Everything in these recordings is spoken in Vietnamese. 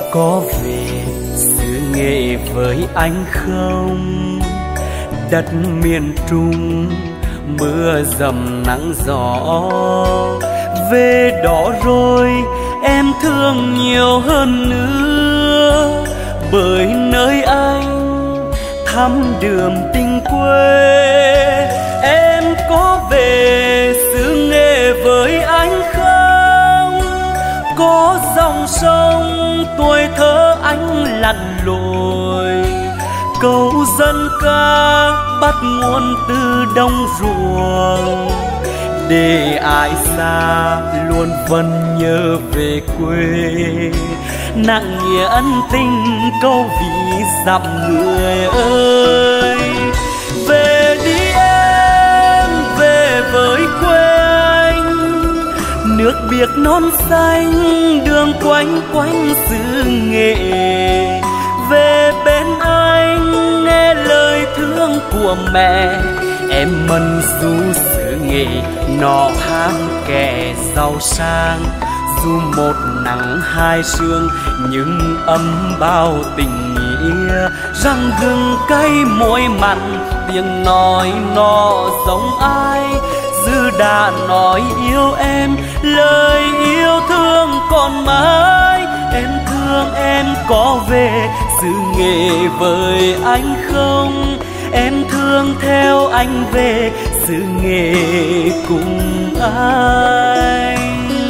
có về xứ Nghệ với anh không? Đất miền Trung mưa dầm nắng gió, về đó rồi em thương nhiều hơn nữa, bởi nơi anh thăm đường tình quê. Em có về xứ Nghệ với anh không? Có dòng sông tuổi thơ anh lặn lội, câu dân ca bắt nguồn từ đồng ruộng, để ai xa luôn vẫn nhớ về quê. Nặng nghĩa ân tình câu ví dặm người ơi. Về đi em, về với quê anh, nước biếc non xanh đường quanh quanh xứ Nghệ. Về bên anh nghe lời thương của mẹ, em mân du xứ Nghệ nọ ham kẻ giàu sang. Dù một nắng hai sương nhưng ấm bao tình nghĩa, răng gừng cay môi mặn tiếng nói nó giống ai. Dư đã nói yêu em, lời yêu thương còn mãi. Em thương em có về xứ Nghệ với anh không? Em thương theo anh về xứ Nghệ cùng anh.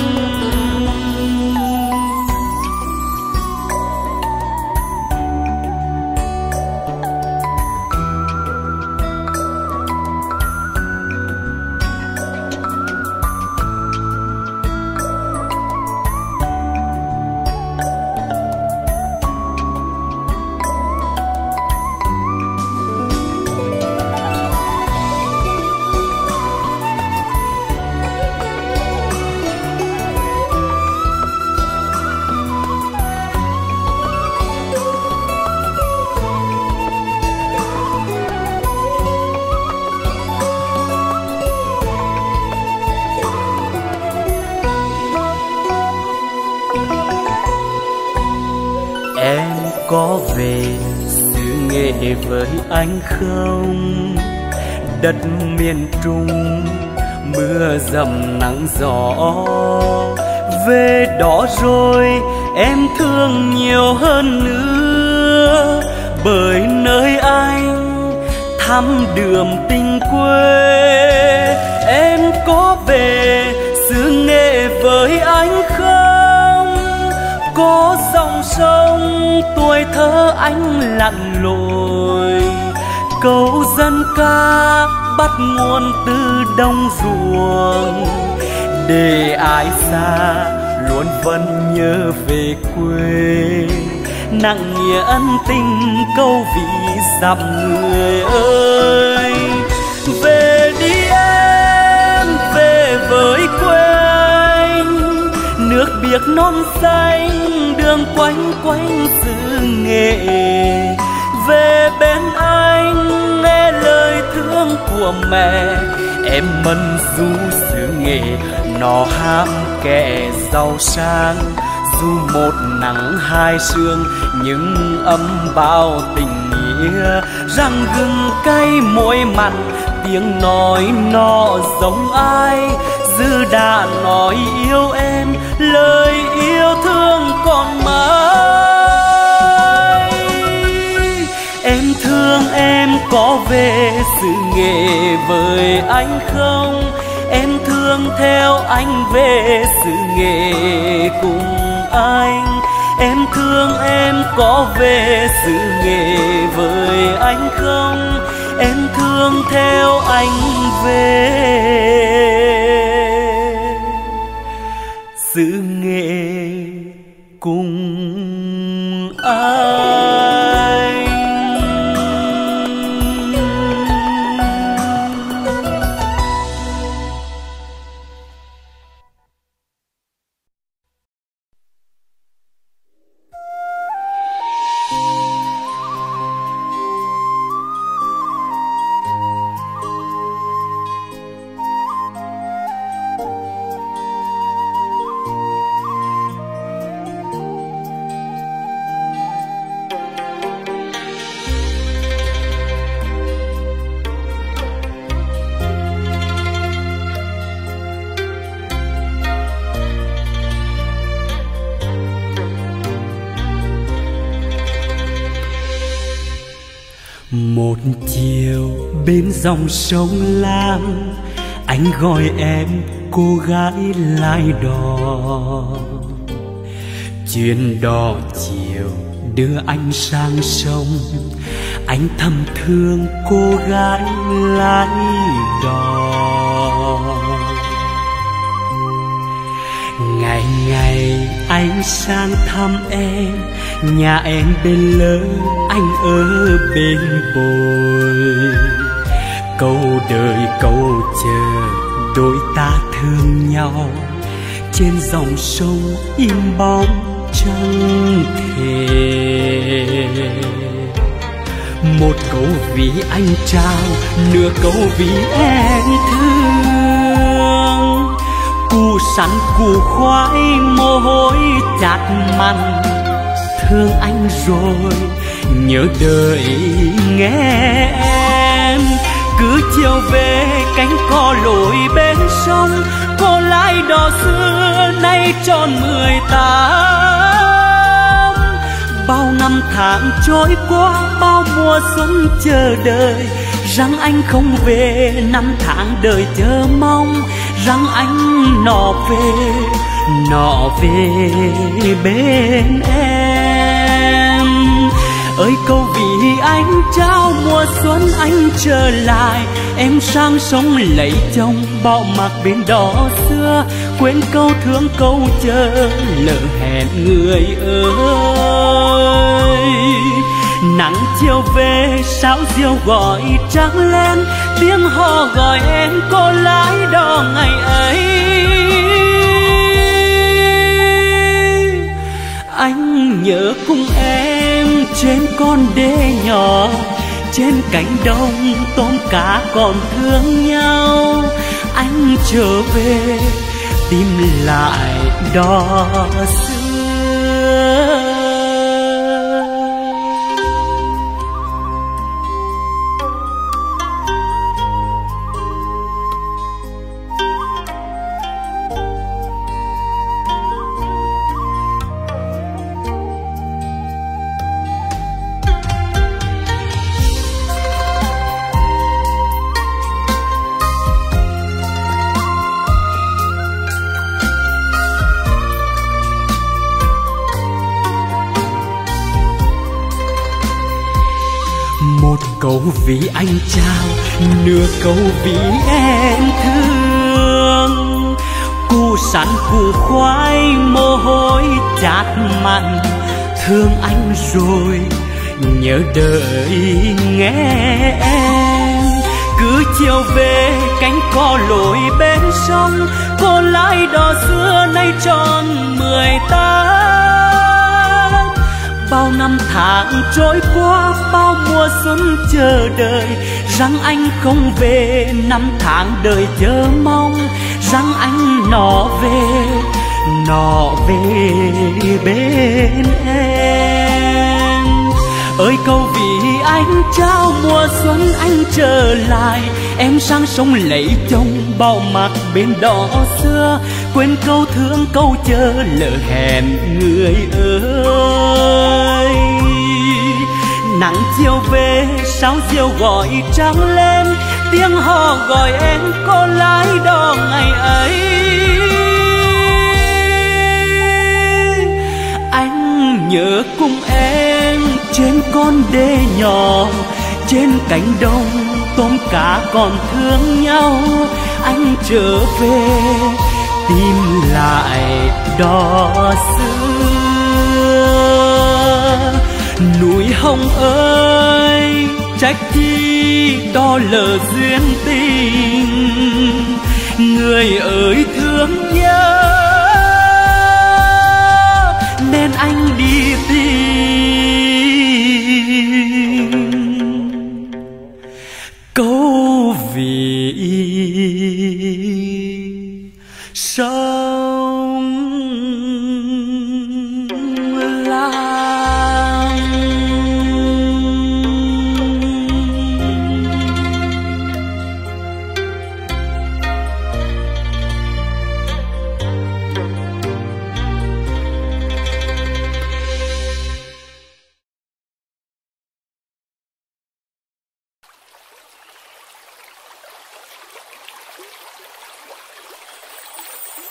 Có về xứ Nghệ với anh không? Đất miền Trung mưa dầm nắng gió, về đó rồi em thương nhiều hơn nữa, bởi nơi anh thăm đường tình quê. Em có về xứ Nghệ với anh không? Có dòng sông tuổi thơ anh lặn lội, câu dân ca bắt nguồn từ đồng ruộng, để ai xa luôn vẫn nhớ về quê. Nặng nghĩa ân tình câu ví dặm người ơi. Về đi em, về với quê anh, nước biếc non xanh đường quanh quanh xứ Nghệ. Về bên anh nghe lời thương của mẹ, em mân du xứ Nghệ nó ham kẻ giàu sang. Dù một nắng hai sương nhưng ấm bao tình nghĩa, răng gừng cay môi mặn tiếng nói nó giống ai. Dư đã nói yêu em, lời yêu thương còn mãi. Em thương em có về xứ Nghệ với anh không? Em thương theo anh về xứ Nghệ cùng anh. Em thương em có về xứ Nghệ với anh không? Em thương theo anh về xứ Nghệ cùng anh. Một chiều bên dòng sông Lam, anh gọi em cô gái lái đò. Chuyến đò chiều đưa anh sang sông, anh thầm thương cô gái lái đò. Ngày ngày anh sang thăm em, nhà em bên lỡ, anh ở bên bồi. Câu đời câu chờ đôi ta thương nhau, trên dòng sông im bóng chẳng thể. Một câu vì anh trao, nửa câu vì em thương. Củ sắn củ khoai mồ hôi chát mặn, thương anh rồi nhớ đời nghe em. Cứ chiều về cánh cò lội bên sông, cô lái đò xưa nay tròn 18. Bao năm tháng trôi qua, bao mùa xuân chờ đợi, rằng anh không về. Năm tháng đời chờ mong, rằng anh nọ về bên em. Ơi câu vì anh trao mùa xuân anh trở lại, em sang sông lấy chồng bỏ mặc bên đó xưa. Quên câu thương câu chờ lỡ hẹn người ơi. Nắng chiều về sao diều gọi trắng lên, tiếng hò gọi em cô lái đò ngày ấy. Anh nhớ cùng em trên con đê nhỏ, trên cánh đồng tôm cá còn thương nhau. Anh trở về tìm lại đò xưa. Một câu vì anh trao, nửa câu vì em thương. Củ sắn củ khoai mồ hôi chát mặn, thương anh rồi nhớ đời nghe em. Cứ chiều về cánh cò lội bên sông, cô lái đò xưa nay tròn 18. Bao năm tháng trôi qua, bao mùa xuân chờ đợi, rằng anh không về. Năm tháng đời chờ mong, rằng anh nọ về bên em. Ơi câu vì anh trao mùa xuân anh trở lại, em sang sông lấy chồng bao mặc bên đó xưa. Quên câu thương câu chờ lỡ hẹn người ơi. Nắng chiều về sao diều gọi trắng lên, tiếng hò gọi em cô lái đò ngày ấy. Anh nhớ cùng em trên con đê nhỏ, trên cánh đồng tôm cá còn thương nhau. Anh trở về tìm lại đò xưa. Núi Hồng ơi trách chi đò lỡ duyên tình, người ơi thương nhớ nên anh đi tìm. Câu vì sông Lam.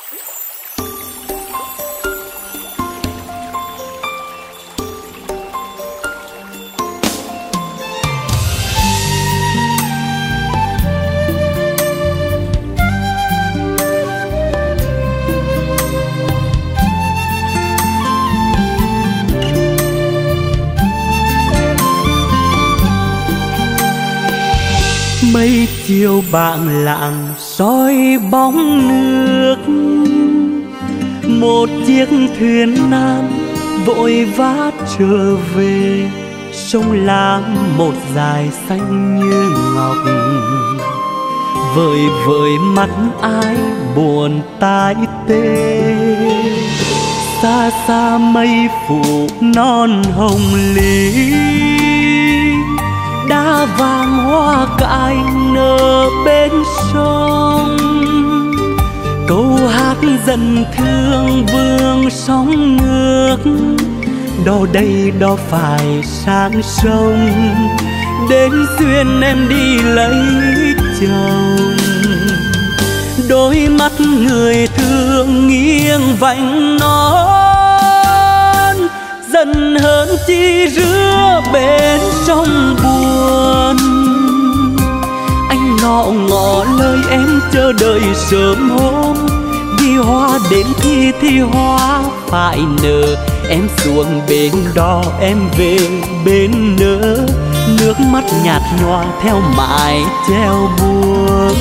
Mấy chiều bạn lặng soi bóng nước, một chiếc thuyền nan vội vã trở về, sông Lam một dải xanh như ngọc. Vời vợi mắt ai buồn tai tê, xa xa mây phủ non hồng lý, đá vàng hoa cải nở bên sông. Câu hát dần thương vương sóng nước, đò đây đò phải sang sông, đến duyên em đi lấy chồng. Đôi mắt người thương nghiêng vành non, dần hơn chi rứa bên sông buồn. Anh ngọ ngọ lời em chờ đợi sớm hôm, vì hoa đến thì hoa phải nở. Em xuống bên đó em về bên nỡ, nước mắt nhạt nhòa theo mãi treo buông.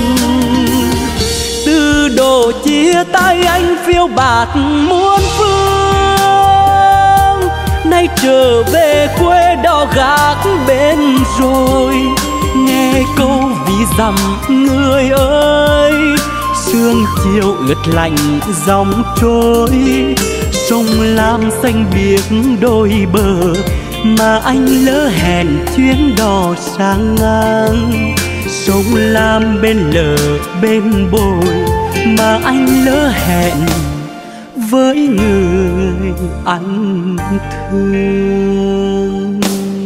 Từ độ chia tay anh phiêu bạt muôn phương, nay trở về quê đò gác bên rồi. Nghe câu ví dặm người ơi, sương chiều ướt lạnh dòng trôi. Sông Lam xanh biếc đôi bờ, mà anh lỡ hẹn chuyến đò sang ngang. Sông Lam bên lờ bên bồi, mà anh lỡ hẹn với người anh thương.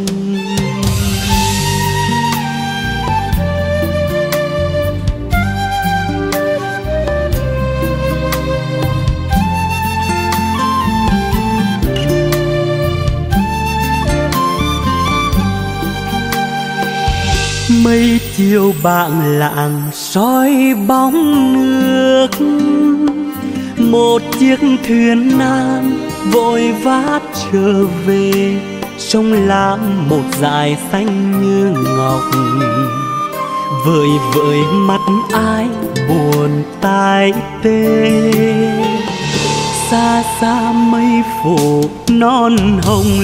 Mấy chiều bạn lặng soi bóng nước, một chiếc thuyền nan vội vã trở về. Sông Lam một dải xanh như ngọc, vời vợi mắt ai buồn tai tê. Xa xa mây phủ non hồng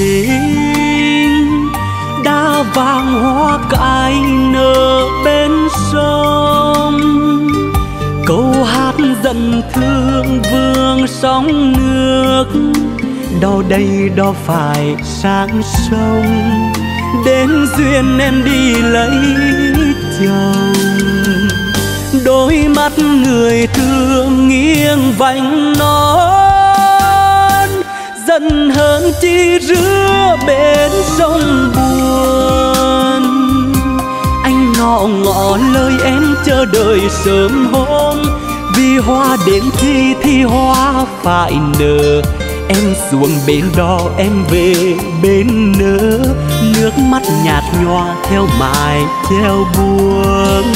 linh, đá vàng hoa cải nở bên sông. Câu hát dần thương vương sóng nước, đò đây đò phải sang sông, đến duyên em đi lấy chồng. Đôi mắt người thương nghiêng vành non, dần hơn chi rứa bên sông buồn. Anh ngọ ngọ lời em chờ đợi sớm hôm, vì hoa đến thì hoa phải nở. Em xuống bên đó em về bên nỡ, nước mắt nhạt nhòa theo mãi treo buông.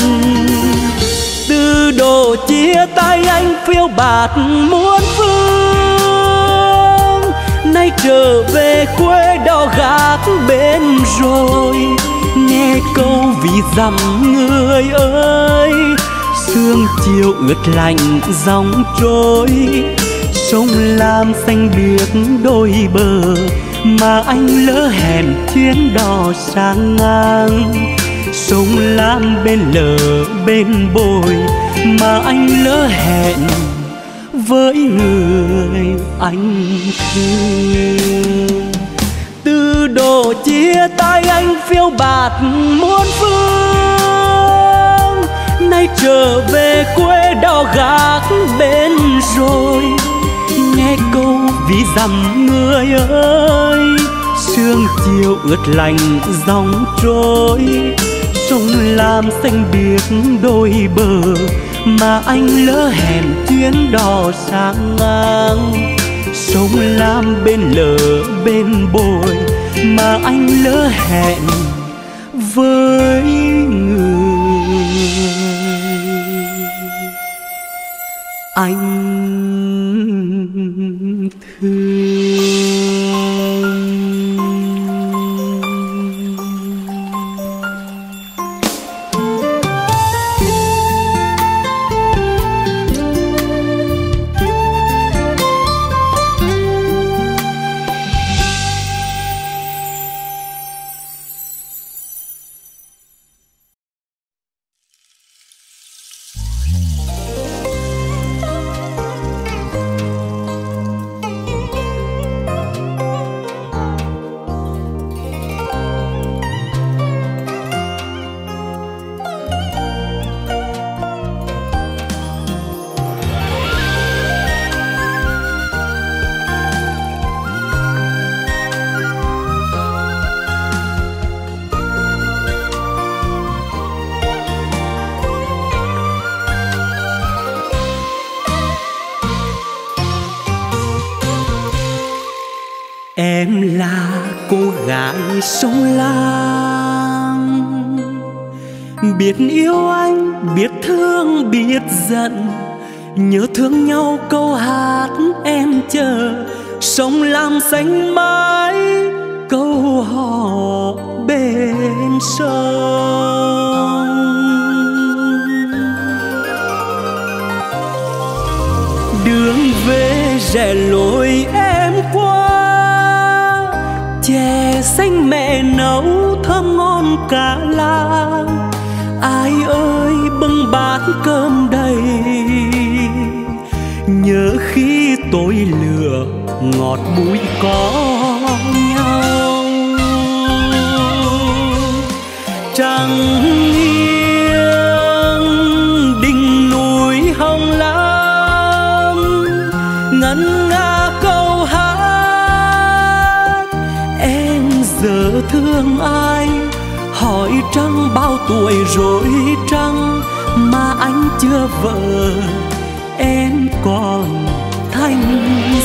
Từ độ chia tay anh phiêu bạt muôn phương, nay trở về quê đò gác bên rồi. Nghe câu ví dặm người ơi, sương chiều ướt lạnh dòng trôi. Sông Lam xanh biếc đôi bờ, mà anh lỡ hẹn chuyến đò sang ngang. Sông Lam bên lờ bên bồi, mà anh lỡ hẹn với người anh thương. Từ độ chia tay anh phiêu bạt muôn phương, nay trở về quê đò gác bên rồi. Nghe câu ví dặm người ơi, sương chiều ướt lạnh dòng trôi. Sông Lam xanh biếc đôi bờ, mà anh lỡ hẹn chuyến đò sang ngang. Sông Lam bên lỡ bên bồi mà anh lỡ hẹn với người anh thương. Em là cô gái sông Lam, biết yêu anh, biết thương, biết giận, nhớ thương nhau câu hát em chờ. Sông Lam xanh mãi câu hò bên sông. Đường về rẽ lối em qua, chè xanh mẹ nấu thơm ngon cả làng. Ai ơi bưng bát cơm đầy, nhớ khi tôi lửa ngọt bùi có nhau. Trăng nghiêng đỉnh núi Hồng Lam, ngân nga câu hát em giờ thương ai. Hỏi trăng bao tuổi rồi trăng mà anh chưa vợ, em còn thanh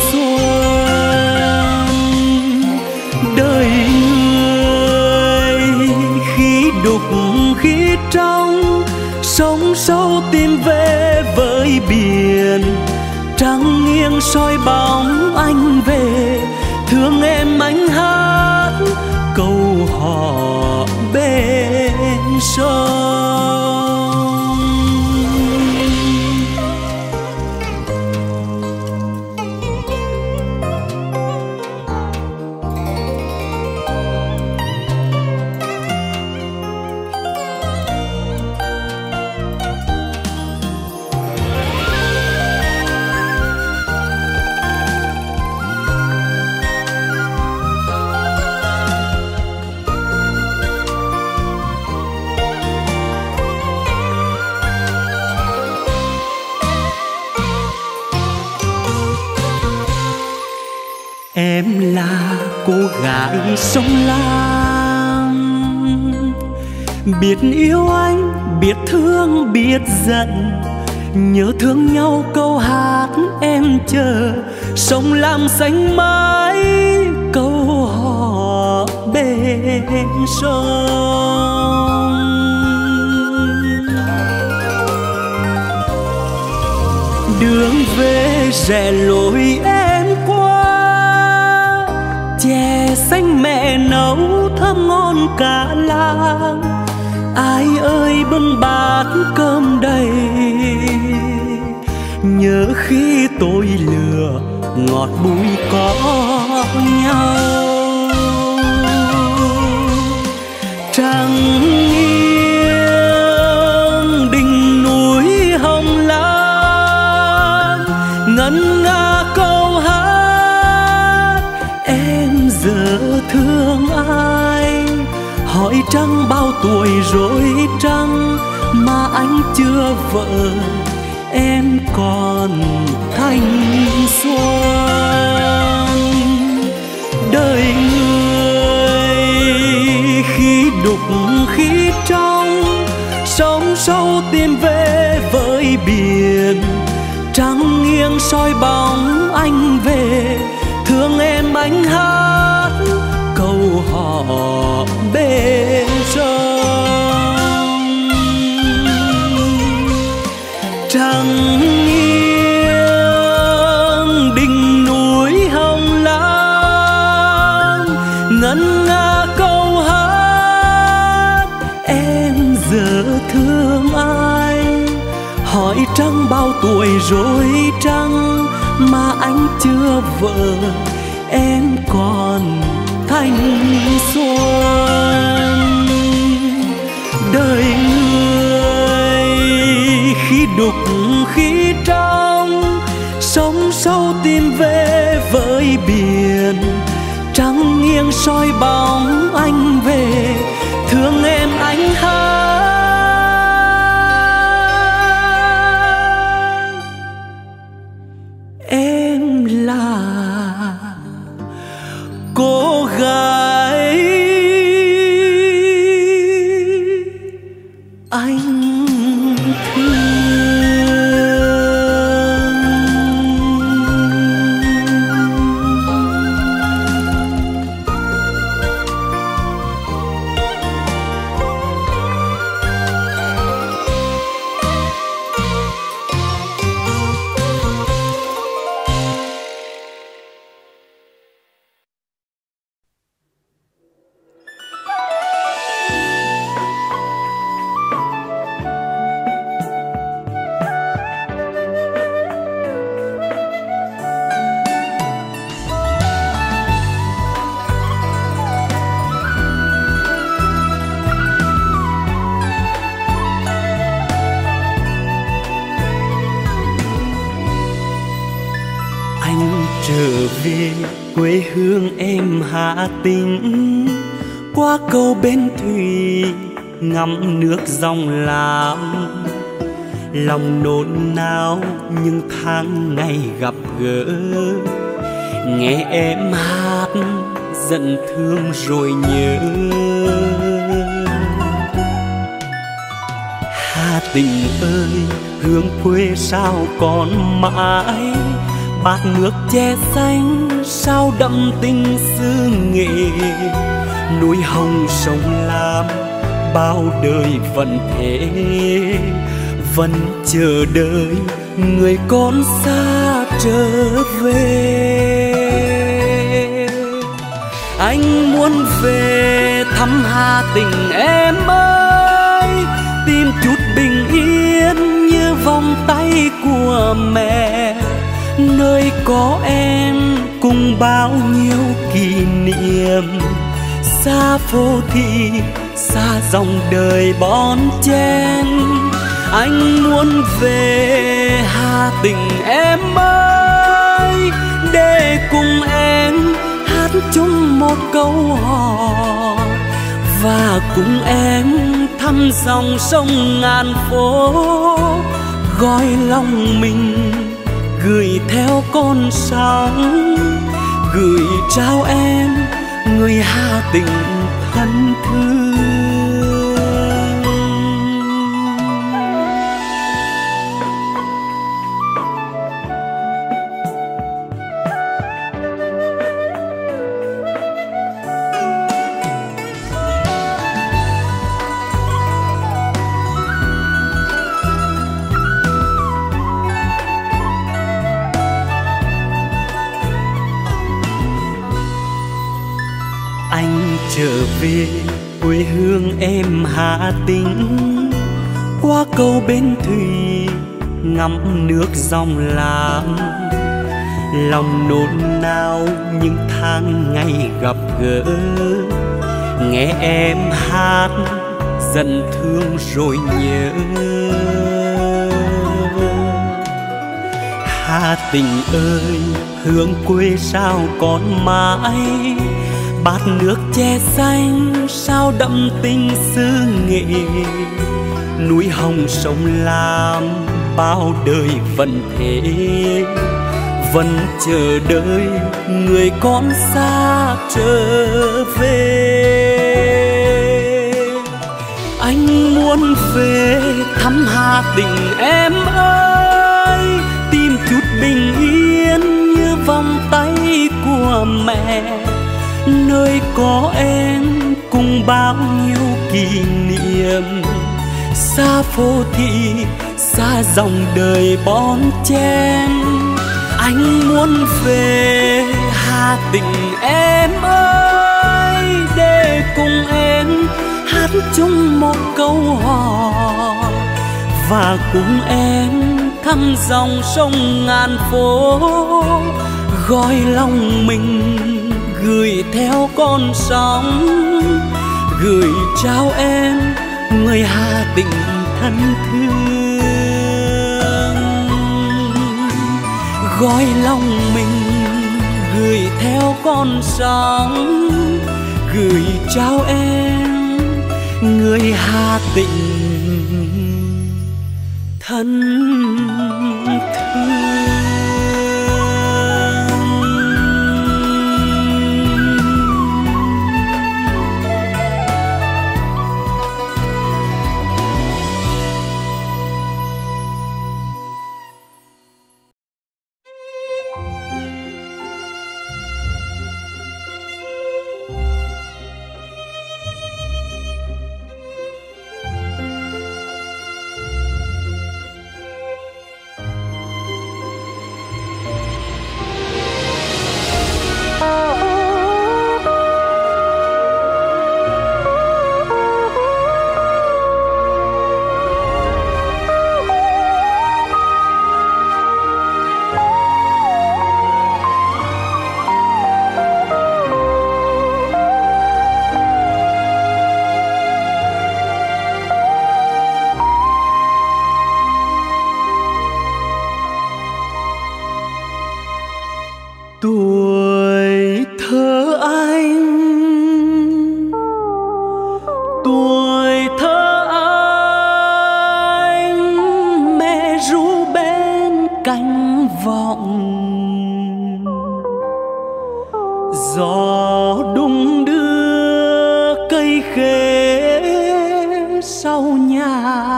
xuân. Đời người khi đục khi trong, sông sâu tìm về với biển. Trăng nghiêng soi bóng anh về, thương em anh hát câu hò bên sông. Em là cô gái sông Lam, biết yêu anh, biết thương, biết giận, nhớ thương nhau câu hát em chờ. Sông Lam xanh mãi câu hò bên sông. Đường về rẽ lối em qua, chè xanh mẹ nấu thơm ngon cả làng. Ai ơi bưng bát cơm đầy, nhớ khi tôi lừa ngọt bùi có nhau. Trăng nghiêng đỉnh núi Hồng Lam, ngân nga câu hát em giờ thương ai. Hỏi trăng bao tuổi rồi trăng mà anh chưa vợ, em còn thanh xuân. Đời người khi đục khi trong, sông sâu tìm về với biển. soi bóng anh về, thương em anh hát câu hò bên sông. Trăng nghiêng đỉnh núi Hồng Lam, ngân nga câu hát em giờ thương ai. Hỏi trăng bao tuổi rồi trăng mà anh chưa vợ, em còn thanh xuân. Đời người khi đục khi trong, sóng sâu tìm về với biển. Trăng nghiêng soi bóng anh về, thương em anh hát em là cô gái anh thương. Trở về quê hương em Hà Tĩnh, qua cầu Bến Thủy ngắm nước dòng Lam. Lòng nôn nao những tháng ngày gặp gỡ, nghe em hát giận thương rồi nhớ. Hà Tĩnh ơi hương quê sao còn mãi, bát nước che xanh sao đậm tình xứ Nghệ. Núi hồng sông Lam bao đời vẫn thế, vẫn chờ đợi người con xa trở về. Anh muốn về thăm Hà Tĩnh em ơi, tìm chút bình yên như vòng tay của mẹ, nơi có em cùng bao nhiêu kỷ niệm. Xa phố thị xa dòng đời bon chen, anh muốn về Hà Tĩnh em ơi, để cùng em hát chung một câu hò, và cùng em thăm dòng sông ngàn phố, gói lòng mình gửi theo con sóng, gửi trao em người Hà Tĩnh thân thương. Anh trở về quê hương em Hà Tĩnh, qua cầu Bến Thủy ngắm nước dòng Lam. Lòng nôn nao những tháng ngày gặp gỡ, nghe em hát giận thương rồi nhớ. Hà Tĩnh ơi hương quê sao còn mãi, bát nước che xanh sao đậm tình xứ Nghệ. Núi hồng sông Lam bao đời vẫn thế, vẫn chờ đợi người con xa trở về. Anh muốn về thăm Hà Tĩnh em ơi, tìm chút bình mẹ, nơi có em cùng bao nhiêu kỷ niệm. Xa phố thị, xa dòng đời bon chen, anh muốn về Hà Tĩnh em ơi, để cùng em hát chung một câu hò, và cùng em thăm dòng sông ngàn phố, gọi lòng mình gửi theo con sóng, gửi trao em người Hà Tĩnh thân thương. Gọi lòng mình gửi theo con sóng, gửi trao em người Hà Tĩnh thân thương. Tuổi thơ anh, tuổi thơ anh, mẹ ru bên cánh vọng, gió đung đưa cây khế sau nhà,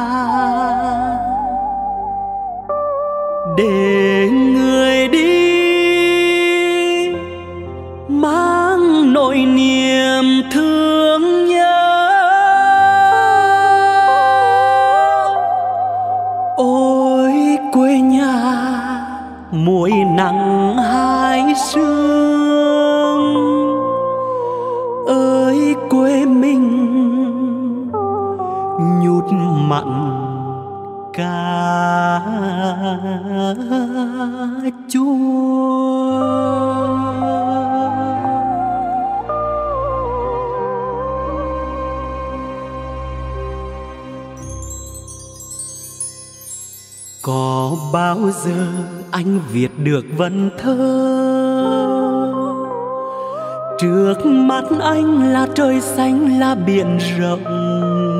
để người đi mang nỗi niềm thương nhớ. Ôi quê nhà muối nắng hai sương, ơi quê mình nhút mặn cà chua. Có bao giờ anh viết được vần thơ, trước mắt anh là trời xanh là biển rộng,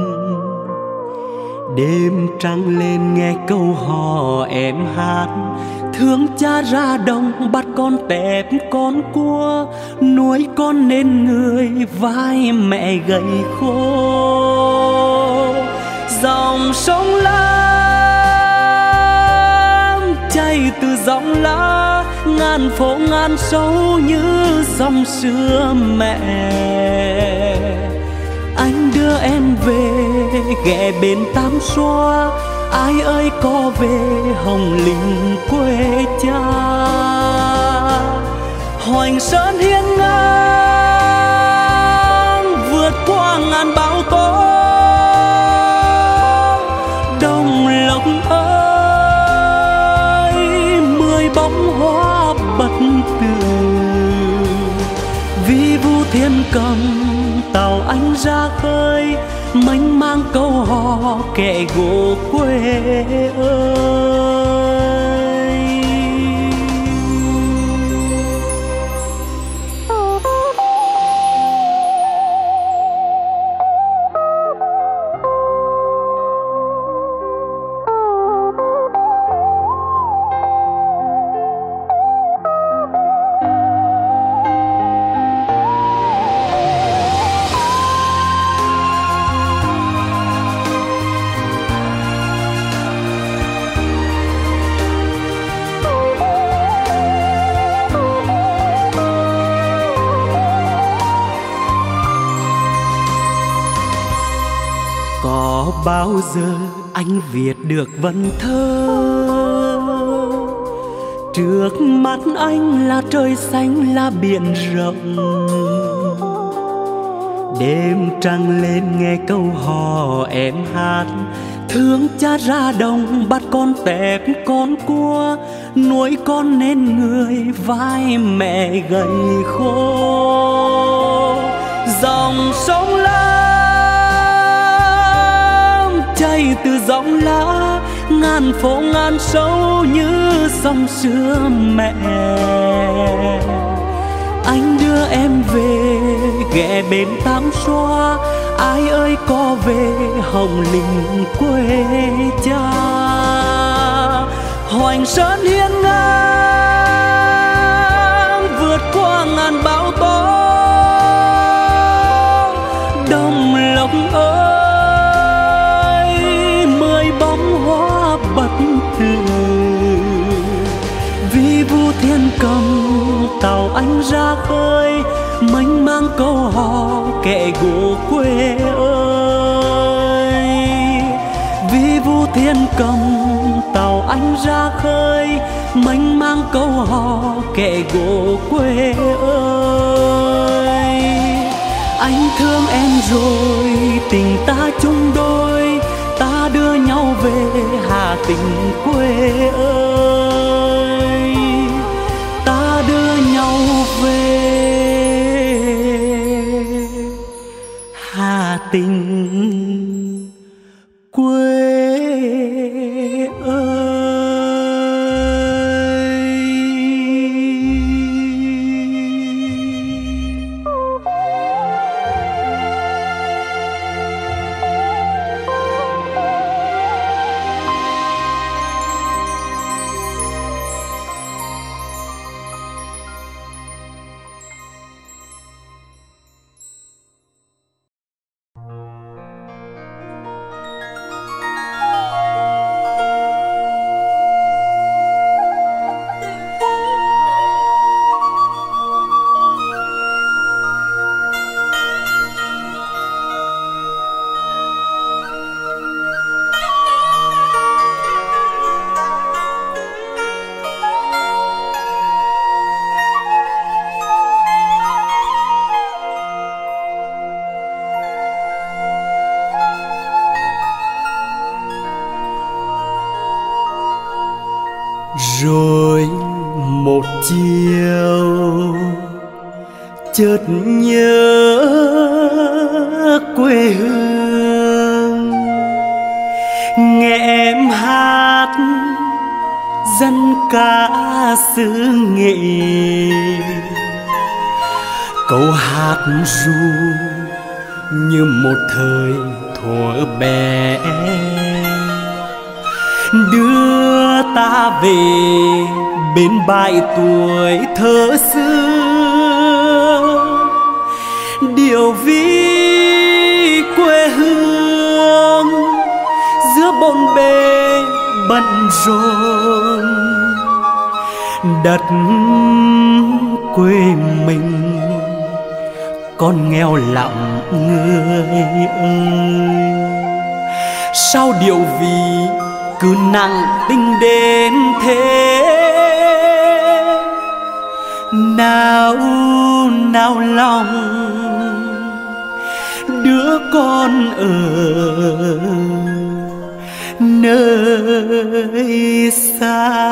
đêm trăng lên nghe câu hò em hát, thương cha ra đồng bắt con tép con cua, nuôi con nên người vai mẹ gầy khô. Dòng sông Lam chảy từ dòng lá, ngàn phố ngàn sâu như dòng xưa mẹ. Anh đưa em về ghé bên Tam Xoa, ai ơi có về Hồng Linh quê cha. Hoành Sơn hiên ngang vượt qua ngàn bão tố, Đồng Lộc ơi 10 bông hoa bật tường. Vi vu thiên cầm tàu anh ra khơi, mênh mang câu hò kẻ gỗ quê ơi. bao giờ anh viết được vần thơ. Trước mắt anh là trời xanh là biển rộng, đêm trăng lên nghe câu hò em hát. Thương cha ra đồng bắt con tép con cua, nuôi con nên người vai mẹ gầy khô. Dòng sông Lam chảy từ dòng lá, ngàn phố ngàn sâu như dòng xưa mẹ. Anh đưa em về ghé bên Tam Xoa, ai ơi có về Hồng Linh quê cha. Hoành Sơn hiên ngang vượt qua ngàn bão tố, Đồng Lộc ơi 10 bóng hoa bật từ. Vì Vu Thiên Cầm tàu anh ra khơi, mênh mang câu hò kẻ gỗ quê ơi. Vì Vu Thiên Cầm tàu anh ra khơi, mênh mang câu hò kẻ gỗ quê ơi. Anh thương em rồi tình ta chung đôi, ta đưa nhau về Hà Tĩnh quê ơi. Ta đưa nhau về Hà Tĩnh quê ơi. Rồi một chiều chợt nhớ quê hương, nghe em hát dân ca xứ Nghệ. Câu hát ru như một thời thuở bé, đưa ta về bên bãi tuổi thơ xưa. Điều vì quê hương giữa bộn bề bận rộn, đất quê mình con nghèo lặng người ơi. Sao điều vì cứ nặng tình đến thế, nào nào lòng đứa con ở nơi xa.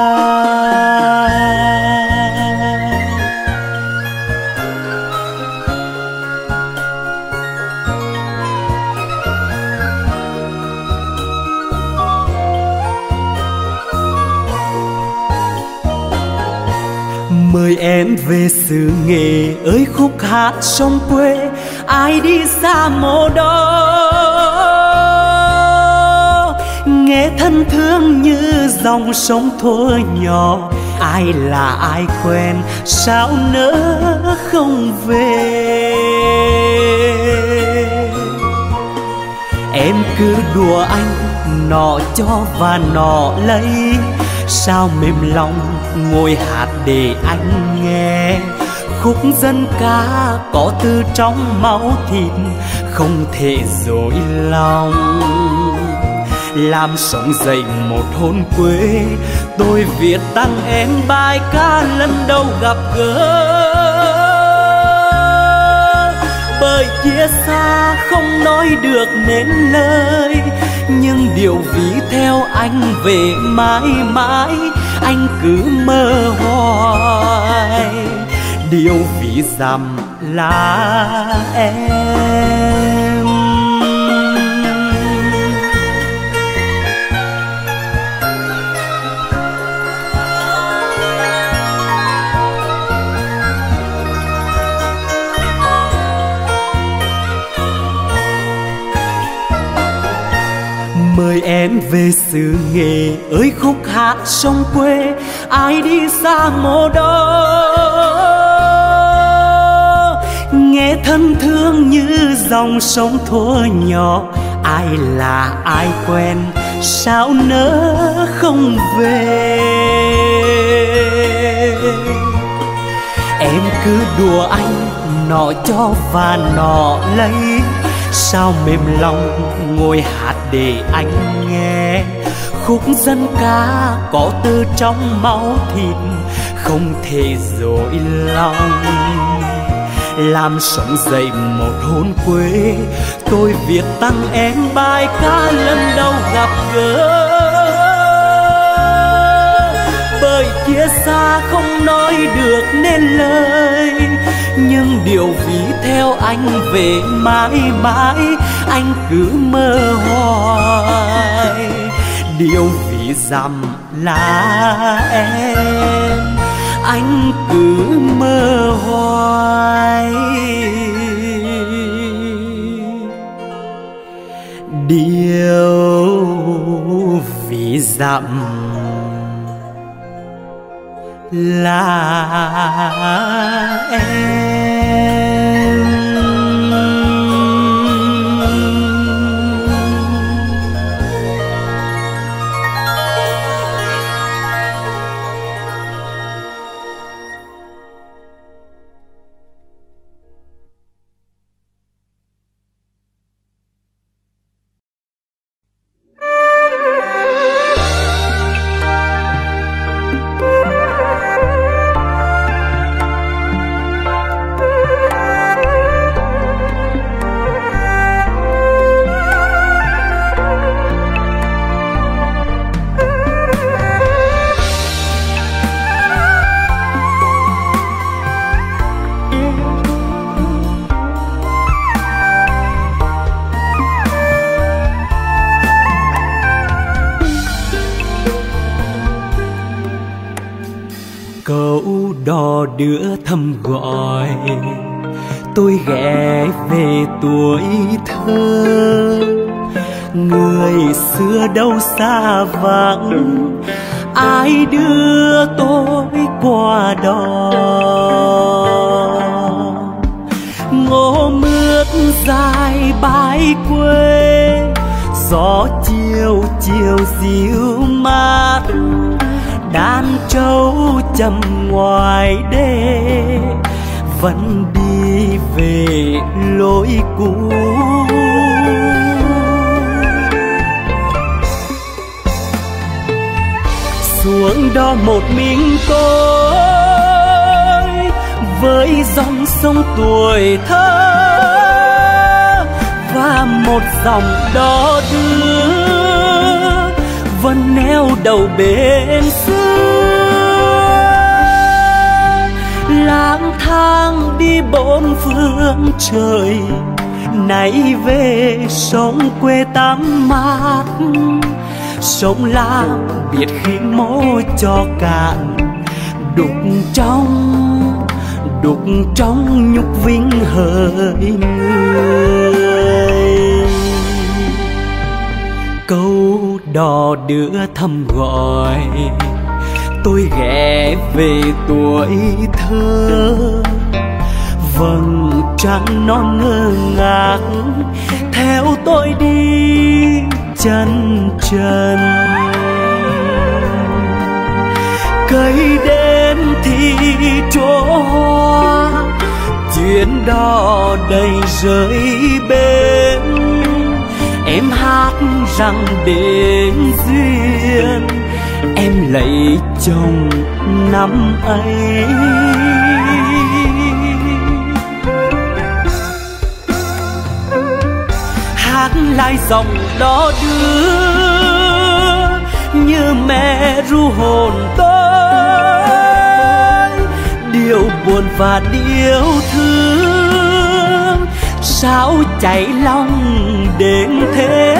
Mời em về xứ Nghệ ơi khúc hát sông quê, ai đi xa mồ đó nghe thân thương như dòng sông thuở nhỏ. Ai là ai quen sao nỡ không về. Em cứ đùa anh nọ cho và nọ lấy, sao mềm lòng ngồi hát để anh nghe. khúc dân ca có từ trong máu thịt, không thể dối lòng. Làm sống dậy một hồn quê, tôi viết tặng em bài ca lần đầu gặp gỡ. Bởi chia xa không nói được nên lời, nhưng điều ví theo anh về mãi mãi, anh cứ mơ hoài. Điều ví dặm là em. Mời em về xứ Nghệ ơi khúc hát sông quê, ai đi xa mồ đó nghe thân thương như dòng sông thuở nhỏ. Ai là ai quen sao nỡ không về. Em cứ đùa anh nọ cho và nọ lấy, sao mềm lòng ngồi hát để anh nghe. Khúc dân ca có từ trong máu thịt, không thể dối lòng. Làm sống dậy một hồn quê, tôi viết tặng em bài ca lần đầu gặp gỡ. Bởi chia xa không nói được nên lời, nhưng điều ví theo anh về mãi mãi, anh cứ mơ hoài. Điều ví dặm là em, anh cứ mơ hoài. Điều ví dặm là em. Câu đò đưa thăm gọi tôi ghé về tuổi thơ. Người xưa đâu xa vắng, ai đưa tôi qua đó. Ngô mướt dài bãi quê, gió chiều chiều dịu mát. Đàn trâu chầm ngoài đê, vẫn đi về lối cũ. Xuống đó một mình tôi, với dòng sông tuổi thơ và một dòng đò đưa vẫn neo đầu bên xưa. Lang thang đi bốn phương trời, nay về sông quê tắm mát. Sông Lam biết khi mô cho cạn, đục trong nhục vinh hỡi người. Câu đò đưa thăm gọi tôi ghé về tuổi thơ. Vầng trăng non ngơ ngác theo tôi đi chân trần. Cây đến thì chỗ hoa đò đầy rơi bến. Em hát rằng đến duyên em lấy chồng năm ấy. Hát lại dòng đó đưa như mẹ ru hồn tôi, điều buồn và điều thương sao chảy lòng đến thế.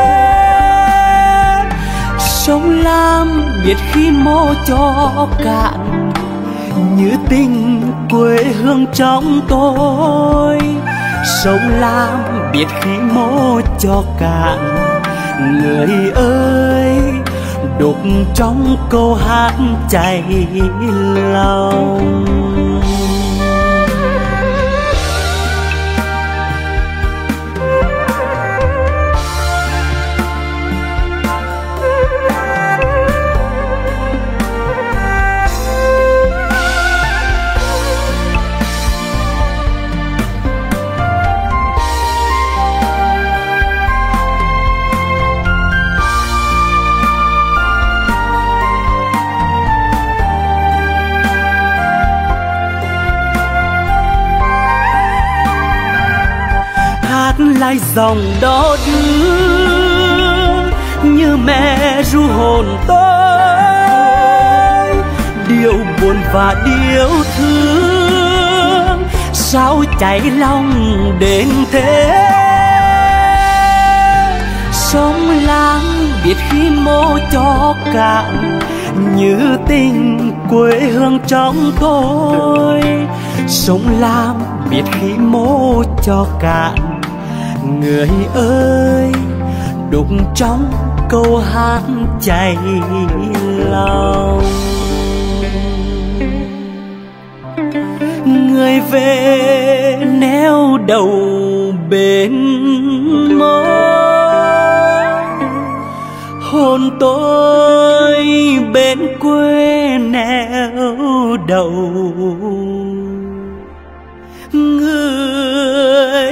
Sông Lam biết khi mô cho cạn như tình quê hương trong tôi. Sông Lam biết khi mô cho cạn, người ơi đục trong câu hát chảy lòng. Lại dòng đó đưa như mẹ ru hồn tôi, điều buồn và điều thương sao chảy lòng đến thế. Sông Lam biết khi mô cho cạn như tình quê hương trong tôi. Sông Lam biết khi mô cho cạn, người ơi đục trong câu hát chảy lòng. Người về neo đầu bên mơ, hồn tôi bên quê neo đầu. Người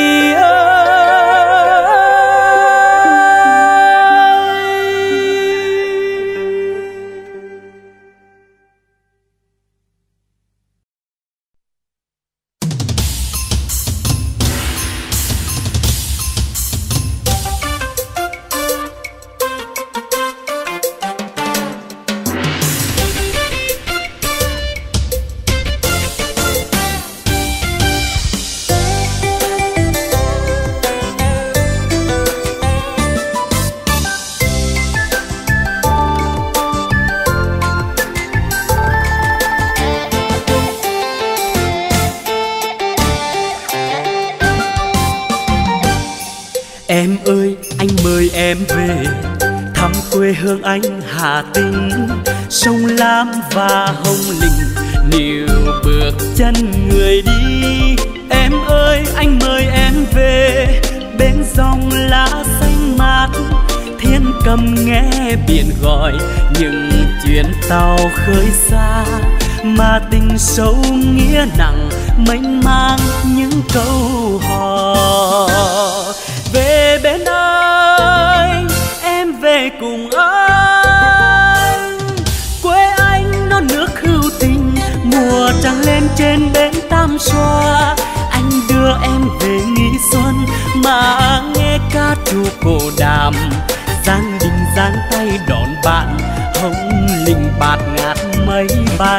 em ơi, anh mời em về thăm quê hương anh Hà Tĩnh. Sông Lam và Hồng Linh níu bước chân người đi. Em ơi, anh mời em về bên dòng lá xanh mát. Thiên cầm nghe biển gọi những chuyến tàu khơi xa, mà tình sâu nghĩa nặng mênh mang những câu hò. Về bên anh, em về cùng anh. Quê anh non nước hữu tình, mùa trăng lên trên bến Tam Xoa. Anh đưa em về nghỉ xuân mà nghe ca trù cổ đàm. Giang đình giang tay đón bạn, hồng linh bạt ngát mây bay.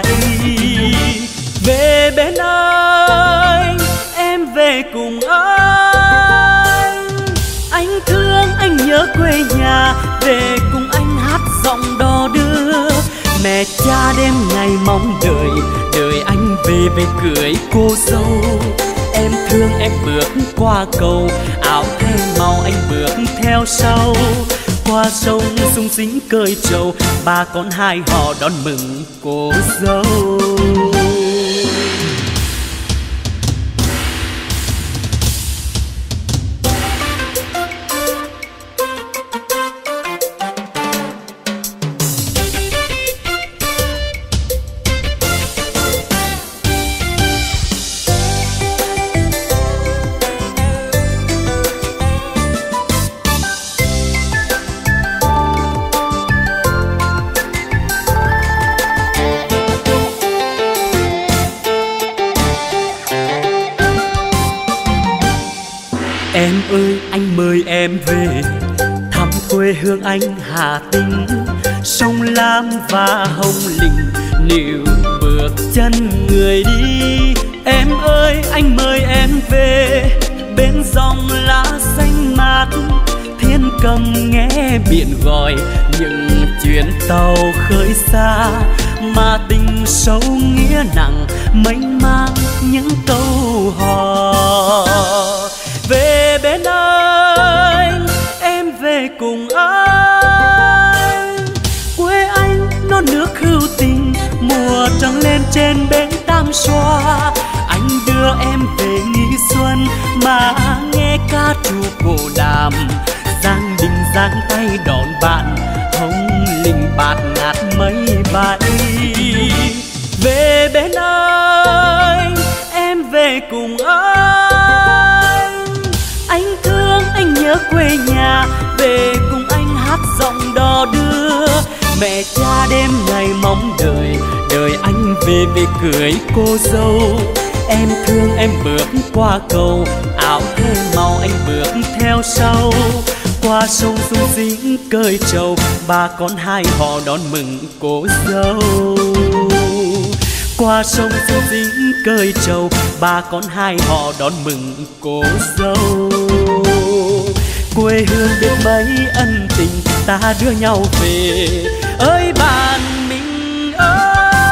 Về bên anh, em về cùng anh. Anh thương, anh nhớ quê nhà, về cùng anh hát giọng đò đưa. Mẹ cha đêm ngày mong đợi, đợi anh về về cưới cô dâu. Em thương em bước qua cầu, áo thêm màu anh bước theo sau. Qua sông sung sính cơi trầu, bà con hai họ đón mừng cô dâu. anh mời em về thăm quê hương anh Hà Tĩnh, sông Lam và Hồng Lĩnh níu bước chân người đi. Em ơi anh mời em về bên dòng lá xanh mát, thiên cầm nghe biển gọi những chuyến tàu khơi xa, mà tình sâu nghĩa nặng mênh mang những câu hò. Về bên anh, em về cùng anh, quê anh non nước hữu tình, mùa trăng lên trên bến Tam Xoa. Anh đưa em về Nghi Xuân mà nghe ca trù cổ đàm, Giang Đình giang tay đón bạn, Hồng Lĩnh bạt ngát mây bay. Về bên anh, em về cùng anh thương anh nhớ quê nhà, về cùng anh hát giọng đò đưa. Mẹ cha đêm ngày mong đợi, đợi anh về về cưới cô dâu. Em thương em bước qua cầu, áo thơ màu anh bước theo sau. Qua sông Dung Dính cơi trầu, bà con hai họ đón mừng cô dâu. Qua sông Dung Dính cơi trầu, bà con hai họ đón mừng cô dâu. Quê hương biết mấy ân tình, ta đưa nhau về ơi bạn mình ơi.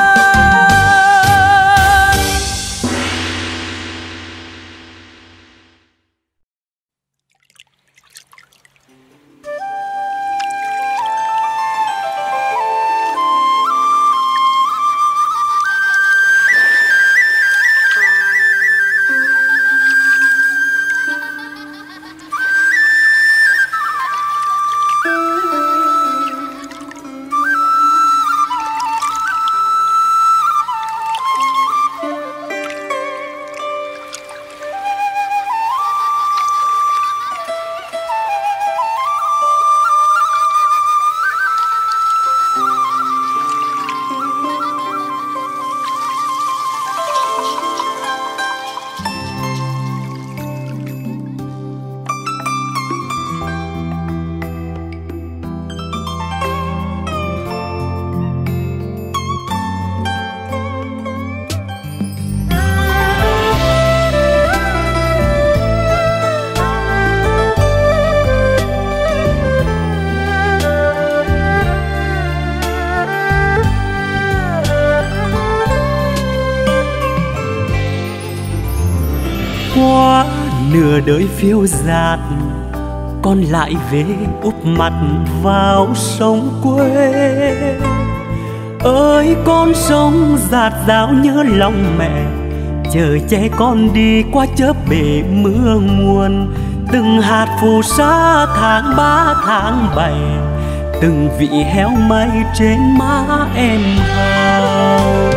Qua nửa đời phiêu dạt, con lại về úp mặt vào sông quê. Ơi con sông dạt dào nhớ lòng mẹ, chờ che con đi qua chớp bể mưa nguồn. Từng hạt phù sa tháng 3 tháng 7, từng vị héo mây trên má em hao.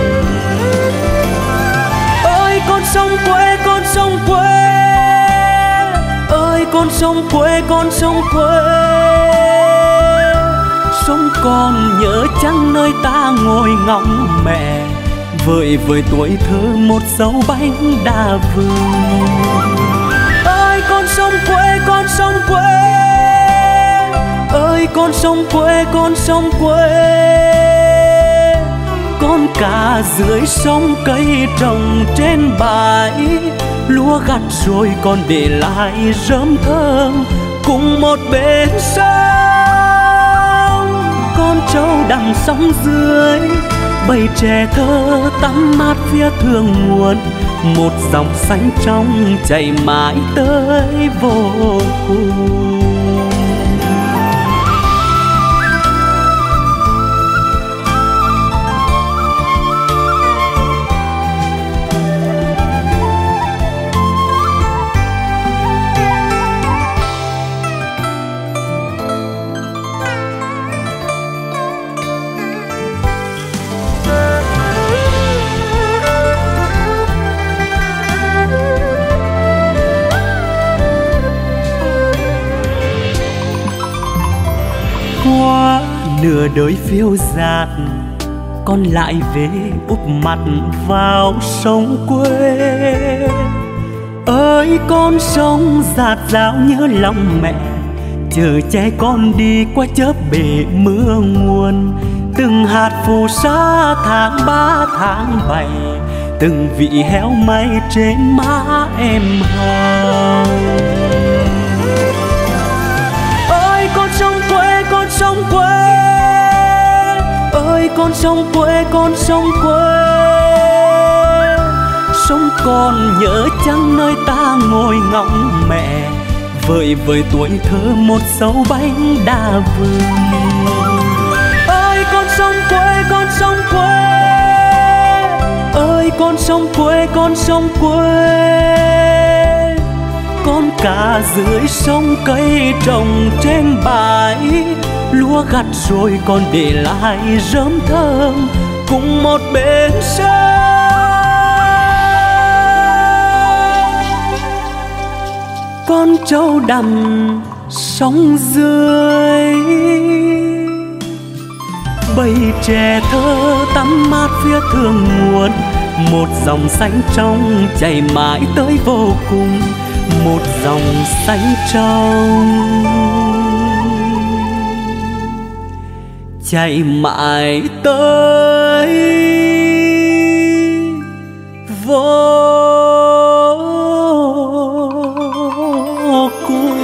Ơi con sông quê, con sông quê, ơi con sông quê, con sông quê. Sông con nhớ chăng nơi ta ngồi ngóng mẹ, vợi vợi tuổi thơ một dấu bánh đa vừng. Ơi con sông quê, con sông quê, ơi con sông quê, con sông quê. Con cá dưới sông cây trồng trên bãi, lúa gặt rồi còn để lại rơm thơm cùng một bên sông. Con trâu đằng sóng dưới, bầy trẻ thơ tắm mát phía thượng nguồn. Một dòng xanh trong chảy mãi tới vô cùng. Qua nửa đời phiêu dạt, con lại về úp mặt vào sông quê. Ơi con sông dạt dào nhớ lòng mẹ, chờ che con đi qua chớp bể mưa nguồn. Từng hạt phù sa tháng 3 tháng 7, từng vị héo may trên má em hồng. Ơi con sông quê, con sông quê, ơi con sông quê, con sông quê. Sông còn nhớ chăng nơi ta ngồi ngóng mẹ, vời vời tuổi thơ một sâu bánh đa vừng. Ơi con sông quê, con sông quê, ơi con sông quê, con sông quê. Con cá dưới sông cây trồng trên bãi, lúa gặt rồi còn để lại rơm thơm cùng một bến sông. Con trâu đầm sông dưới, bầy trẻ thơ tắm mát phía thượng nguồn. Một dòng xanh trong chảy mãi tới vô cùng, một dòng xanh trong chảy mãi tới vô cùng.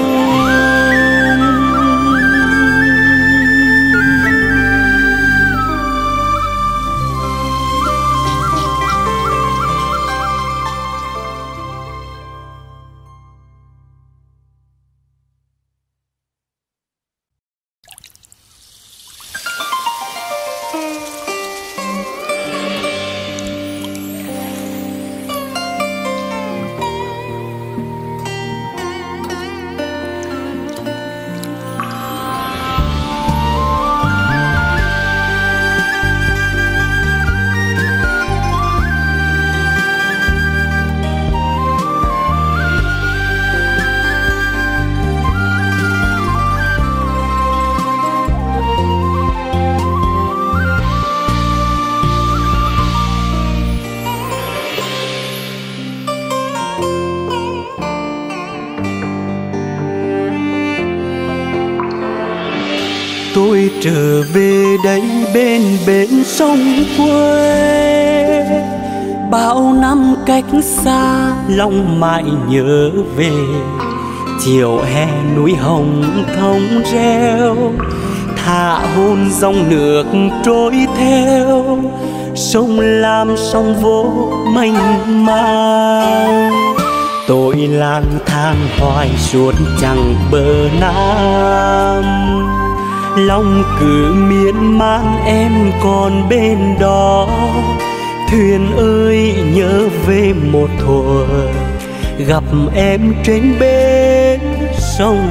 Tôi trở về đây bên bến sông quê, bao năm cách xa lòng mãi nhớ về. Chiều hè núi hồng thông reo, thả hôn dòng nước trôi theo. Sông Lam sông vô mênh mang, tôi lang thang hoài suốt chặng bờ Nam. Lòng cứ miên man em còn bên đó. Thuyền ơi nhớ về một thuở, gặp em trên bến sông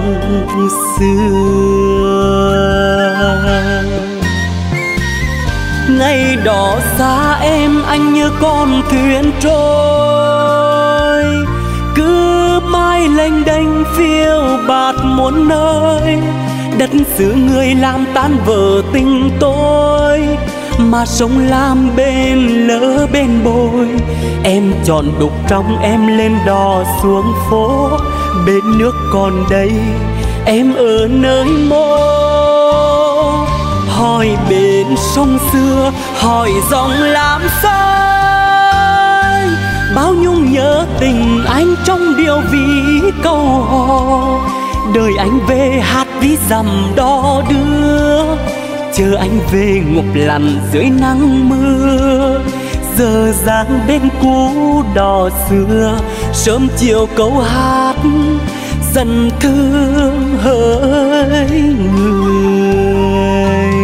xưa. Ngày đó xa em anh như con thuyền trôi, cứ mãi lênh đênh phiêu bạt muôn nơi. Đất xứ người làm tan vỡ tình tôi, mà sông Lam bên lỡ bên bồi. Em chọn đục trong em lên đò xuống phố, bên nước còn đây em ở nơi mô. Hỏi bên sông xưa, hỏi dòng Lam xanh, bao nhung nhớ tình anh trong điều ví câu hò. Đời anh về hát ví dặm đò đưa, chờ anh về ngục lặn dưới nắng mưa. Giờ dáng bên cũ đò xưa, sớm chiều câu hát dần thương hỡi người.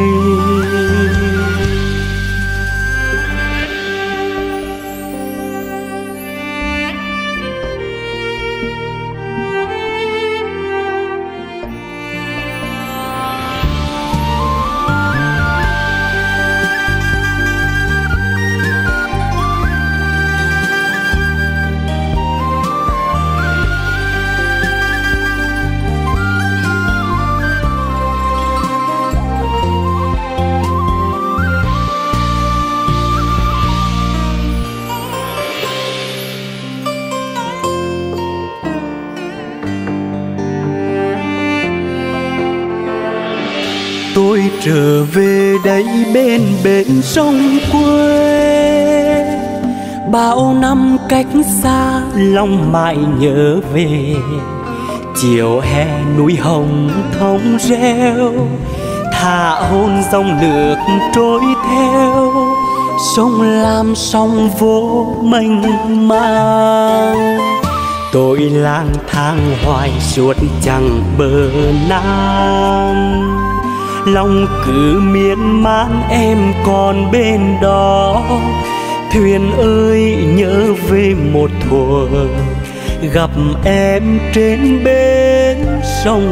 trở về đây bên bến sông quê. Bao năm cách xa lòng mãi nhớ về, chiều hè núi hồng thông reo, thả hôn dòng nước trôi theo, sông Lam sông vô mênh mang. Tôi lang thang hoài suốt chẳng bờ Nam, lòng cứ miên man em còn bên đó. Thuyền ơi nhớ về một thuở gặp em trên bến sông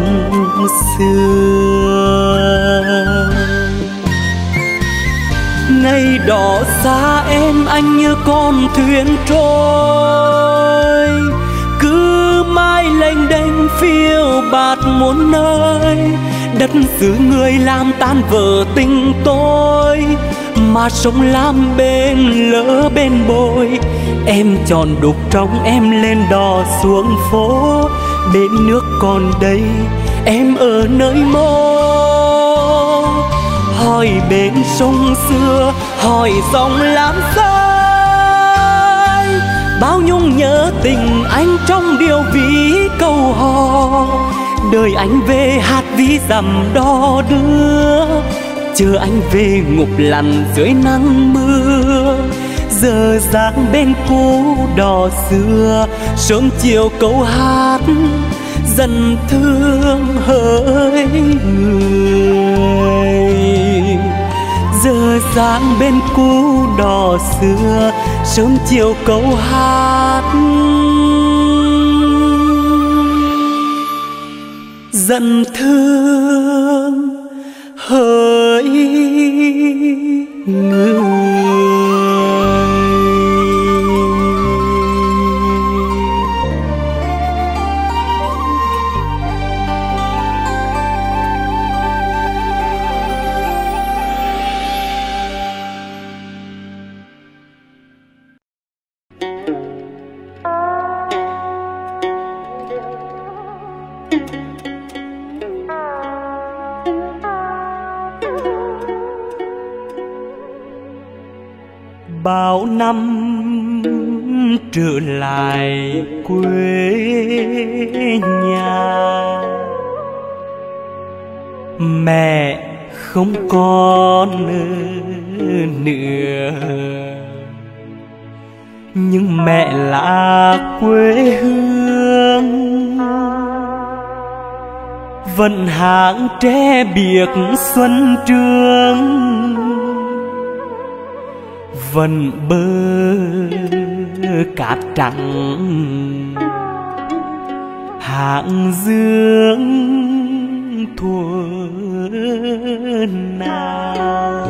xưa. Ngày đó xa em anh như con thuyền trôi, cứ mãi lênh đênh phiêu bạt muôn nơi. Đất xứ người làm tan vỡ tình tôi, mà sông Lam bên lỡ bên bồi. Em tròn đục trong em lên đò xuống phố, bên nước còn đây em ở nơi mô. Hỏi bên sông xưa, hỏi dòng Lam xanh, bao nhung nhớ tình anh trong điều ví câu hò. Đời anh về hát ví dặm đò đưa, chờ anh về ngục lặn dưới nắng mưa. Giờ dáng bên cũ đò xưa, sớm chiều câu hát dần thương hỡi người. Giờ dáng bên cũ đò xưa, sớm chiều câu hát dần thương hỡi người. Bao năm trở lại quê nhà, mẹ không còn nữa, nhưng mẹ là quê hương. Vẫn hàng tre biếc xuân trường, vẫn bờ cát trắng hạng dương thuở nào.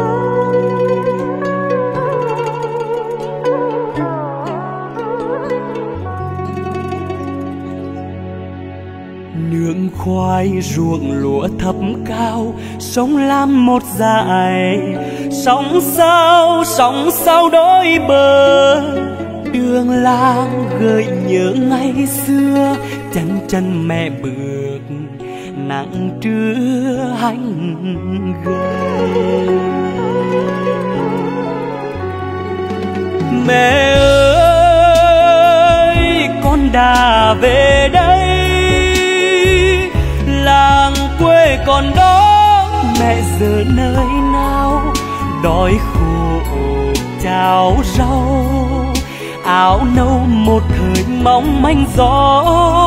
Nương khoai ruộng lúa thấp cao, sông Lam một dải, sóng sau đôi bờ. Đường làng gợi nhớ ngày xưa, chân chân mẹ bước nắng trưa hành gầy. Mẹ ơi con đã về đây, làng quê còn đó mẹ giờ nơi nào. Đói khổ cháo rau, áo nâu một thời mong manh gió.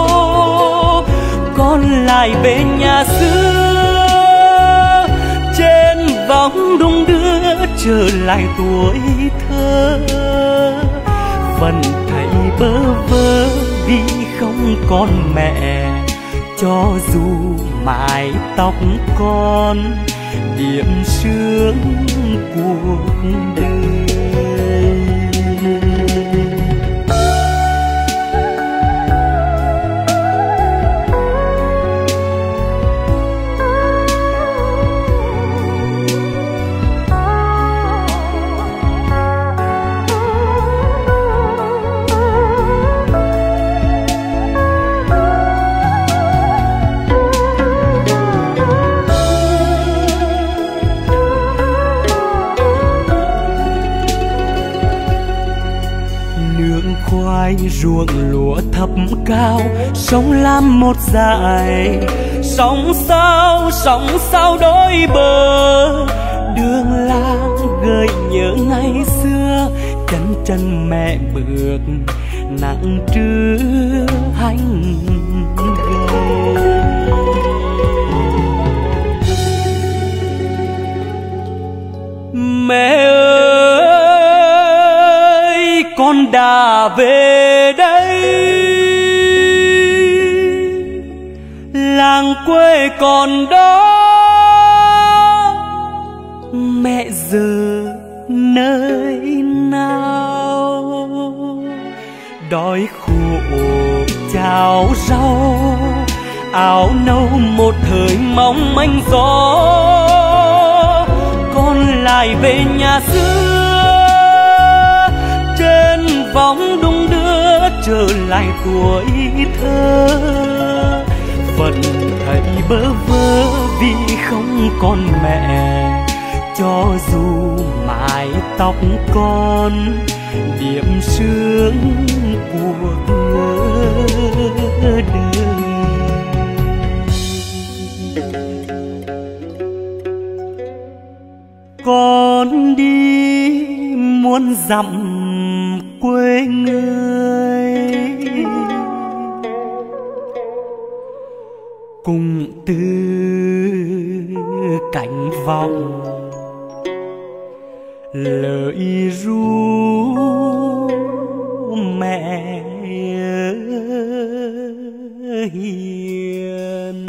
Con lại về nhà xưa, trên vòng đung đưa trở lại tuổi thơ. Vẫn thấy bơ vơ vì không còn mẹ, cho dù mái tóc con điểm sương cuộc đời. vườn khoai ruộng lúa thấp cao, sông Lam một dải sóng sao đôi bờ. Đường làng gợi nhớ ngày xưa, chân chân mẹ bước nặng trưa hành gầy. Mẹ ơi, con đã về đây, làng quê còn đó, mẹ giờ nơi nào? Đói khổ cháo rau, áo nâu một thời mong manh gió, con lại về nhà xưa. Trên vòng đung đưa trở lại tuổi thơ, vẫn thấy bơ vơ vì không còn mẹ. Cho dù mái tóc con điểm sương cuộc đời. Con đi muôn dặm quê người, cùng từ cánh vòng lời ru mẹ hiền.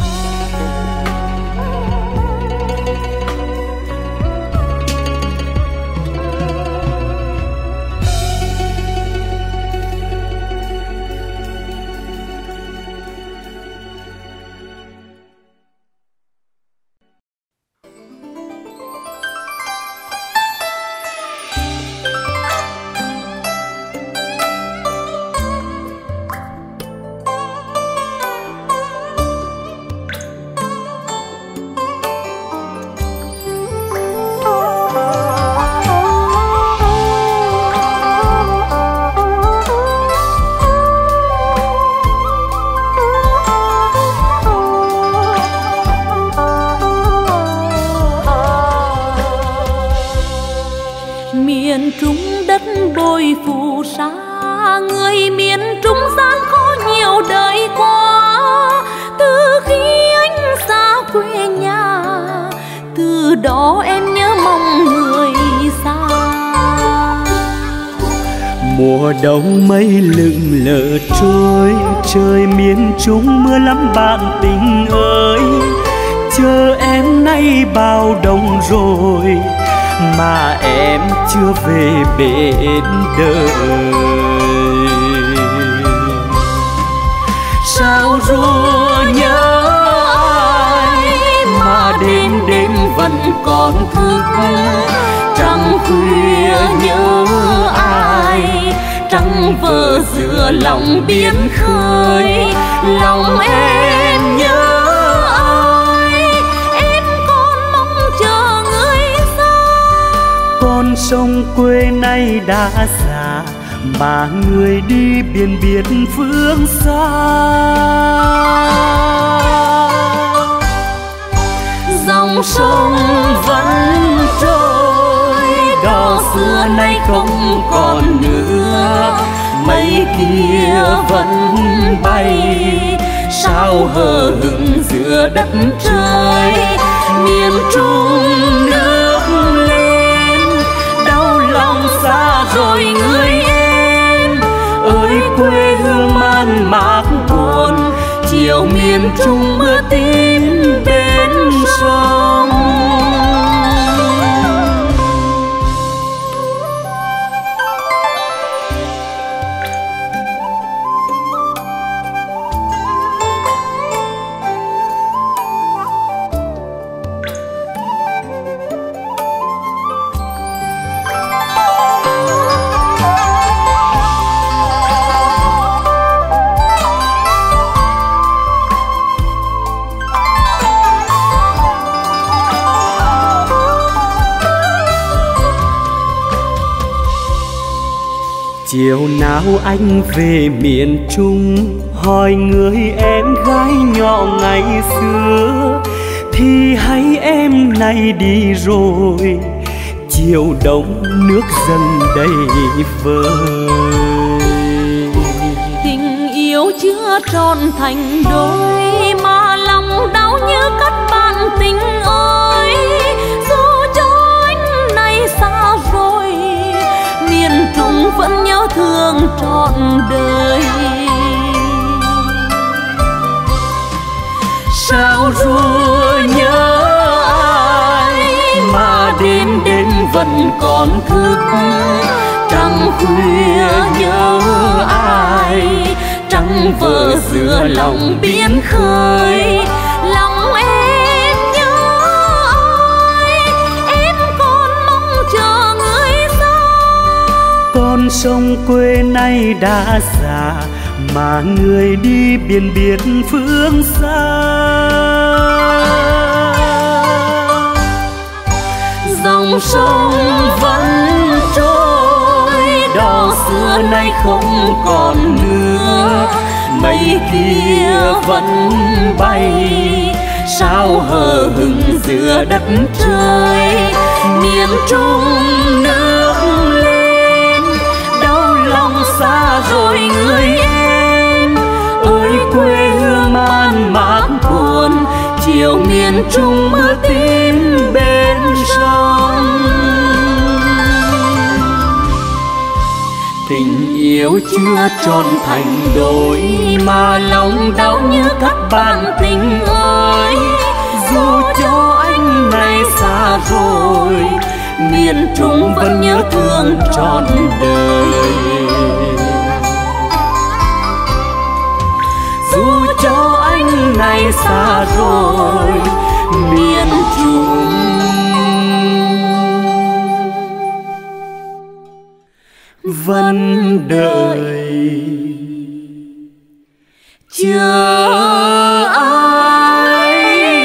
Miền Trung đất bồi phù sa, người miền Trung gian khó nhiều đời qua. Từ khi anh xa quê nhà, từ đó em nhớ mong người xa. Mùa đông mây lững lờ trôi, trời miền Trung mưa lắm bạn tình ơi. Chờ em nay bao đông rồi mà em chưa về bên đời. Sao ru nhớ ai mà đêm đêm vẫn còn thức, trăng khuya nhớ ai, trăng vỡ giữa lòng biển khơi. Lòng em nhớ con sông quê nay đã già, mà người đi biển biệt phương xa. Dòng sông vẫn trôi, đò xưa nay không còn nữa. Mây kia vẫn bay, sao hờ hững giữa đất trời. Miền Trung nước lên, đau lòng xa rồi người em ơi. Quê hương man mác buồn, chiều miền Trung mưa tím bên sông. Chiều nào anh về miền Trung, hỏi người em gái nhỏ ngày xưa, thì hay em nay đi rồi, chiều đông nước dần đầy vơi. Tình yêu chưa tròn thành đôi, mà lòng đau như cắt bạn tình ơi. Dù cho anh này xa rồi, miền Trung vẫn nhớ thương trọn đời. Sao rồi nhớ ai mà đêm đêm vẫn còn thức, trăng khuya nhớ ai, trăng vỡ giữa lòng biển khơi. Lòng em nhớ ai, em còn mong chờ người xa. Con sông quê nay đã già, mà người đi biển biệt phương xa. Dòng sông vẫn trôi, đò xưa nay không còn nữa, mây kia vẫn bay, sao hờ hững giữa đất trời. miền Trung nước lên, đau lòng xa rồi người em ơi, quê hương man mác buồn, chiều miền Trung mưa tím bên sông. Tình yêu chưa tròn thành đôi, mà lòng đau như các bạn tình ơi. Dù cho anh này xa rồi, miền Trung vẫn nhớ thương trọn đời. Dù cho anh này xa rồi, miền Trung vẫn đợi chờ ai.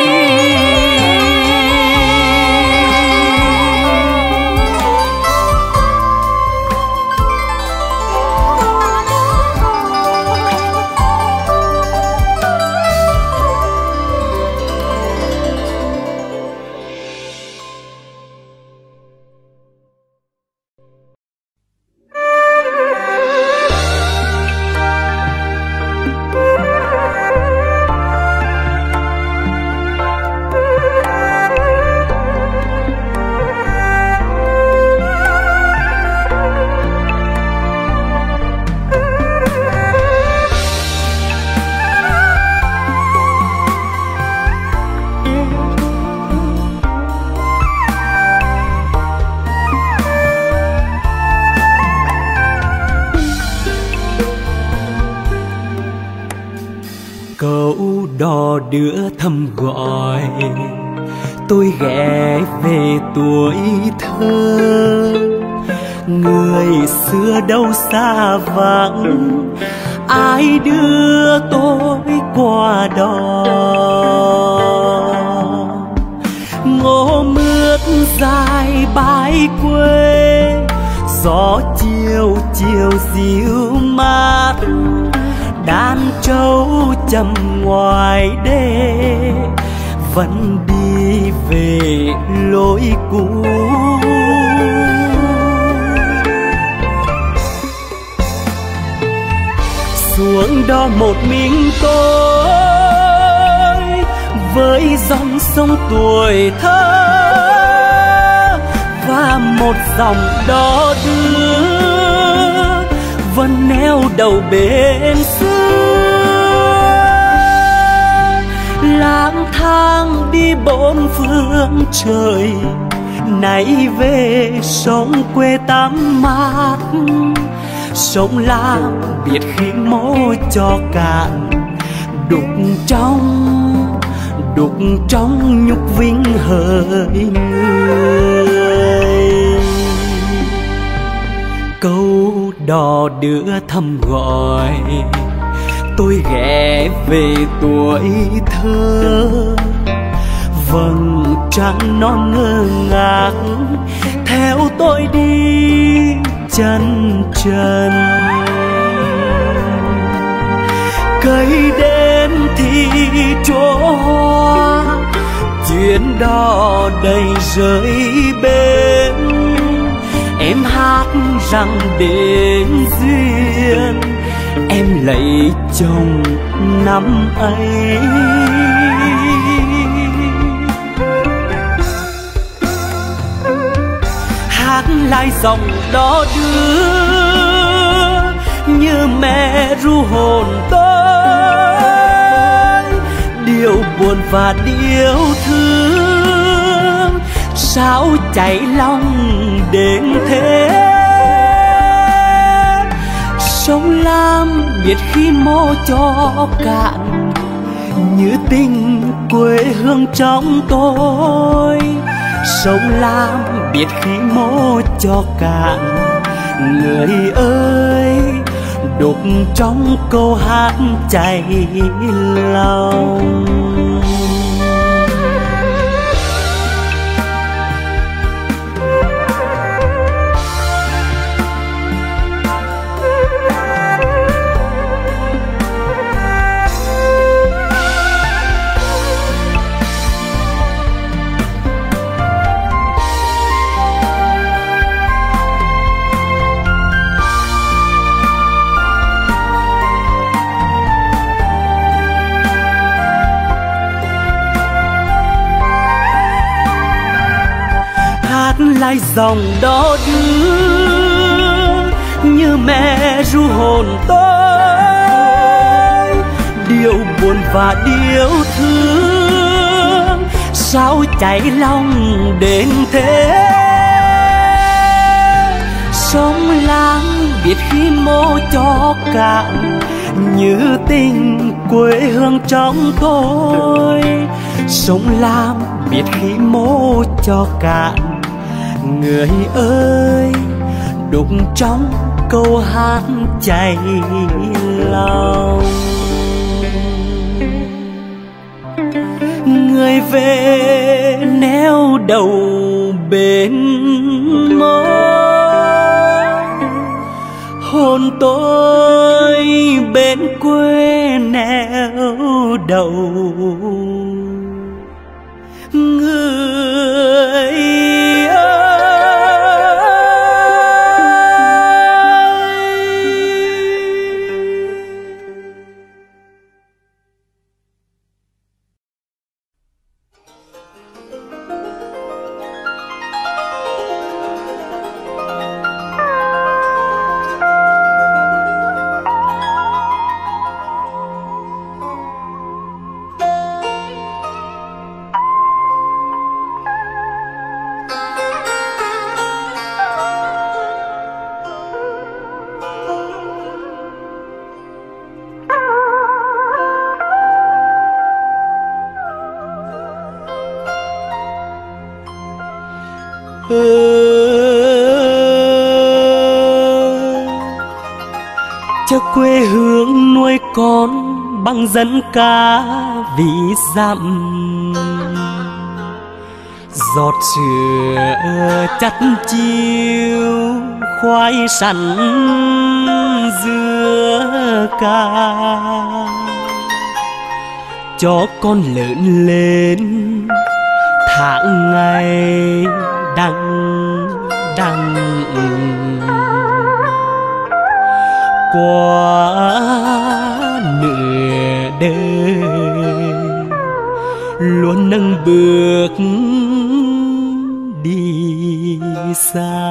Câu đò đưa thăm gọi tôi ghé về tuổi thơ, người xưa đâu xa vắng, ai đưa tôi qua đó. Ngô mướt dài bãi quê, gió chiều chiều dịu mát, đàn trâu chầm ngoài đê vẫn đi về lối cũ. Xuống đó một mình tôi với dòng sông tuổi thơ, và một dòng đò đưa vẫn neo đầu bên xưa. Lang thang đi bốn phương trời, nay về sông quê tắm mát, sông Lam biết khi mô cho cạn, đục trong nhục vinh hỡi người. Câu đò đưa thăm gọi tôi ghé về tuổi thơ, vầng trăng non ngơ ngác theo tôi đi chân trần. Cây đến thì chỗ hoa, chuyến đò đầy rơi bên. Em hát rằng đến duyên, em lấy chồng năm ấy. Hát lại dòng đó đưa như mẹ ru hồn tôi, điều buồn và điều thương sao cháy lòng đến thế. Sông Lam biết khi mô cho cạn, như tình quê hương trong tôi. Sông Lam biết khi mô cho cạn, người ơi đục trong câu hát cháy lòng. Lại dòng đó đưa như mẹ ru hồn tôi, điều buồn và điều thương sao cháy lòng đến thế. Sông Lam biết khi mô cho cạn, như tình quê hương trong tôi. Sông Lam biết khi mô cho cạn, người ơi đục trong câu hát cháy lòng. Người về neo đầu bên mơ, hồn tôi bên quê neo đầu. Người cho quê hương nuôi con bằng dân ca vì dặm. Giọt sữa chắt chiêu khoai sắn dưa ca, cho con lớn lên tháng ngày đằng đằng. Qua nửa đời luôn nâng bước đi xa.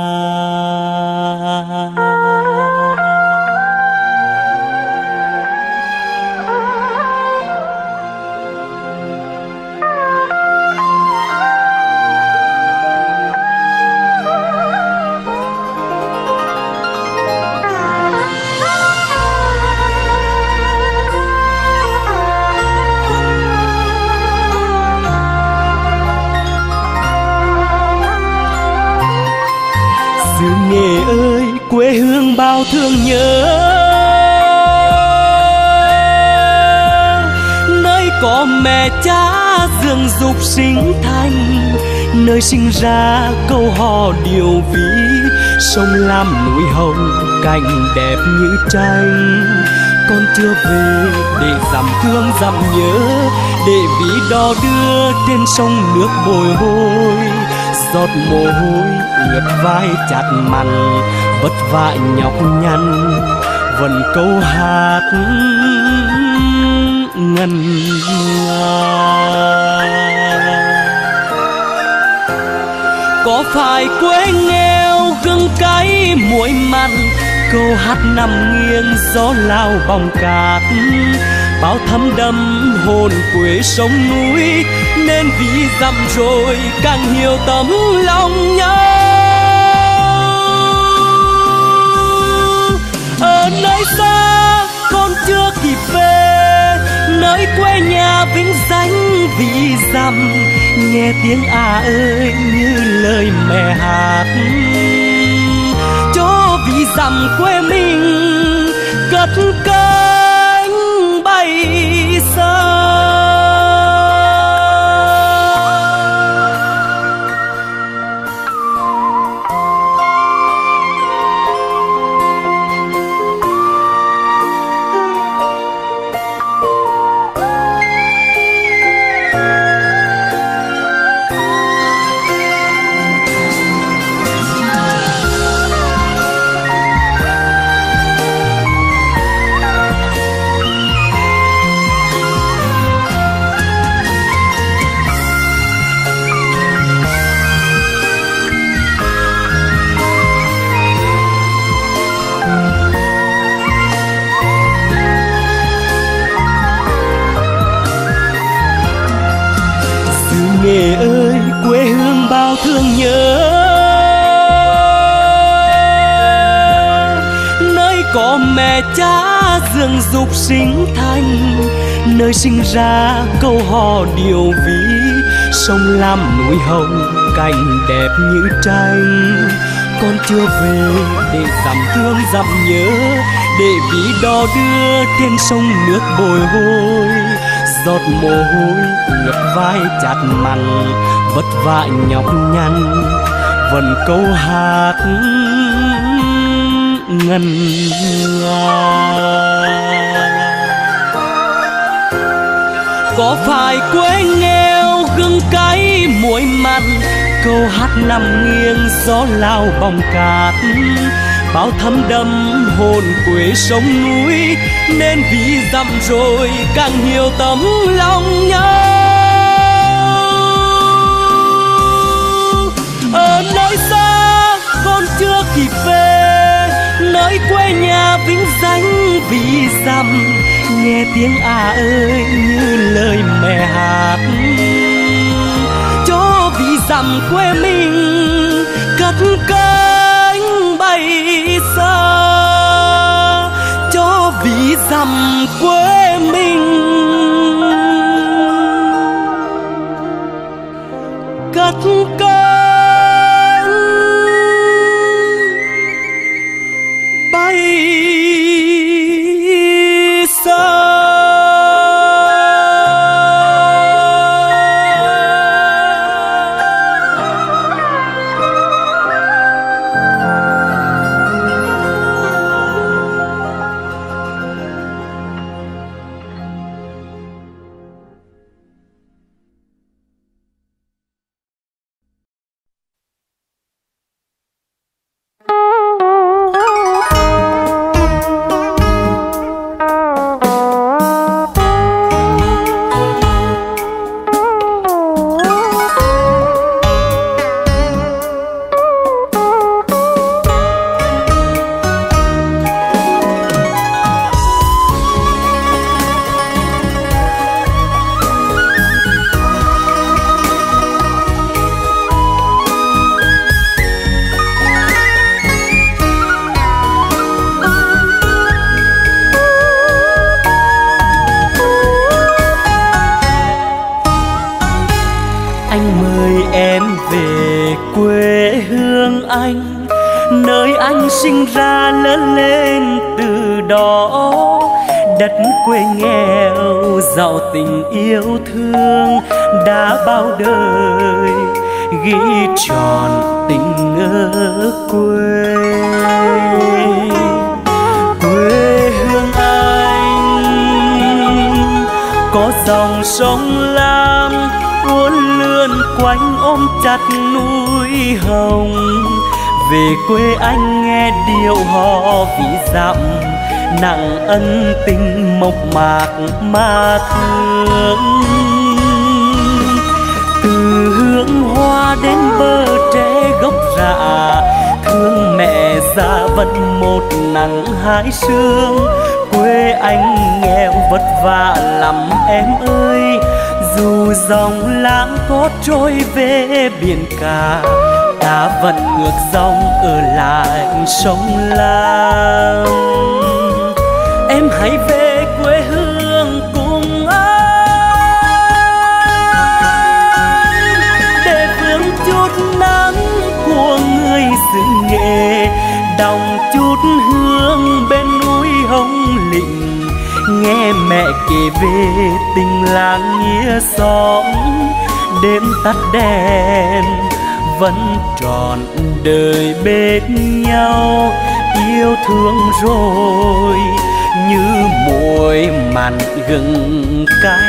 Nghề ơi quê hương bao thương nhớ, nơi có mẹ cha dưỡng dục sinh thành, nơi sinh ra câu hò điều ví sông lam núi hồng cảnh đẹp như tranh. Con chưa về để dằm thương dằm nhớ, để ví đò đưa trên sông nước bồi hồi. Giọt mồ hôi ướt vai chát mặn, vất vả nhọc nhằn vẫn câu hát ngân nga. Có phải quê nghèo gương cái muối mặn, câu hát nằm nghiêng gió lao bóng cát. Bao thấm đẫm hồn quê sông núi, nên vì dặm rồi càng hiểu tấm lòng nhau. Ở nơi xa con chưa kịp về, nơi quê nhà vĩnh danh vì dặm. Nghe tiếng ơi như lời mẹ hát, cho vì dặm quê mình cất cánh bay xa. Nghề ơi quê hương bao thương nhớ, nơi có mẹ cha dưỡng dục sinh thành, nơi sinh ra câu hò điều ví. Sông lam núi hồng cảnh đẹp như tranh. Con chưa về để dằm thương dằm nhớ, để ví đò đưa trên sông nước bồi hồi. Giọt mồ hôi ướt vai chát mặn, vất vả nhọc nhằn vẫn câu hát ngân nga. Có phải quê nghèo gương cái muối mặn, câu hát nằm nghiêng gió lao bóng cát. Bao thấm đẫm hồn quê sông núi, nên vì dặm rồi càng hiểu tấm lòng nhau. Ở nơi xa con chưa kịp về, nơi quê nhà vĩnh danh vì dặm. Nghe tiếng ơi như lời mẹ hát, cho vì dặm quê mình cất cánh bay xa. Cho vì dặm quê mình cất cánh bay xa. nơi anh sinh ra lớn lên từ đó. Đất quê nghèo giàu tình yêu thương đã bao đời ghi tròn tình ở quê. dòng sông Lam uốn lượn quanh ôm chặt núi Hồng. Về quê anh nghe điệu hò ví dặm, nặng ân tình mộc mạc mà thương. Từ hướng hoa đến bờ tre gốc rạ, thương mẹ già vẫn một nắng hai sương. Quê anh nghèo vất vả lắm em ơi, dù dòng lãng có trôi về biển cả, ta vẫn ngược dòng ở lại sông Lam. Em hãy về quê hương cùng anh, để vương chút nắng của người xứ Nghệ, đọng chút hương bên núi Hồng Lĩnh. Nghe mẹ kể về tình làng nghĩa xóm, đêm tắt đèn vẫn trọn đời bên nhau. Yêu thương rồi như muối mặn gừng cay.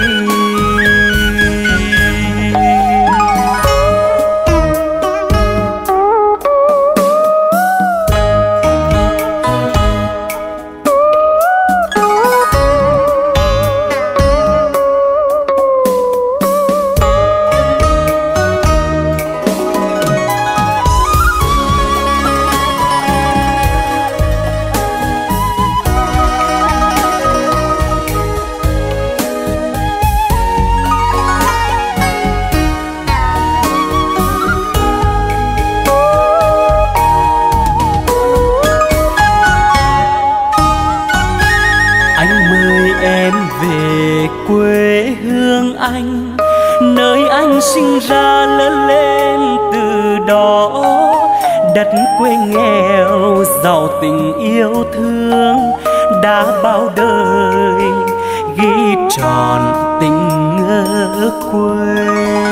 Quê hương anh, nơi anh sinh ra lớn lên từ đó. Đất quê nghèo giàu tình yêu thương, đã bao đời ghi tròn tình ở quê.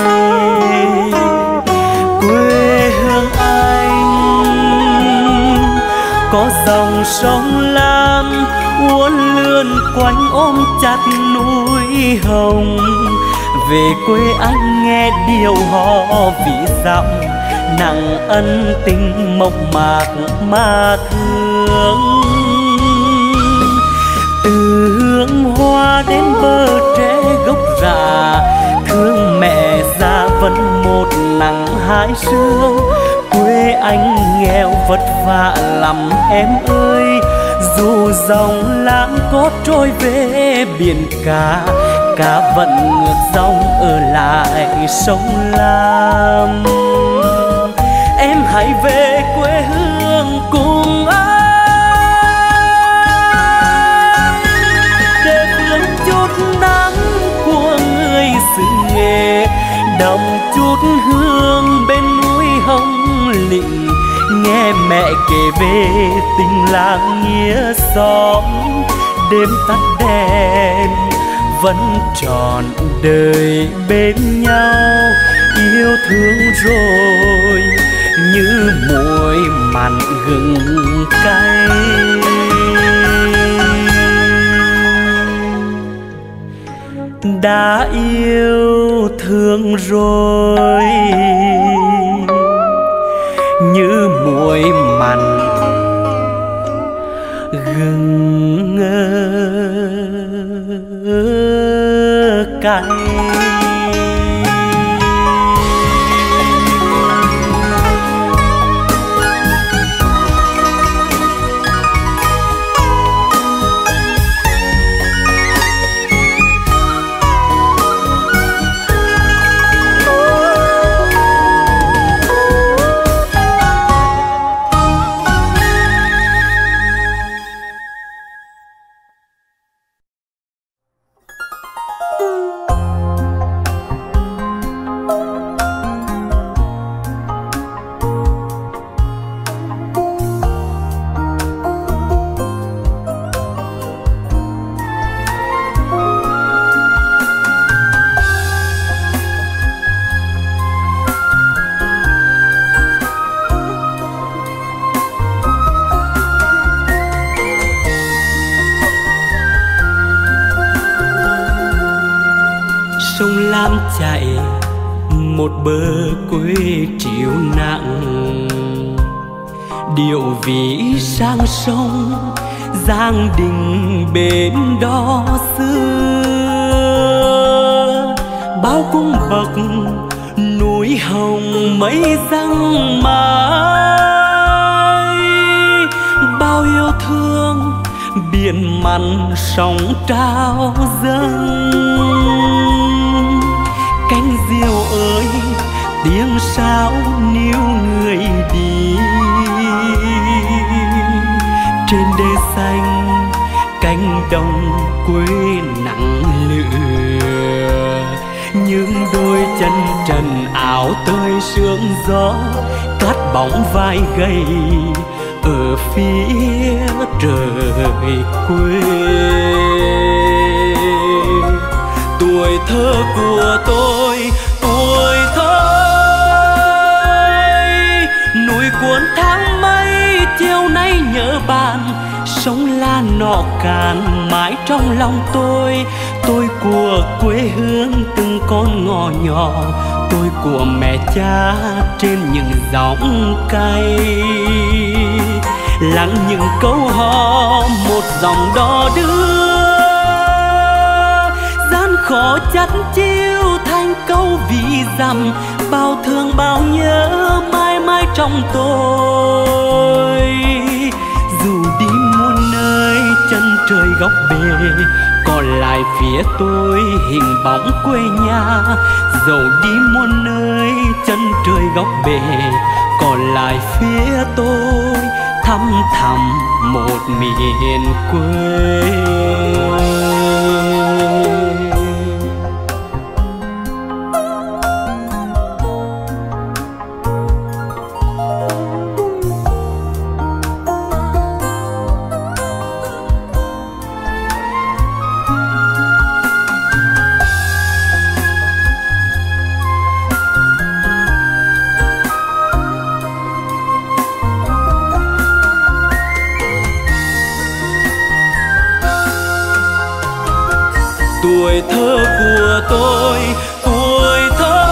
Quê hương anh có dòng sông Lam uốn lượn quanh ôm chặt núi Hồng. Về quê anh nghe điệu hò ví dặm, nặng ân tình mộc mạc mà thương. Từ hương hoa đến bờ tre gốc rạ, thương mẹ già vẫn một nắng hai sương. Quê anh nghèo vất vả lắm em ơi, dù dòng lãng có trôi về biển cả, cá vẫn ngược dòng ở lại sông Lam. Em hãy về quê hương cùng anh, để hưởng chút nắng của người xứ Nghệ, đọng chút hương bên núi Hồng Lĩnh. Nghe mẹ kể về tình làng nghĩa xóm, đêm tắt đèn vẫn trọn đời bên nhau. Yêu thương rồi như muối mặn gừng cay. Đã yêu thương rồi như muối mặn gừng cay. lam chạy một bờ quê triều nặng, điệu vĩ sang sông Giang Đình bên đó xưa. Bao cung bậc núi hồng mấy răng mái, bao yêu thương biển mặn sóng trao dâng. Cánh diều ơi tiếng sáo níu người đi, trên đê xanh cánh đồng quê nặng lửa. Những đôi chân trần áo tơi sương gió, cát bóng vai gầy ở phía trời quê. Tuổi thơ của tôi, tuổi thơ núi cuốn tháng mây chiều nay nhớ bạn. Sông La nọ cạn mãi trong lòng tôi của quê hương từng con ngõ nhỏ, tôi của mẹ cha trên những dòng cây. Lắng những câu hò một dòng đò đưa, gian khó chắt chiêu thành câu ví dặm. Bao thương bao nhớ mãi mãi trong tôi. Dù đi muôn nơi chân trời góc bể, còn lại phía tôi hình bóng quê nhà. Dẫu đi muôn nơi chân trời góc bể, còn lại phía tôi thăm thẳm một miền quê. Tuổi thơ của tôi, tuổi thơ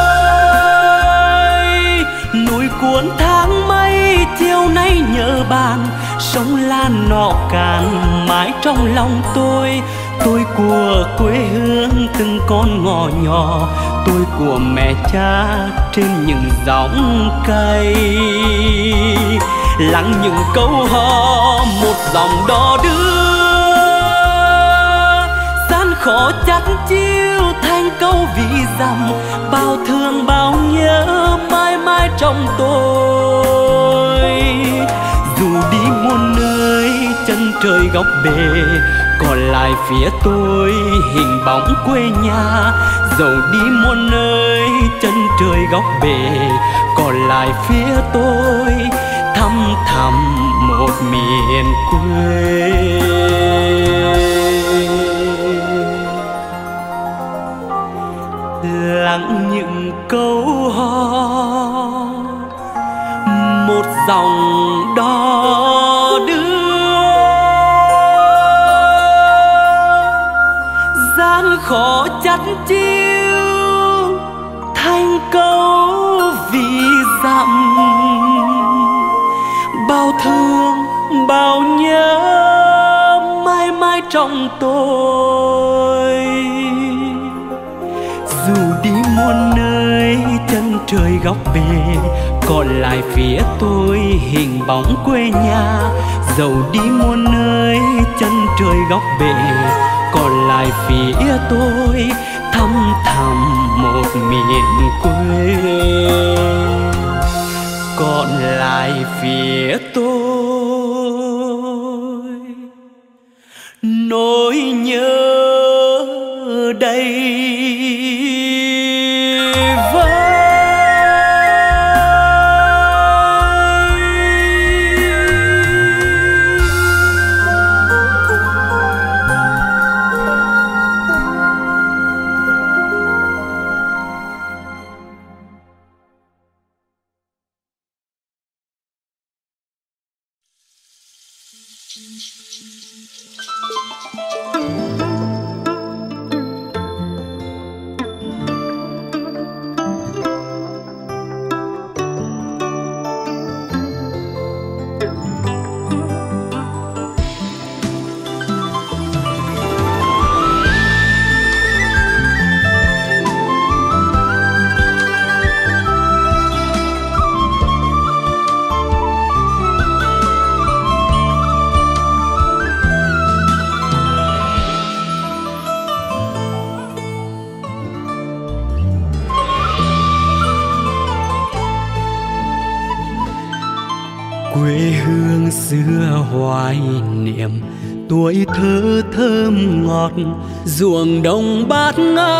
núi cuốn tháng mây chiều nay nhớ bạn. Sông La nọ cạn mãi trong lòng tôi của quê hương từng con ngõ nhỏ, tôi của mẹ cha trên những dòng cây. Lắng những câu hò một dòng đò đưa, khó chắt chiêu thành câu ví dặm. Bao thương bao nhớ mãi mãi trong tôi. Dù đi muôn nơi chân trời góc bể, còn lại phía tôi hình bóng quê nhà. Dẫu đi muôn nơi chân trời góc bể, còn lại phía tôi thăm thẳm một miền quê. Lắng những câu hò một dòng đò đưa, gian khó chắt chiêu thành câu ví dặm. Bao thương bao nhớ mãi mãi trong tôi. Dù đi muôn nơi chân trời góc bể, còn lại phía tôi hình bóng quê nhà. Dẫu đi muôn nơi chân trời góc bể, còn lại phía tôi thăm thẳm một miền quê. Còn lại phía tôi nỗi nhớ đây. xưa hoài niệm, tuổi thơ thơm ngọt, ruộng đồng bát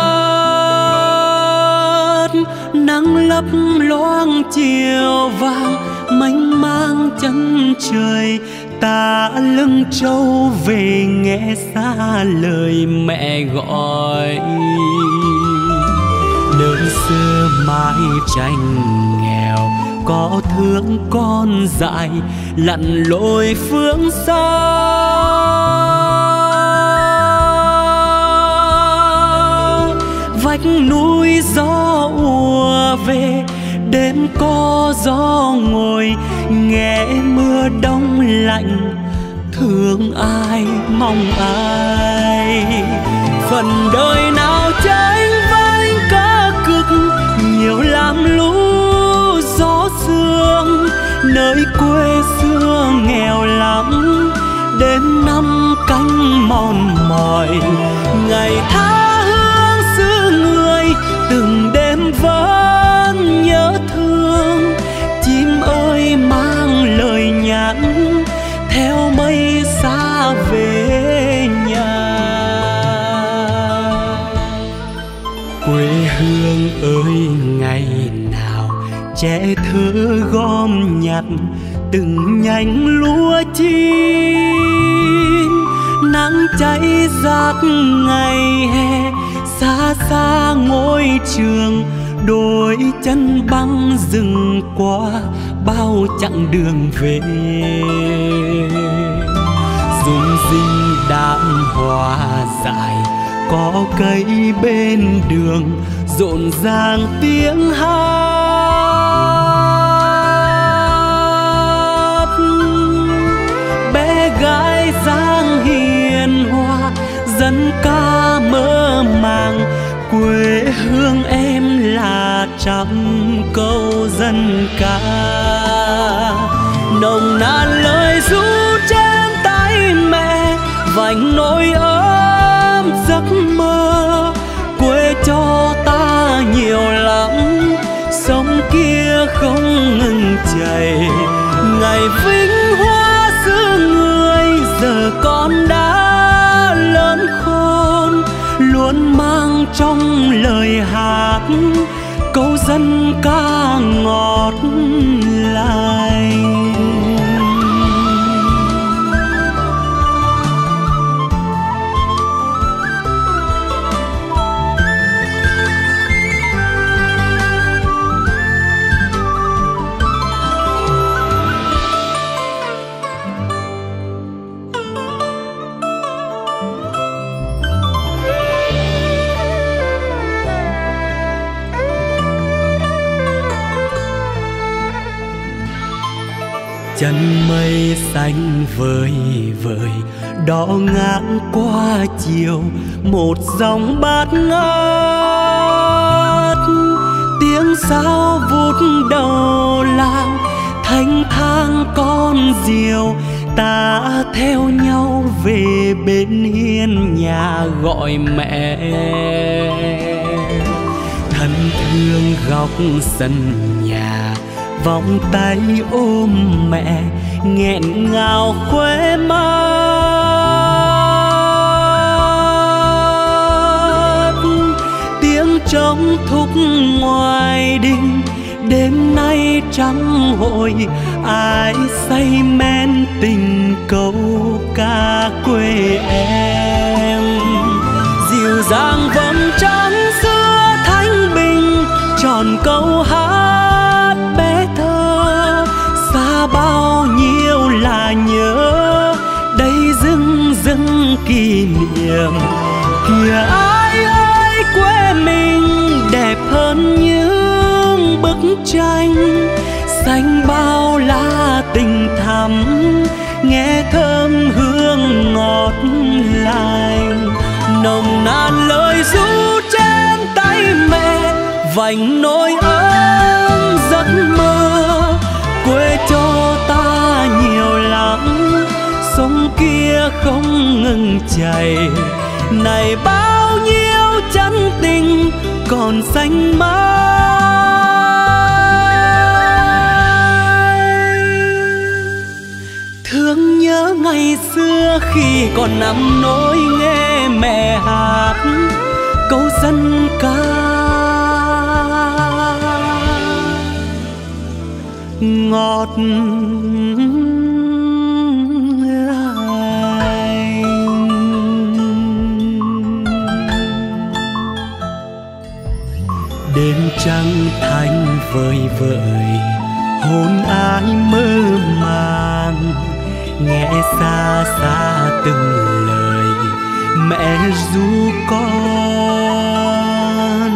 ngát, nắng lấp loáng chiều vàng, mênh mang chân trời. Ta lưng trâu về nghe xa lời mẹ gọi, đơn sơ mái tranh nghèo, có thương con dại lặn lội phương xa. Vách núi gió ùa về, đêm có gió ngồi, nghe mưa đông lạnh, thương ai mong ai. Phần đời nào tranh vanh cá cực, nhiều làm lũ gió sương. Nơi quê xưa nghèo lắm, đêm năm canh mòn mỏi, ngày tha hương xứ người, từng đêm vẫn nhớ thương. Chim ơi mang lời nhắn, theo mây xa về nhà. Quê hương ơi ngày nào trẻ thơ gom nhặt, từng nhánh lúa chín. Nắng cháy rát ngày hè, xa xa ngôi trường, đôi chân băng rừng qua bao chặng đường về. Rung rinh đám hoa dại, có cây bên đường, rộn ràng tiếng hát. Bé gái dáng hiền hòa, dân ca mơ màng, quê hương em là trăm câu dân ca. Nồng nàn lời ru trên tay mẹ, vành nỗi ấm giấc mơ. Quê cho ta nhiều lắm, sông kia không ngừng chảy. Ngày vinh hoa xứ người, giờ con đã lớn khôn, luôn mang trong lời hát câu dân ca ngọt lành. Chân mây xanh vời vời, đỏ ngang qua chiều, một dòng bát ngát. Tiếng sao vút đầu làng, thanh thang con diều. Ta theo nhau về bên hiên nhà gọi mẹ. Thân thương góc sân nhà, vòng tay ôm mẹ, nghẹn ngào khóe mắt. Tiếng trống thúc ngoài đình, đêm nay trắng hội, ai say men tình câu ca quê em. Dịu dàng vầng trăng xưa thanh bình, tròn câu hát bé thơ. Xa bao nhiêu là nhớ, đây dưng dưng kỷ niệm. Kìa ai ơi quê mình đẹp hơn những bức tranh, xanh bao lá tình thắm, nghe thơm hương ngọt lành. Nồng nàn lời ru trên tay mẹ, vành nỗi ấm giấc mơ. Quê cho ta nhiều lắm, sông kia không ngừng chảy. Này bao nhiêu chân tình còn xanh mãi. thương nhớ ngày xưa khi còn nằm nỗi nghe mẹ hát câu dân ca ngọt lành. Đêm trăng thanh vời vợi hôn ai mơ màng, nghe xa xa từng lời mẹ ru con.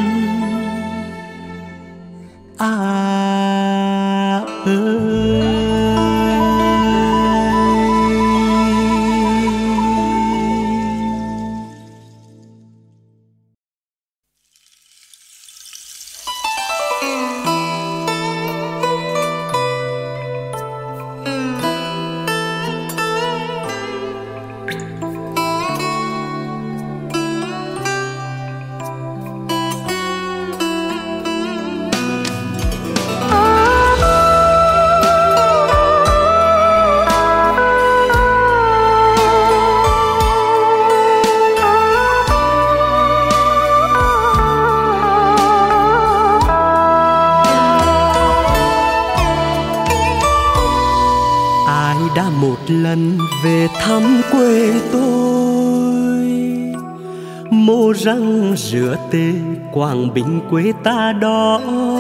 Đã một lần về thăm quê tôi, mô răng rửa tê Quảng Bình quê ta đó.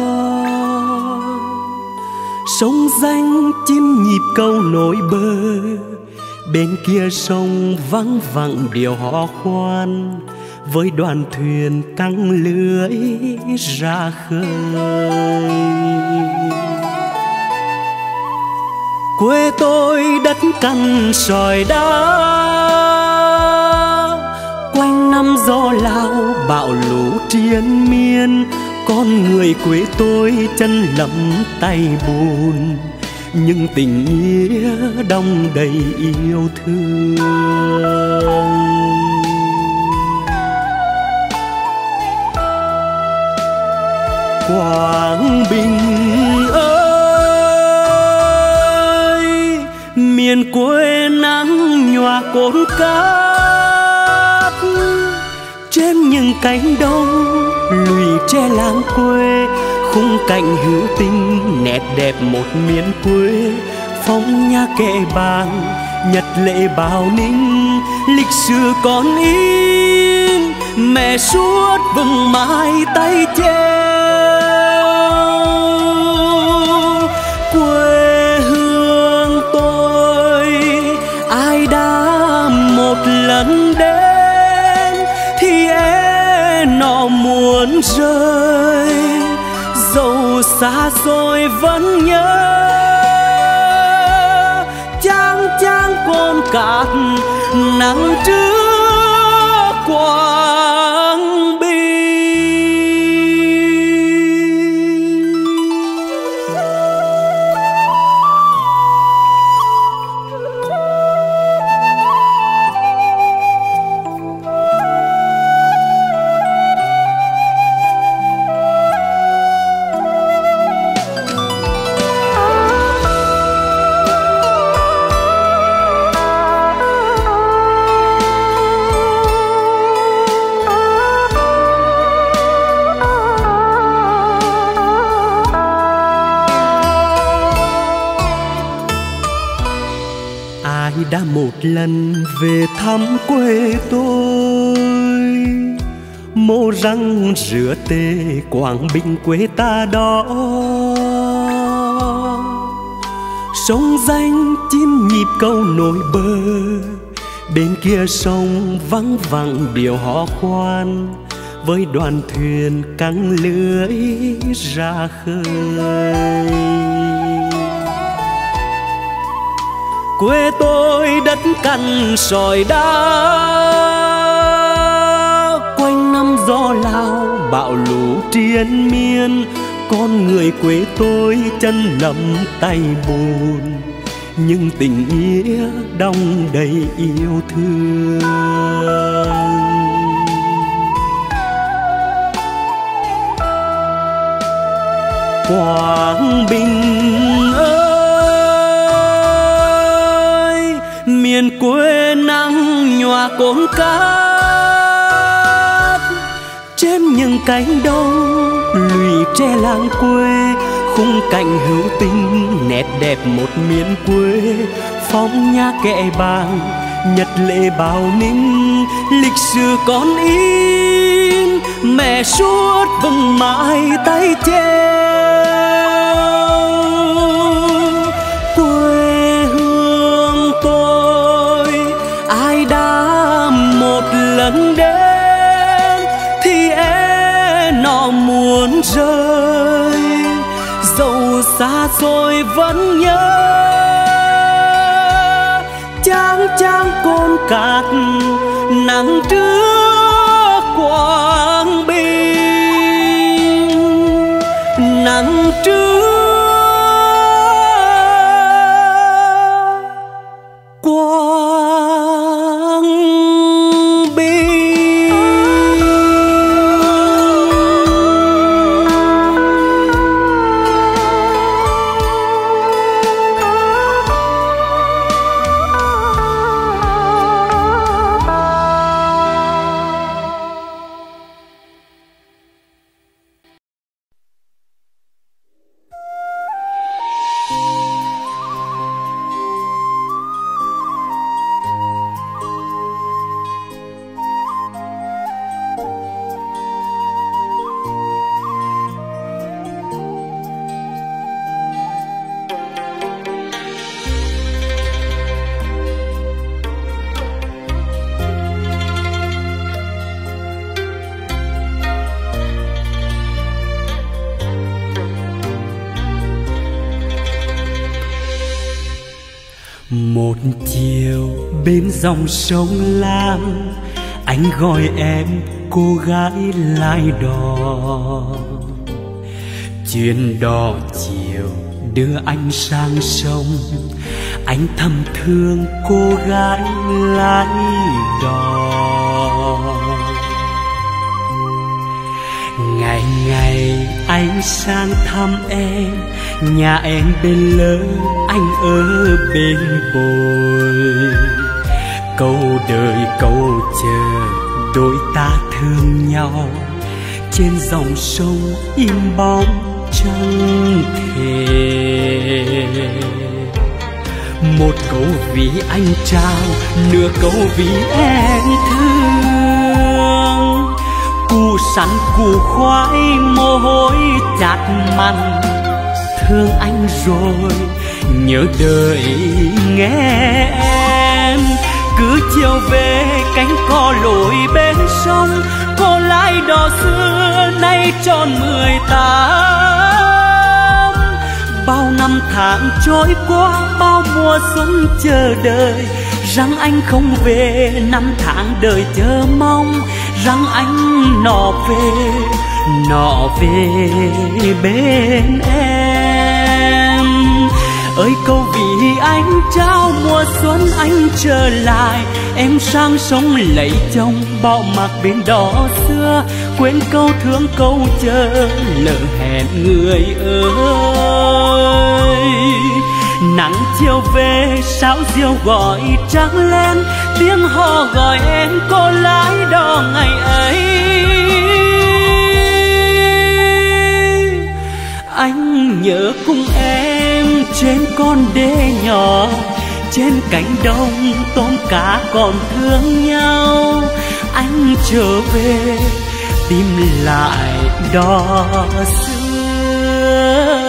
Sông danh chim nhịp câu nổi bờ, bên kia sông vắng vẳng điệu hò khoan, với đoàn thuyền căng lưới ra khơi. Quê tôi đất cằn sỏi đá, quanh năm gió lao bão lũ triền miên. Con người quê tôi chân lấm tay bùn, nhưng tình nghĩa đong đầy yêu thương. Quảng Bình miền quê nắng nhòa cồn cát, trên những cánh đồng lùi tre làng quê, khung cảnh hữu tình nét đẹp một miền quê. Phong nha kệ bàn nhật lệ Bảo Ninh, lịch sử còn in mẹ suốt vừng mãi tay treo. Quê hương tôi ai đã một lần đến thì nó muốn rơi, dẫu xa xôi vẫn nhớ. Chang chang cồn cát nắng trước Quảng Bình. Đã một lần về thăm quê tôi, mô răng rửa tê Quảng Bình quê ta đó. Sông danh chim nhịp câu nổi bờ, bên kia sông vắng vẳng điệu hò khoan, với đoàn thuyền căng lưới ra khơi. Quê tôi đất cằn sỏi đá, quanh năm gió lao bão lũ triền miên. Con người quê tôi chân lấm tay bùn, nhưng tình nghĩa đong đầy yêu thương. Quảng Bình ơi, miền quê nắng nhòa cồn cát. Trên những cánh đồng lũy tre làng quê, khung cảnh hữu tình nét đẹp một miền quê. Phong nha kệ bàng nhật lệ bao ninh, lịch sử còn in mẹ suốt vững mãi tay treo. Quê hương tôi ai đã một lần đến thì nó muốn rơi, dẫu xa xôi vẫn nhớ. Trang trang cồn cát nắng trước Quảng Bình, nắng trước Quảng Bình. Một chiều bên dòng sông Lam, anh gọi em cô gái lái đò. Chuyến đò chiều đưa anh sang sông, anh thầm thương cô gái lái đò. Ngày ngày anh sang thăm em, nhà em bên lớn, anh ở bên bồi. Câu đời câu chờ đôi ta thương nhau, trên dòng sông im bóng chẳng thể. Một câu vì anh trao, nửa câu vì em thương. Củ sắn củ khoai mồ hôi chát mặn, thương anh rồi nhớ đời nghe em. Cứ chiều về cánh cò lội bên sông, cô lái đò xưa nay tròn 18. Bao năm tháng trôi qua, bao mùa xuân chờ đợi, rằng anh không về. Năm tháng đời chờ mong, rằng anh nọ về bên em. Ơi câu vì anh trao mùa xuân anh trở lại, em sang sông lấy chồng bỏ mặc bên đò xưa. Quên câu thương câu chờ lỡ hẹn người ơi. Nắng chiều về sáo diều gọi trắng lên, tiếng hò gọi em cô lái đò ngày ấy. Anh nhớ cùng em trên con đê nhỏ, trên cánh đồng tôm cá còn thương nhau. Anh trở về tìm lại đò xưa.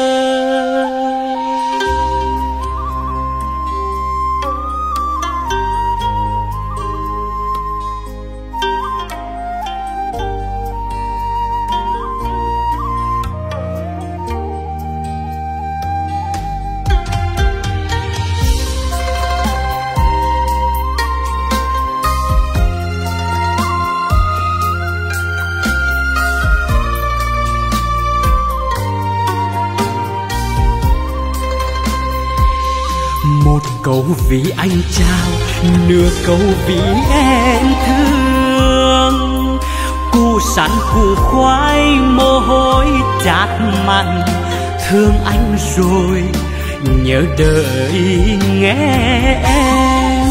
Một câu vì anh trao, nửa câu vì em thương. Củ sắn củ khoai mồ hôi chát mặn, thương anh rồi nhớ đời nghe em.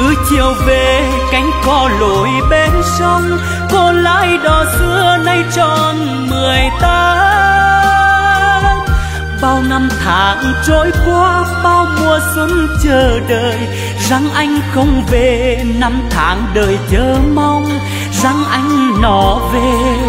cứ chiều về cánh cò lội bên sông, cô lái đò xưa nay tròn 18. Bao năm tháng trôi qua, bao mùa xuân chờ đợi, rằng anh không về. Năm tháng đời chờ mong, rằng anh nó về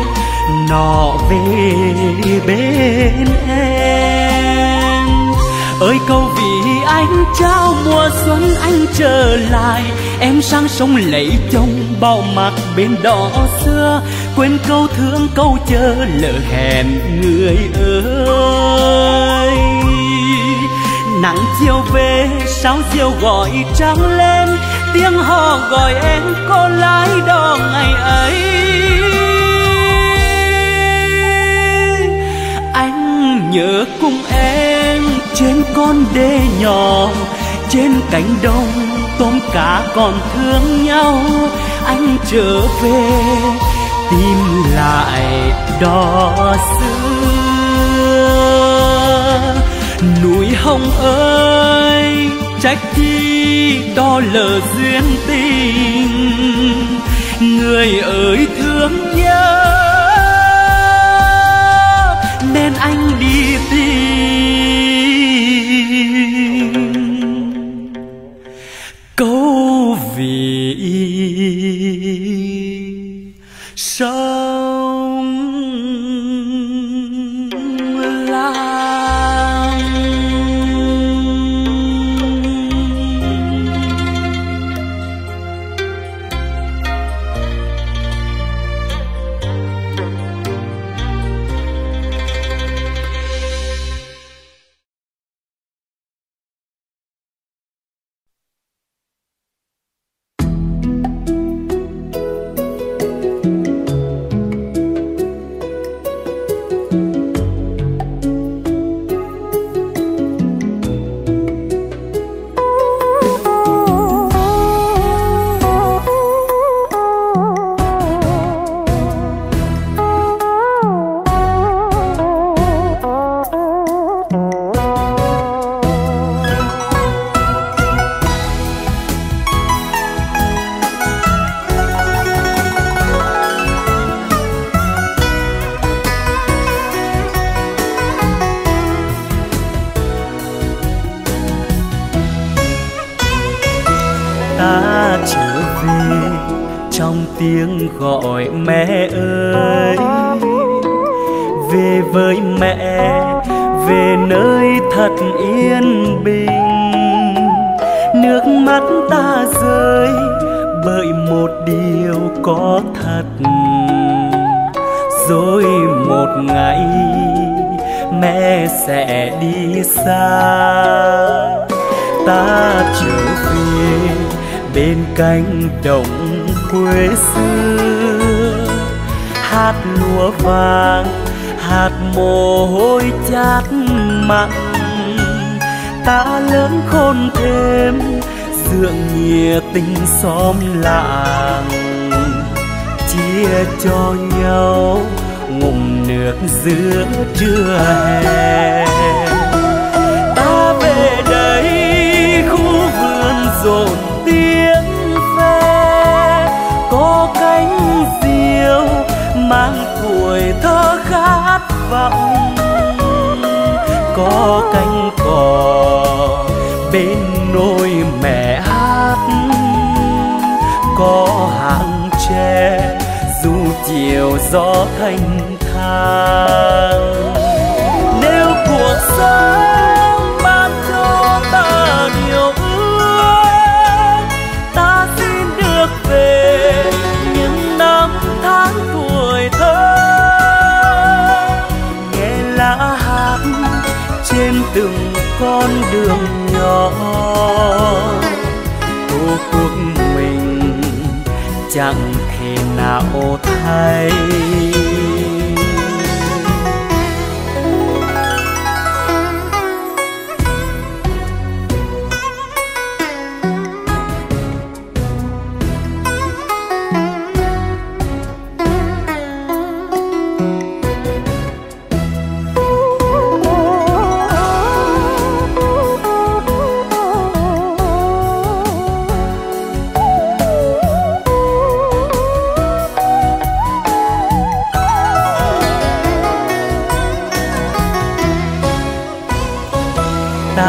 bên em. Ơi câu vì anh trao mùa xuân anh trở lại, em sang sông lấy chồng bao mặt bên đò xưa, quên câu thương câu chờ lỡ hẹn người ơi. Nắng chiều về sao diều gọi trắng lên, tiếng hò gọi em cô lái đò ngày ấy. Anh nhớ cùng em trên con đê nhỏ, trên cánh đồng tôm cá còn thương nhau. Anh trở về tìm lại đò xưa. Núi Hồng ơi trách chi đò lỡ duyên tình, người ơi thương nhớ nên anh đi tìm câu vì sông Lam. Ta trở về trong tiếng gọi mẹ ơi, về với mẹ, về nơi thật yên bình. Nước mắt ta rơi bởi một điều có thật, rồi một ngày mẹ sẽ đi xa. Ta trở về bên cánh đồng quê xưa, hạt lúa vàng, hạt mồ hôi chát mặn. Ta lớn khôn thêm dượng nghĩa tình xóm làng, chia cho nhau ngụm nước giữa trưa hè. Ta về đây khu vườn rộn tiếng ve, có cánh diều mang tuổi thơ khát vọng, có cánh cò bên nôi mẹ hát, có hàng tre dù chiều gió thanh thang. Nếu cuộc sống ban cho ta điều ước, ta xin được về những năm tháng tuổi thơ, nghe lá hát trên từng con đường nhỏ. Tổ quốc mình chẳng thể nào thay.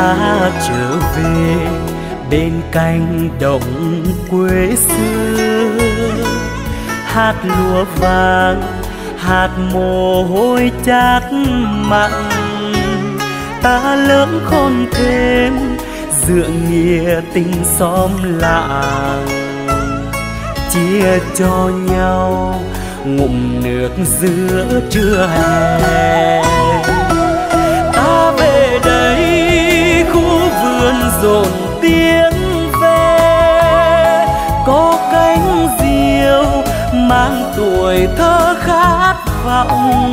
ta trở về bên cánh đồng quê xưa. Hạt lúa vàng, hạt mồ hôi chát mặn, ta lớn khôn thêm dựa nghĩa tình xóm làng. Chia cho nhau ngụm nước giữa trưa hè. Ta về đây khu vườn rộn tiếng ve, có cánh diều mang tuổi thơ khát vọng,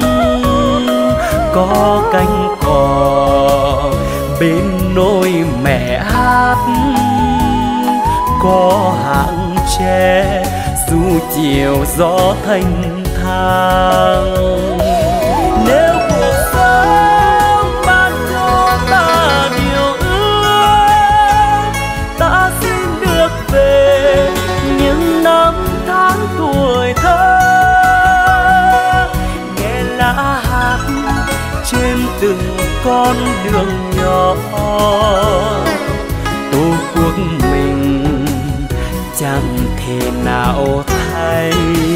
có cánh cò bên nôi mẹ hát, có hạng tre dù chiều gió thanh thang. Nếu cuộc sống ban cho ta điều ước, ta xin được về những năm tháng tuổi thơ, nghe lá hát trên từng con đường nhỏ. Tổ quốc mình chẳng thể nào thay,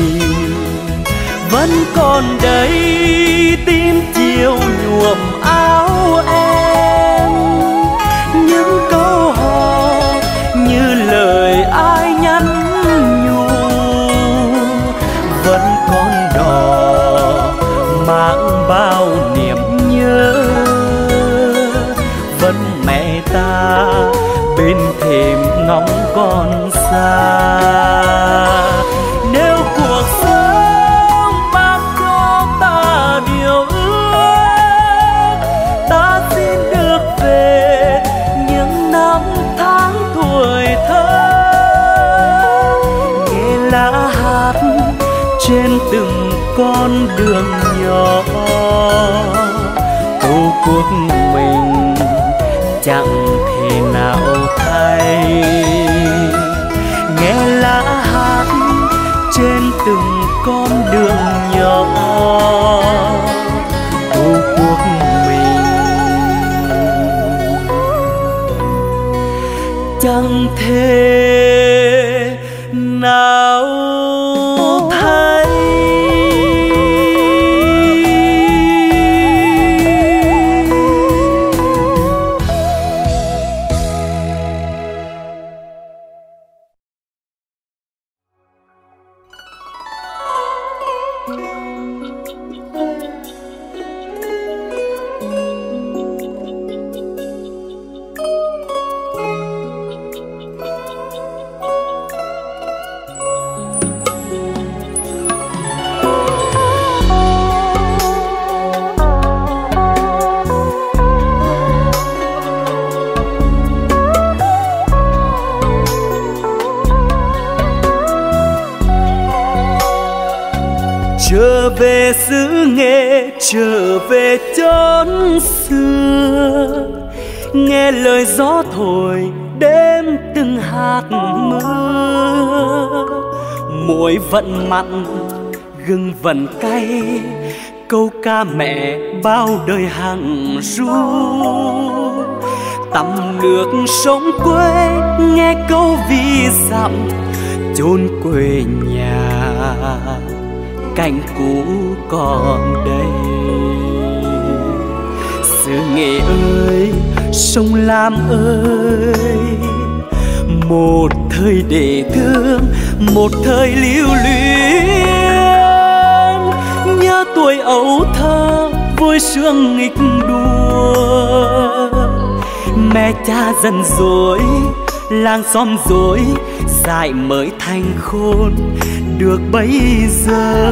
vẫn còn đây tim chiều nhuộm áo em. Những câu hò như lời ai nhắn nhủ, vẫn còn đò mang bao niềm nhớ. Vẫn mẹ ta bên thềm ngóng con xa. Nếu cuộc sống ban cho ta điều ước, ta xin được về những năm tháng tuổi thơ, nghe lá hát trên từng con đường nhỏ. Tổ quốc mình chẳng thể nào thay, nghe lá hát trên từng con đường nhỏ. Tổ quốc mình chẳng thể nào thay. Trở về xứ Nghệ, trở về chốn xưa, nghe lời gió thổi đêm từng hạt mưa. Muối vẫn mặn, gừng vẫn cay, câu ca mẹ bao đời hằng ru. Tắm nước sông quê, nghe câu ví dặm chốn quê nhà. Cảnh cũ còn đây, xứ Nghệ ơi, sông Lam ơi, một thời để thương, một thời lưu luyến. Nhớ tuổi ấu thơ vui sướng nghịch đùa, mẹ cha dần dối, làng xóm dối, dại mới thành khôn được bấy giờ.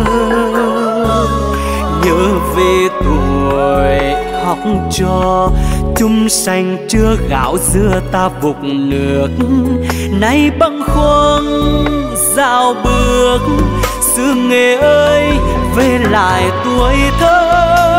Nhớ về tuổi học trò, chung sành chưa gạo dưa ta vục nước. Nay bâng khuâng dạo bước, xứ Nghệ ơi về lại tuổi thơ.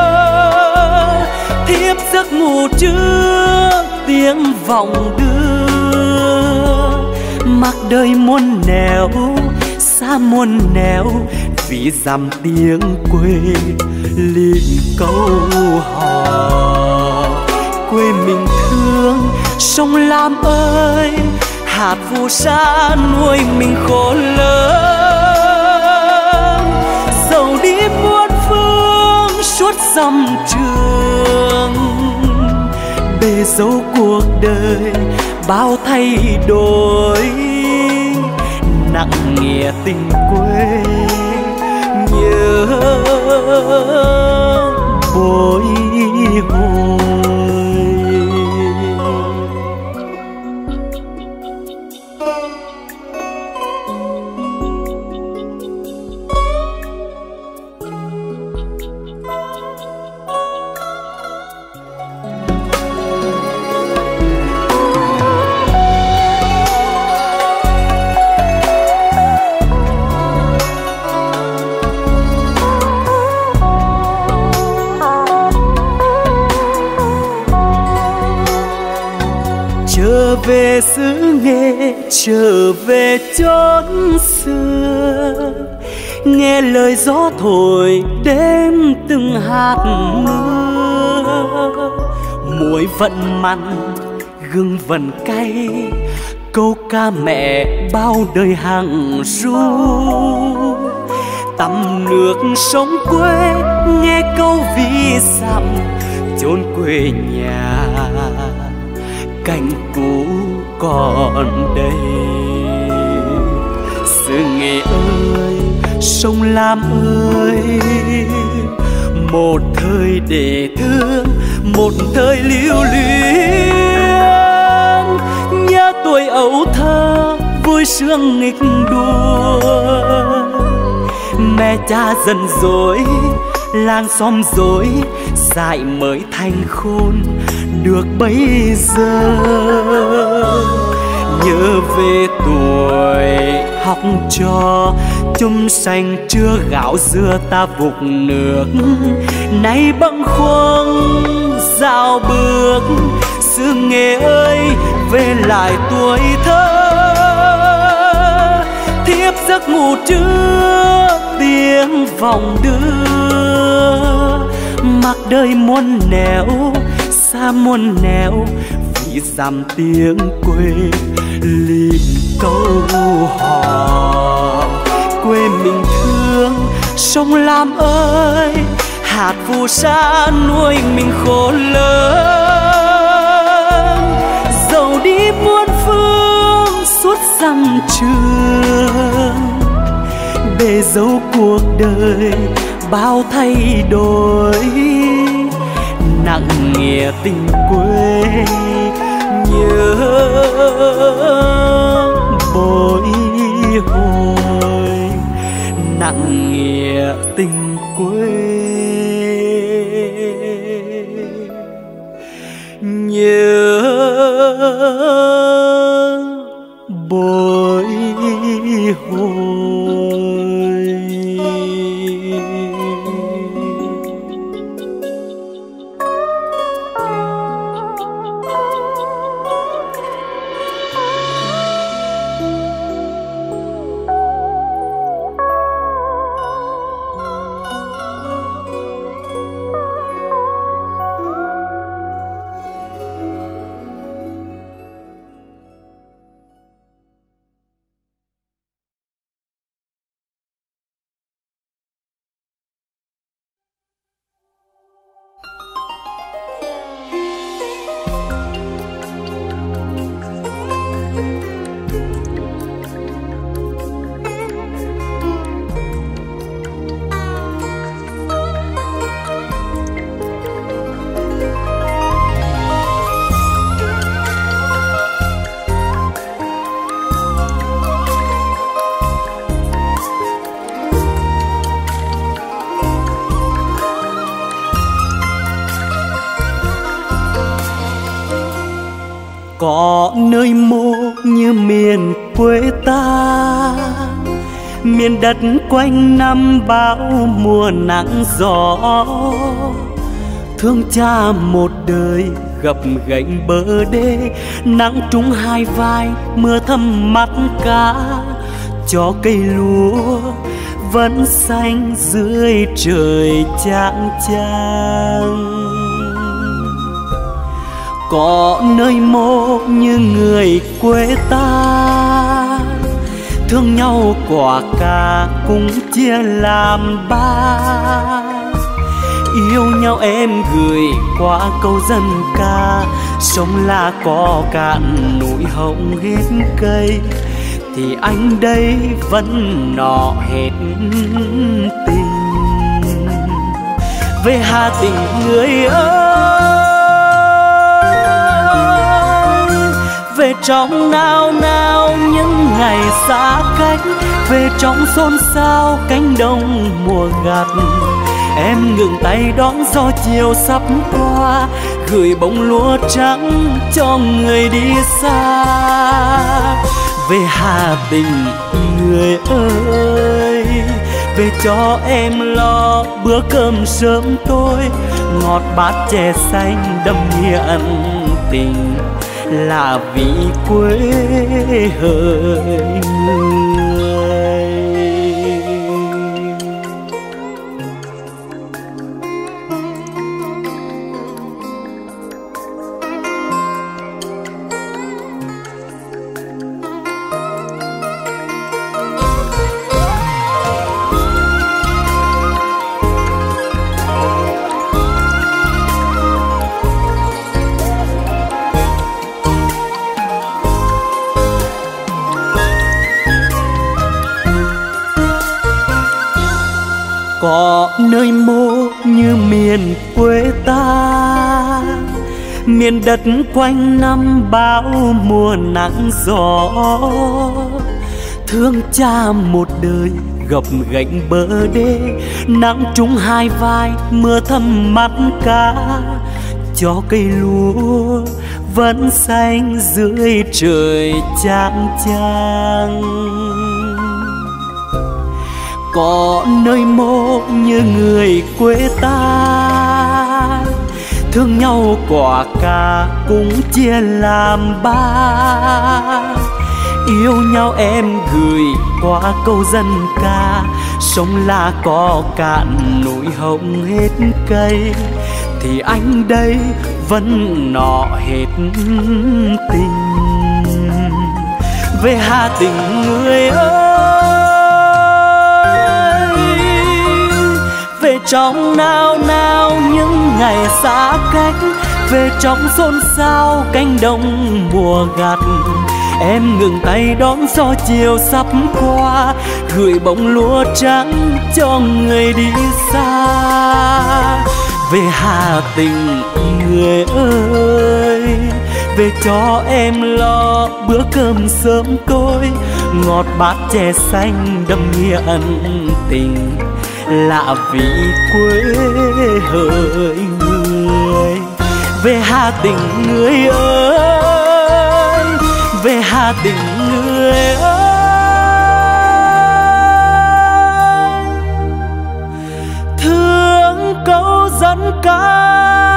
Thiếp giấc ngủ trước tiếng vọng đưa, mặc đời muôn nẻo xa muôn nẻo, vì dằm tiếng quê liên câu hò. quê mình thương. Sông Lam ơi, hạt phù sa nuôi mình khổ lớn. Dẫu đi muôn phương suốt dặm trường, bề dấu cuộc đời bao thay đổi. Nặng nghĩa tình quê nhớ bồi hồi. Trở về xứ Nghệ, trở về chốn xưa, nghe lời gió thổi đêm từng hạt mưa. Muối vẫn mặn, gừng vẫn cay, câu ca mẹ bao đời hằng ru. Tắm nước sông quê, nghe câu ví dặm chốn quê nhà. Cảnh cũ còn đây, xứ Nghệ ơi, sông Lam ơi, một thời để thương, một thời lưu luyến. Nhớ tuổi ấu thơ vui sướng nghịch đùa, mẹ cha dần dối, làng xóm dối, dại mới thành khôn được bấy giờ. Nhớ về tuổi học trò, chung xanh chưa gạo dưa ta vục nước. Nay bâng khuâng dạo bước, xứ Nghệ ơi về lại tuổi thơ. Thiếp giấc ngủ trưa tiếng vọng đưa, mặc đời muôn nẻo xa muôn nẻo, vì dằm tiếng quê ly câu hò. Quê mình thương, sông Lam ơi, hạt phù sa nuôi mình khổ lớn. Dẫu đi muôn phương suốt dặm trường, bề dấu cuộc đời bao thay đổi. Nặng nghĩa tình quê nhớ bồi hồi. Nặng nghĩa tình quê nhớ bồi hồi. Có nơi mô như miền quê ta, miền đất quanh năm bão mùa nắng gió. Thương cha một đời gập ghềnh bờ đê, nắng trúng hai vai mưa thấm mắt cá. Cho cây lúa vẫn xanh dưới trời chang chang. Có nơi mộ như người quê ta, thương nhau quả cà cũng chia làm ba. Yêu nhau em gửi qua câu dân ca, sông là có cạn núi hồng hết cây, thì anh đây vẫn nọ hết tình. Về Hà Tĩnh người ơi, về trong nao nao những ngày xa cách, về trong xôn xao cánh đồng mùa gặt. Em ngừng tay đón gió chiều sắp qua, gửi bông lúa trắng cho người đi xa. Về Hà Tĩnh người ơi, về cho em lo bữa cơm sớm tối, ngọt bát chè xanh đậm nghĩa ân tình, là vì quê hỡi người. Có nơi mô như miền quê ta, miền đất quanh năm bão mùa nắng gió. Thương cha một đời gập ghềnh bờ đê, nắng trúng hai vai mưa thấm mắt cá, cho cây lúa vẫn xanh dưới trời chang chang. Có nơi mộ như người quê ta, thương nhau quả cà cũng chia làm ba. Yêu nhau em gửi qua câu dân ca, sông là có cạn núi hồng hết cây, thì anh đây vẫn nọ hết tình. Về Hà Tĩnh người ơi, về trong nao nao những ngày xa cách, về trong xôn xao cánh đồng mùa gặt. Em ngừng tay đón gió chiều sắp qua, gửi bông lúa trắng cho người đi xa. Về Hà Tĩnh người ơi, về cho em lo bữa cơm sớm tối, ngọt bát chè xanh đậm nghĩa ân tình, là vì quê hỡi người. Về Hà Tĩnh người ơi, về Hà Tĩnh người ơi, thương câu dân ca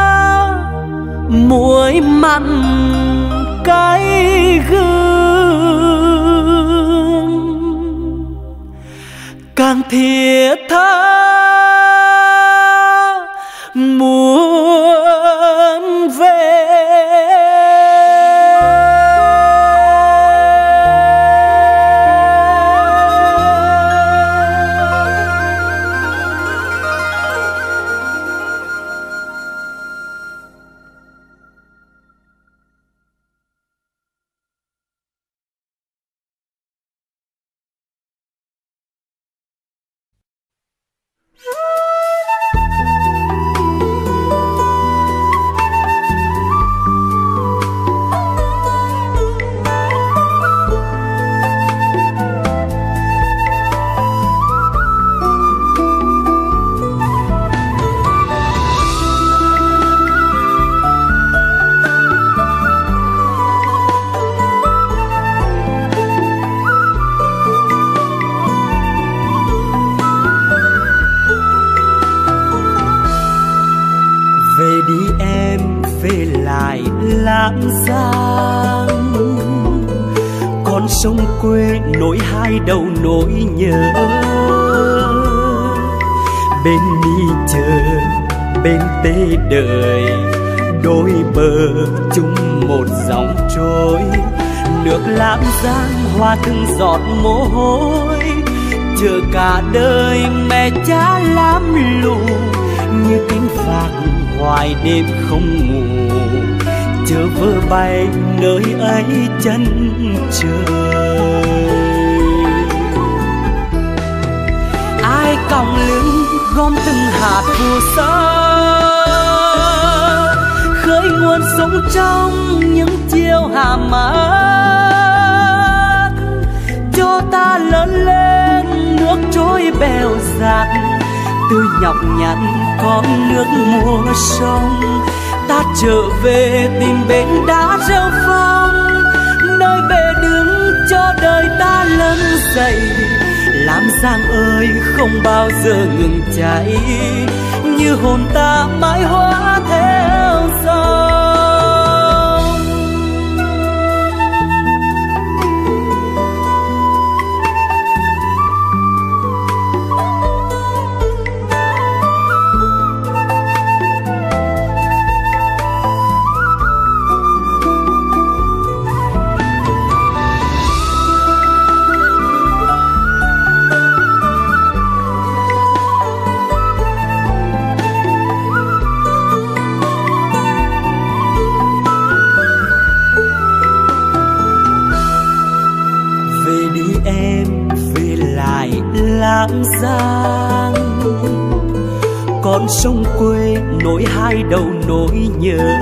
muối mặn cay gương, càng thiết tha muốn về. Con sông quê nối hai đầu nỗi nhớ, bên mi chờ bên tê đời, đôi bờ chung một dòng trôi. Nước Lam Giang hoa từng giọt mồ hôi, chờ cả đời mẹ cha làm lù, như cánh phạt hoài đêm không ngủ, chờ vơ bay nơi ấy chân trời. Ai còng lưng gom từng hạt phù sa, khơi nguồn sống trong những chiều hà mát, cho ta lớn lên nước trôi bèo dạt. Từ nhọc nhằn con nước mùa sông, ta trở về tìm bến đá rêu phong, nơi bề đứng cho đời ta lớn dậy. Lam Giang ơi không bao giờ ngừng cháy, như hồn ta mãi hóa theo dòng. Lam Giang con sông quê nối hai đầu nỗi nhớ,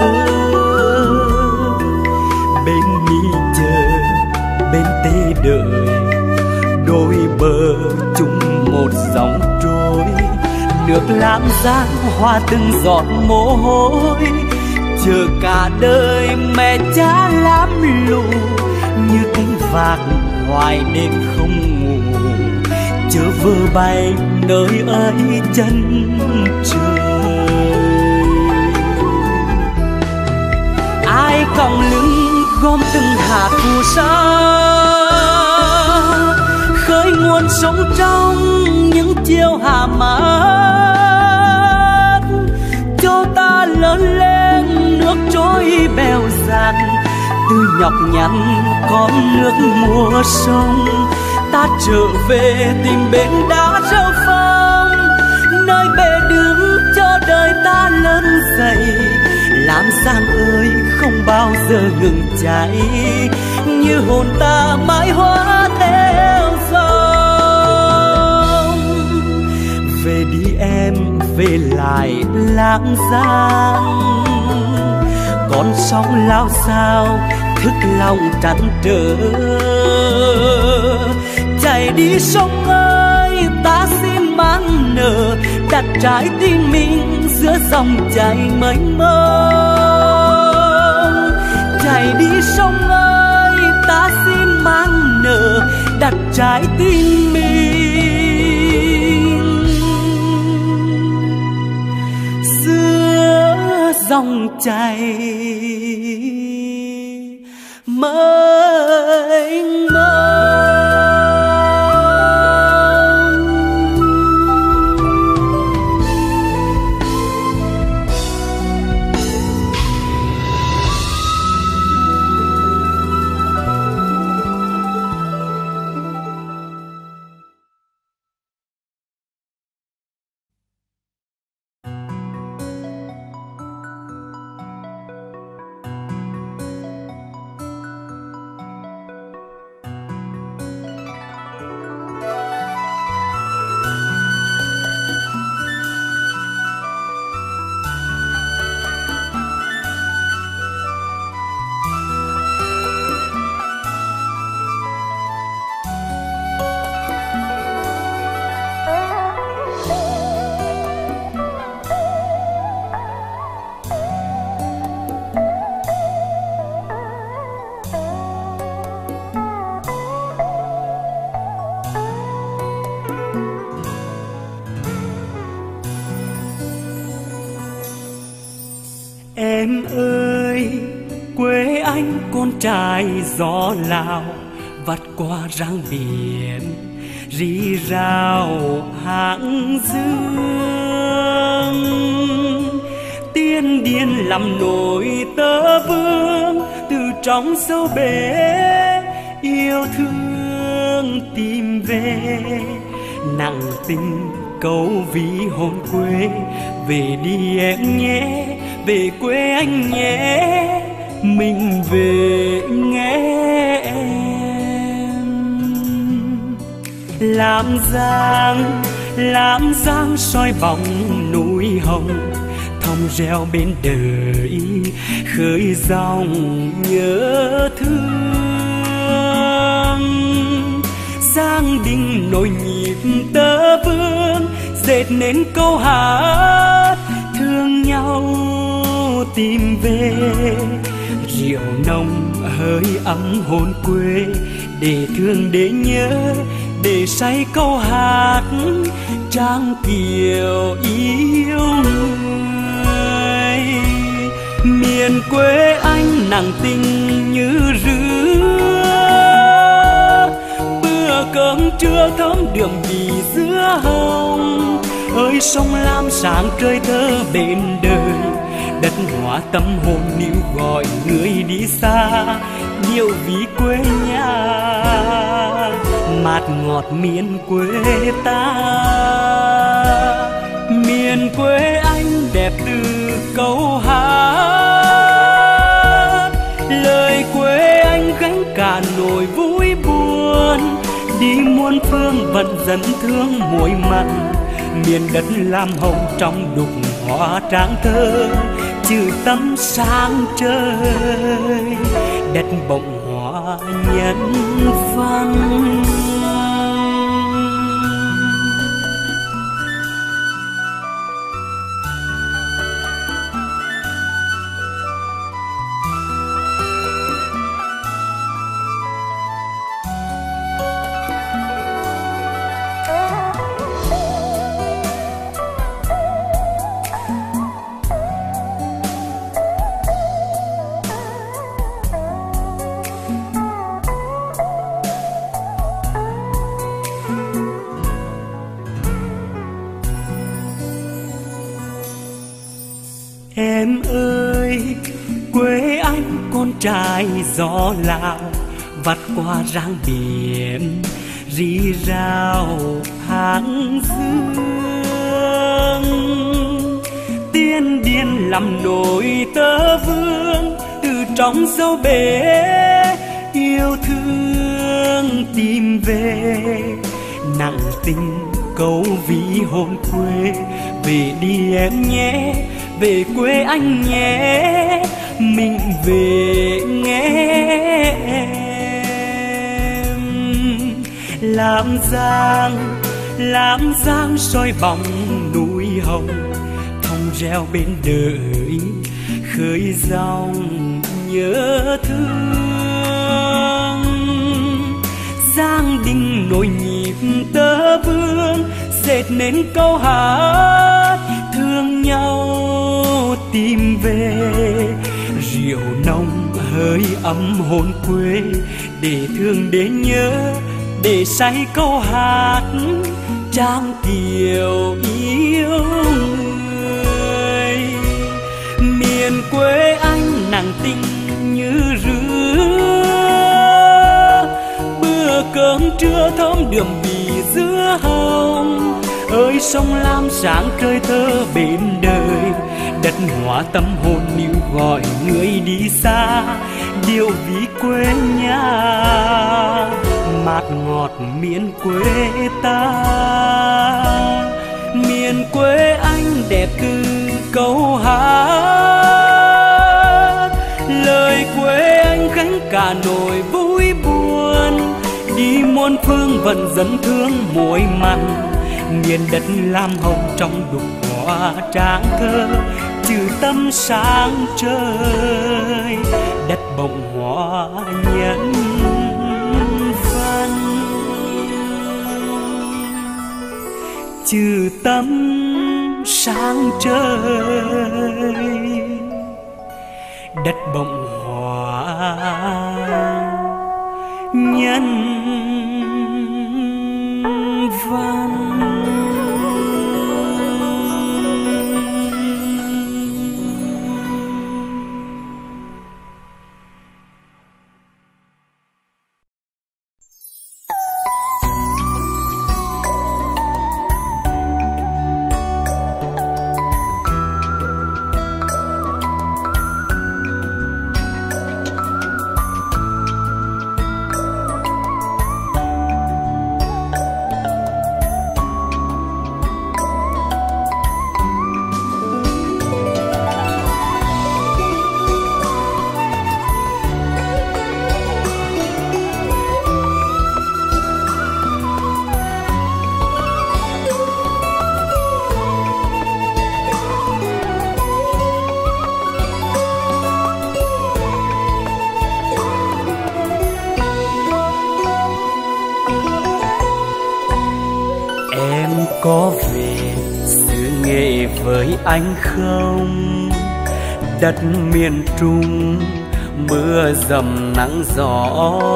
bên mi chờ bên tê đợi, đôi bờ chung một dòng trôi. Nước Lam Giang hoa từng giọt mồ hôi, chờ cả đời mẹ cha làm lù, như cánh vạc hoài đêm không ngủ, chớ vơ bay nơi ấy chân trời. Ai còng lưng gom từng hạt phù sa, khơi nguồn sống trong những chiều hà mát, cho ta lớn lên nước trôi bèo dạt. Từ nhọc nhằn con nước mùa sông, ta trở về tìm bến đá rêu phong, nơi bề đứng cho đời ta lớn dậy. Lam Giang ơi không bao giờ ngừng cháy, như hồn ta mãi hóa theo dòng. Về đi em, về lại Lam Giang, con sóng lao sao thức lòng trăn trở. Chạy đi sông ơi ta xin mang nở, đặt trái tim mình giữa dòng chảy mênh mông. Chạy đi sông ơi ta xin mang nở, đặt trái tim mình giữa dòng chảy mênh mông. Em ơi quê anh con trai gió Lào, vắt qua răng biển rì rào hàng dương. tiên điên làm nổi tơ vương, từ trong sâu bể yêu thương tìm về. Nặng tình câu ví hồn quê, về đi em nhé, về quê anh nhé, mình về nghe em. Làm giang soi bóng núi hồng, thong reo bên đời khơi dòng nhớ thương. Giang đình nổi nhịp tơ vương, dệt nên câu hát thương nhau tìm về. Rượu nồng hơi ấm hồn quê, để thương để nhớ, để say câu hát trang kiều yêu người. Miền quê anh nặng tình như rứa, bữa cơm trưa thơm đường vì dứa hồng. Ơi sông lam sáng trời thơ bên đời, đất hóa tâm hồn níu gọi người đi xa, điệu ví quê nhà mát ngọt miền quê ta. Miền quê anh đẹp từ câu hát, lời quê anh gánh cả nỗi vui buồn. Đi muôn phương vẫn dẫn thương muối mặn, miền đất lam hồng trong đục hoa tráng thơ, trừ tâm sáng trời đất bỗng hóa nhân văn. Em ơi, quê anh con trai gió Lào, vắt qua ráng biển rì rào tháng dương. Tiên điên làm nổi tơ vương, từ trong sâu bể yêu thương tìm về. Nặng tình câu ví hồn quê, về đi em nhé, về quê anh nhé, mình về nghe em. Làm giang soi bóng núi hồng, thong reo bên đời khơi dòng nhớ thương. Giang đình nổi nhịp tơ vương, dệt nên câu hát thương nhau tìm về. Rượu nồng hơi ấm hồn quê, để thương để nhớ, để say câu hát trang kiều yêu người. Miền quê anh nặng tình như rứa, bữa cơm trưa thơm đượm vì dứa hồng. Ơi sông lam sáng trời thơ bên đời, đất hóa tâm hồn níu gọi người đi xa, điệu ví quê nhà mát ngọt miền quê ta. Miền quê anh đẹp từ câu hát, lời quê anh gánh cả nỗi vui buồn. Đi muôn phương vẫn dẫn thương muối mặn, miền đất lam hồng trong đục hoa tráng thơ, trừ tâm sáng trời đất bỗng hóa nhân văn. Trừ tâm sáng trời đất bỗng hóa nhân văn. có về xứ Nghệ với anh không? Đất miền Trung mưa dầm nắng gió,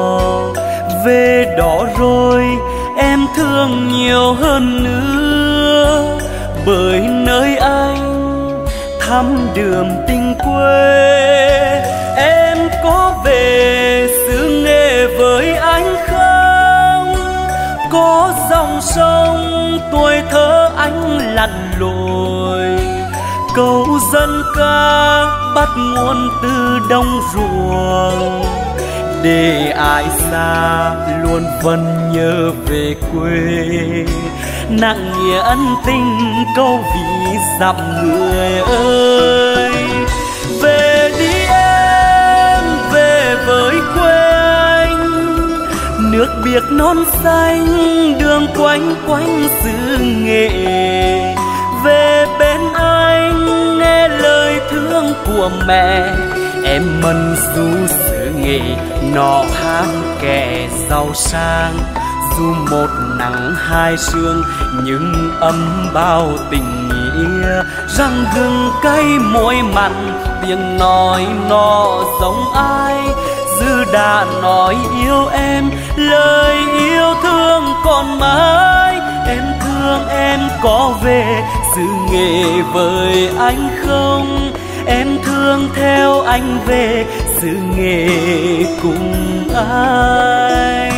về đó rồi em thương nhiều hơn nữa, bởi nơi anh thăm đường tình quê. Em có về xứ Nghệ với anh không? Có dòng sông tuổi thơ anh lặn lội, câu dân ca bắt nguồn từ đồng ruộng, để ai xa luôn vẫn nhớ về quê. Nặng nghĩa ân tình câu ví dặm người ơi. Về đi em, về với quê anh, nước biếc non xanh đường quanh quanh xứ Nghệ. Về bên anh nghe lời thương của mẹ, em mân du xứ Nghệ nọ ham kẻ giàu sang. Dù một nắng hai sương nhưng ấm bao tình nghĩa, răng gừng cay môi mặn tiếng nói nó giống ai. Dư đã nói yêu em, lời yêu thương còn mãi. Em thương em có về xứ Nghệ với anh không? Em thương theo anh về xứ Nghệ cùng anh.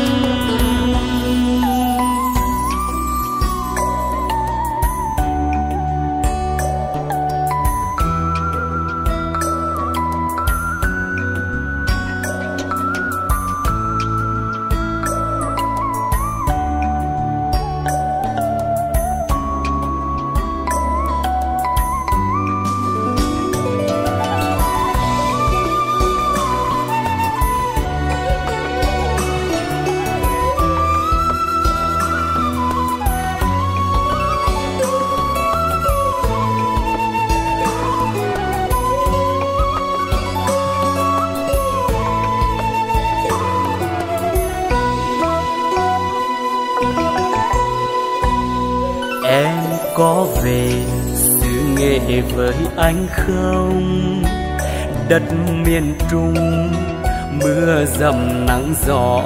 Có về xứ Nghệ với anh không? Đất miền Trung mưa dầm nắng gió,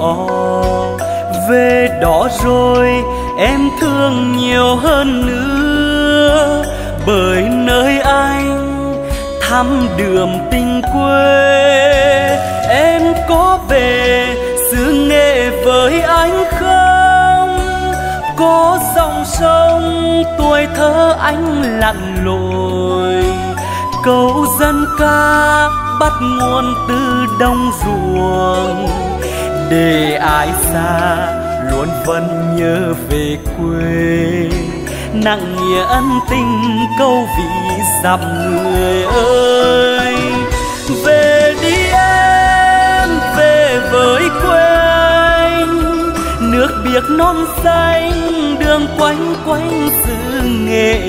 về đó rồi em thương nhiều hơn nữa, bởi nơi anh thăm đường tình quê. Em có về xứ Nghệ với anh không? Có dòng sông tuổi thơ anh lặn lội, câu dân ca bắt nguồn từ đồng ruộng, để ai xa luôn vẫn nhớ về quê. Nặng nghĩa ân tình câu ví dặm người ơi. Về đi em, về với quê anh, nước biếc non xanh đường quanh quanh xứ Nghệ.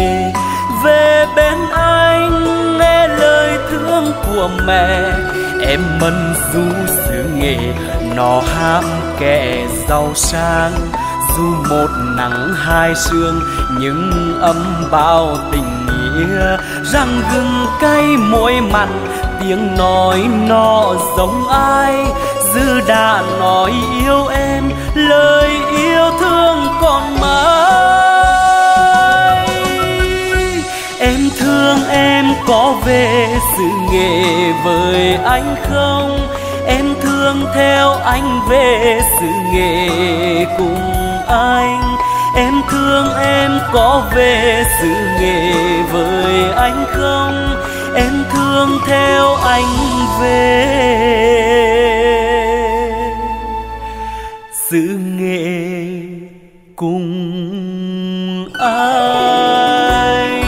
Về bên anh nghe lời thương của mẹ, em mân du xứ Nghệ nó ham kẻ giàu sang. Dù một nắng hai sương nhưng ấm bao tình nghĩa, răng gừng cay môi mặn tiếng nói nó giống ai. Dư đã nói yêu em, lời yêu thương còn mãi. Em thương em có về xứ Nghệ với anh không? Em thương theo anh về xứ Nghệ cùng anh. Em thương em có về xứ Nghệ với anh không? Em thương theo anh về xứ Nghệ cùng anh.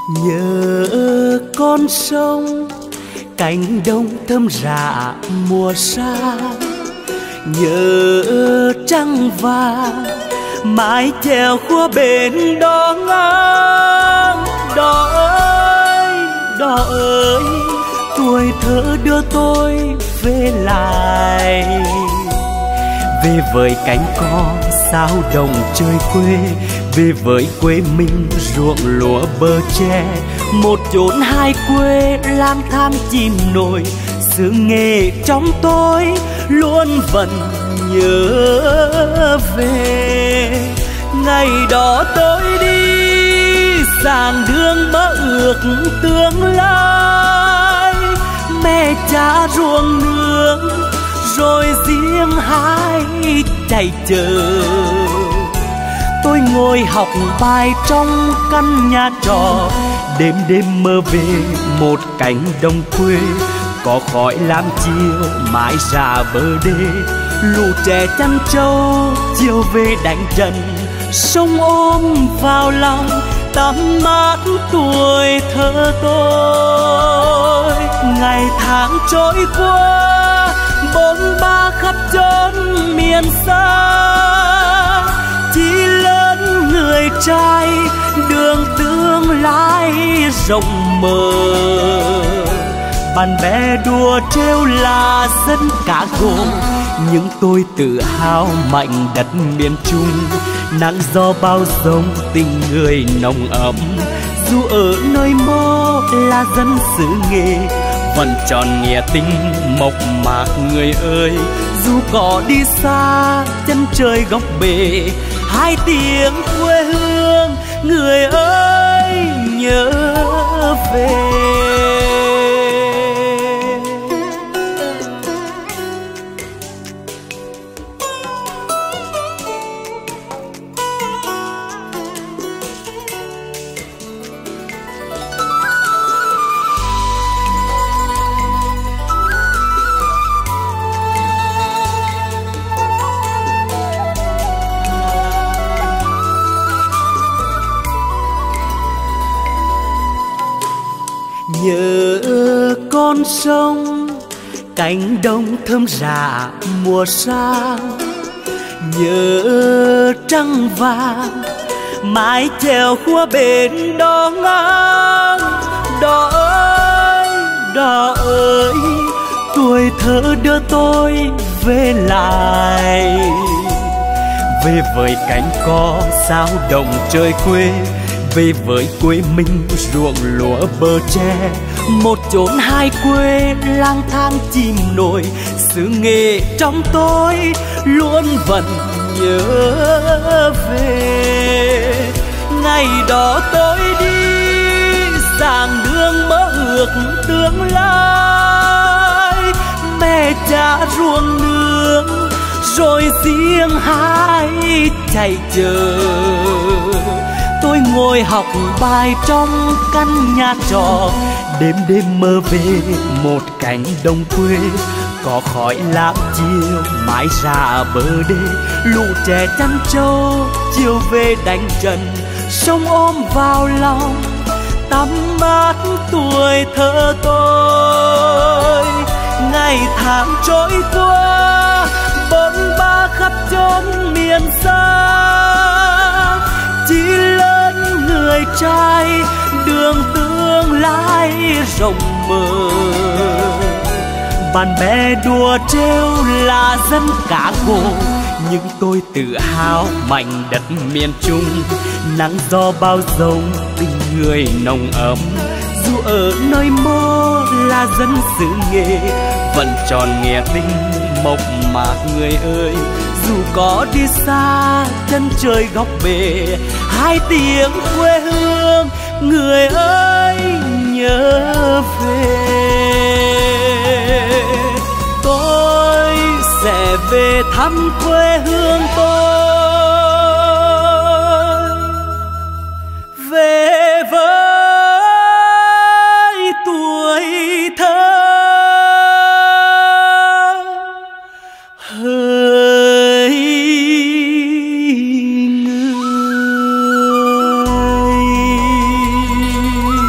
Nhớ con sông cánh đồng thơm rạ mùa xa, nhớ trăng vàng mái chèo khua bên đó ngang. Đò ơi, đò ơi, tuổi thơ đưa tôi về lại, về với cánh cò sao đồng chơi quê, về với quê mình ruộng lúa bờ tre. Một chốn hai quê lang thang chìm nổi, xứ nghệ trong tôi luôn vẫn nhớ về. Ngày đó tôi đi sang đường mơ ước tương lai, mẹ cha ruộng nương rồi riêng hai chạy chờ. Tôi ngồi học bài trong căn nhà trọ, đêm đêm mơ về một cánh đồng quê. Có khói lam chiều mãi ra bờ đê, lũ trẻ chăn trâu chiều về đánh trận. Sông ôm vào lòng tắm mát tuổi thơ tôi. Ngày tháng trôi qua bôn ba khắp chốn miền xa, chỉ lớn người trai đường tương lai rộng mở. Bạn bè đùa trêu là dân cả gồm, nhưng tôi tự hào mạnh đất miền Trung. Nắng gió bao dông tình người nồng ấm, dù ở nơi mơ là dân xứ nghệ vẫn tròn nghĩa tình mộc mạc người ơi. Dù có đi xa chân trời góc bể, hai tiếng quê hương người ơi nhớ về. Nhớ con sông cánh đồng thơm rạ mùa sang, nhớ trăng vàng mái chèo khua bên đó ngang. Đò ơi, đò ơi, tuổi thơ đưa tôi về lại, về với cánh cò sao đồng chơi quê, về với quê mình ruộng lúa bờ tre. Một chốn hai quê lang thang chìm nổi, xứ nghệ trong tôi luôn vẫn nhớ về. Ngày đó tôi đi sang đường mơ ước tương lai, mẹ cha ruộng nương rồi riêng hai chạy chờ. Tôi ngồi học bài trong căn nhà trọ, đêm đêm mơ về một cánh đồng quê. Có khói lam chiều mãi ra bờ đê, lũ trẻ chăn trâu chiều về đánh trận. Sông ôm vào lòng tắm mát tuổi thơ tôi. Ngày tháng trôi qua bôn ba khắp chốn miền xa, chỉ lớn người trai đường tương lai rộng mở. Bạn bè đùa trêu là dân cả gồ, nhưng tôi tự hào mảnh đất miền Trung. Nắng gió bao dông tình người nồng ấm, dù ở nơi mơ là dân xứ nghệ vẫn tròn nghĩa tình mộc mạc người ơi. Dù có đi xa chân trời góc bể, hai tiếng quê hương người ơi nhớ về. Tôi sẽ về thăm quê hương tôi, về với tuổi thơ hỡi người.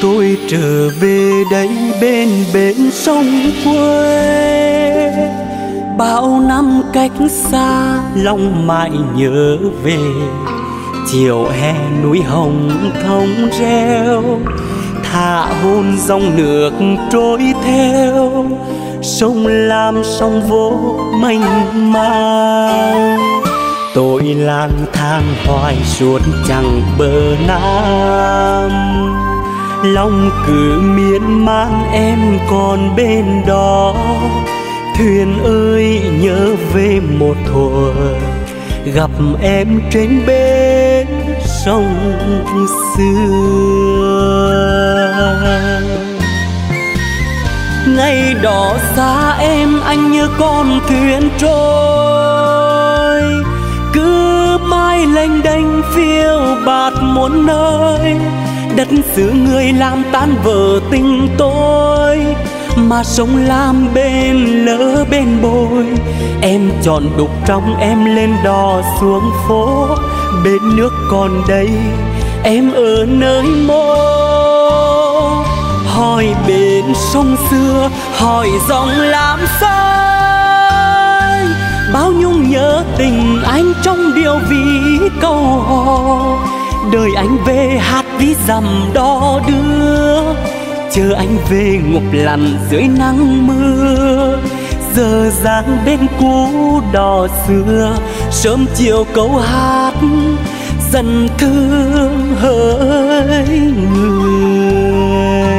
tôi trở về đây bên bến sông quê. Bao năm cách xa lòng mãi nhớ về, chiều hè núi hồng thông reo, thả hôn dòng nước trôi theo, sông Lam sông vô mênh mang. Tôi lang thang hoài suốt chẳng bờ Nam, lòng cứ miên man em còn bên đó. Thuyền ơi nhớ về một thuở gặp em trên bến sông xưa. Ngày đó xa em anh như con thuyền trôi, cứ mãi lênh đênh phiêu bạt muôn nơi. Đất xứ người làm tan vỡ tình tôi, mà sông Lam bên lỡ bên bồi. Em chọn đục trong em lên đò xuống phố, bên nước còn đây em ở nơi mô. Hỏi bên sông xưa, hỏi dòng Lam xanh, bao nhung nhớ tình anh trong điệu ví câu hò. Đời anh về hát ví dặm đò đưa, chờ anh về ngục lặn dưới nắng mưa. Giờ dáng bên cũ đò xưa, sớm chiều câu hát dần thương hỡi người.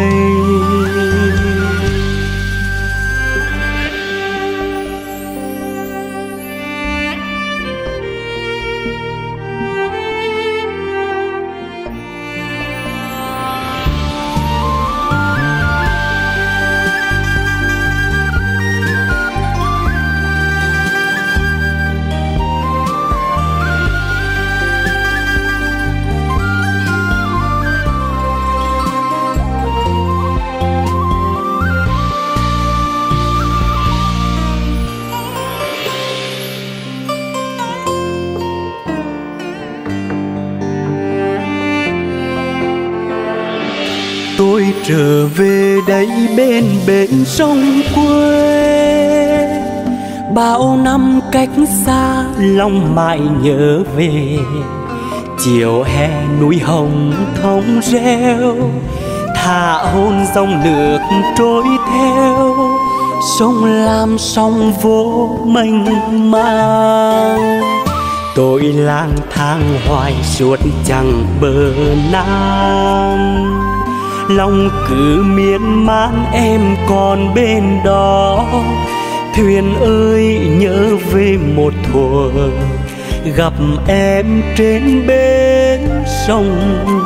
Tôi trở về đây bên bến sông quê. Bao năm cách xa lòng mãi nhớ về, chiều hè núi hồng thông reo, thả hôn dòng nước trôi theo, sông Lam sông vô mênh mang. Tôi lang thang hoài suốt chẳng bờ Nam, lòng cứ miên man em còn bên đó. Thuyền ơi nhớ về một thuở gặp em trên bến sông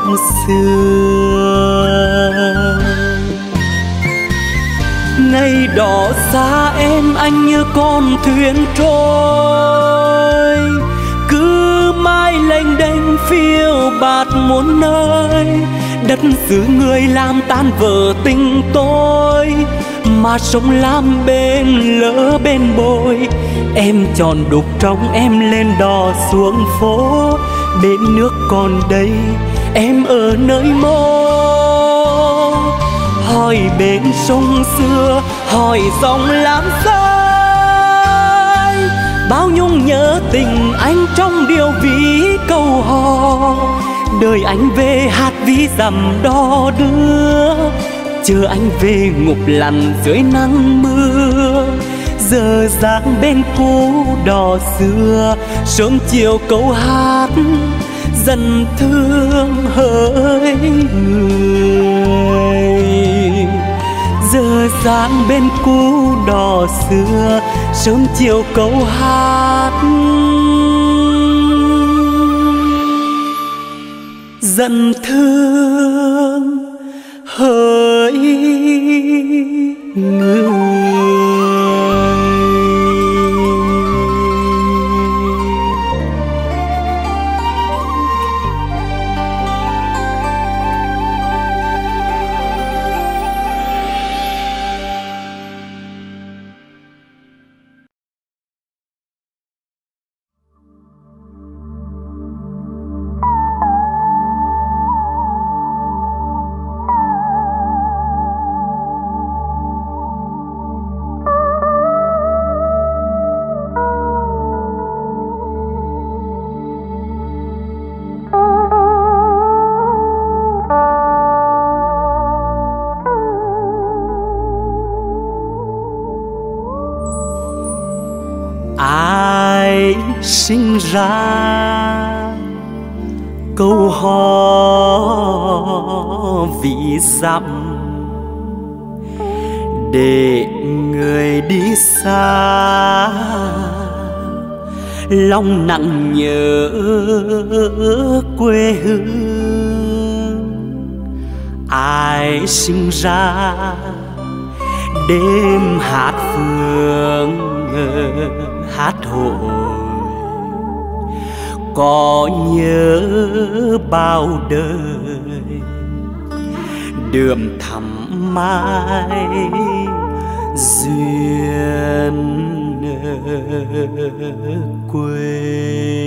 xưa. Ngày đó xa em anh như con thuyền trôi, cứ mãi lênh đênh phiêu bạt muôn nơi. Đất xứ người làm tan vỡ tình tôi, mà sông Lam bên lỡ bên bồi. Em chọn đục trong em lên đò xuống phố, bên nước còn đây em ở nơi mô. Hỏi bên sông xưa, hỏi dòng Lam xanh, bao nhung nhớ tình anh trong điệu ví câu hò. Đời anh về hát ví dặm đò đưa, chờ anh về ngục lặn dưới nắng mưa. Giờ dáng bên cũ đò xưa, sớm chiều câu hát dần thương hỡi người. Giờ dáng bên cũ đò xưa, sớm chiều câu hát dần thương hỡi người. sinh ra câu hò vì dặm để người đi xa lòng nặng nhớ quê hương. Ai sinh ra đêm hát phương hát hội có nhớ bao đời đượm thắm mai duyên quê.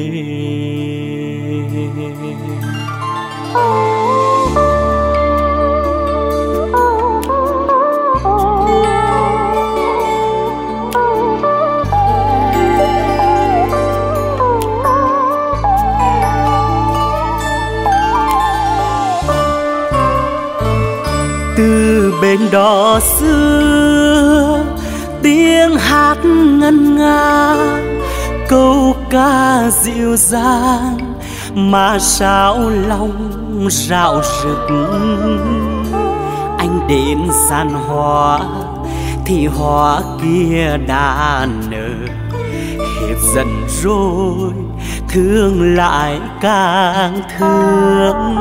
Từ bên đó xưa tiếng hát ngân nga câu ca dịu dàng mà sao lòng rạo rực. Anh đến gian hoa thì hoa kia đã nở hết dần rồi thương lại càng thương.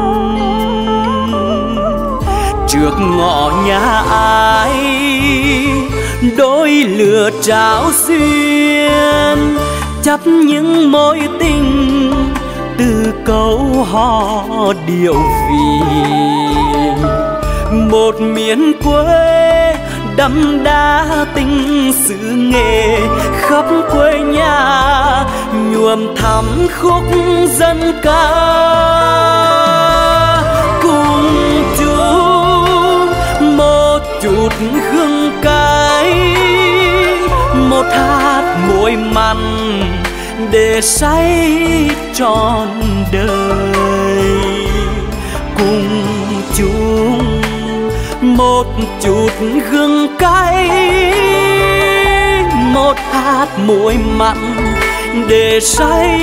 Trước ngõ nhà ai đôi lửa trao duyên chấp những mối tình từ câu hò điệu vì một miền quê đậm đà tình xứ nghệ khắp quê nhà nhuộm thắm khúc dân ca cùng chung một chút hương cay một hạt muối mặn để say trọn đời cùng chung một chút hương cay một hạt muối mặn để say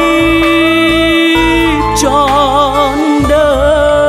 trọn đời.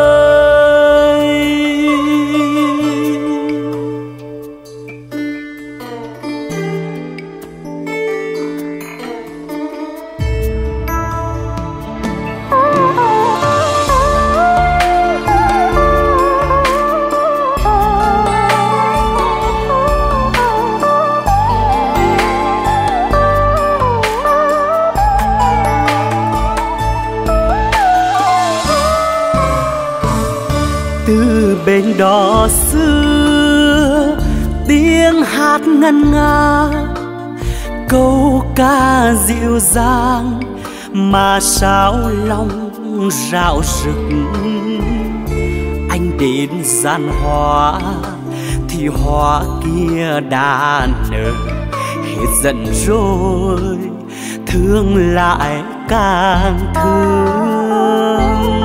Từ bên đó xưa tiếng hát ngân nga câu ca dịu dàng mà sao lòng rạo rực. Anh đến gian hoa thì hoa kia đã nở hết dần rồi thương lại càng thương.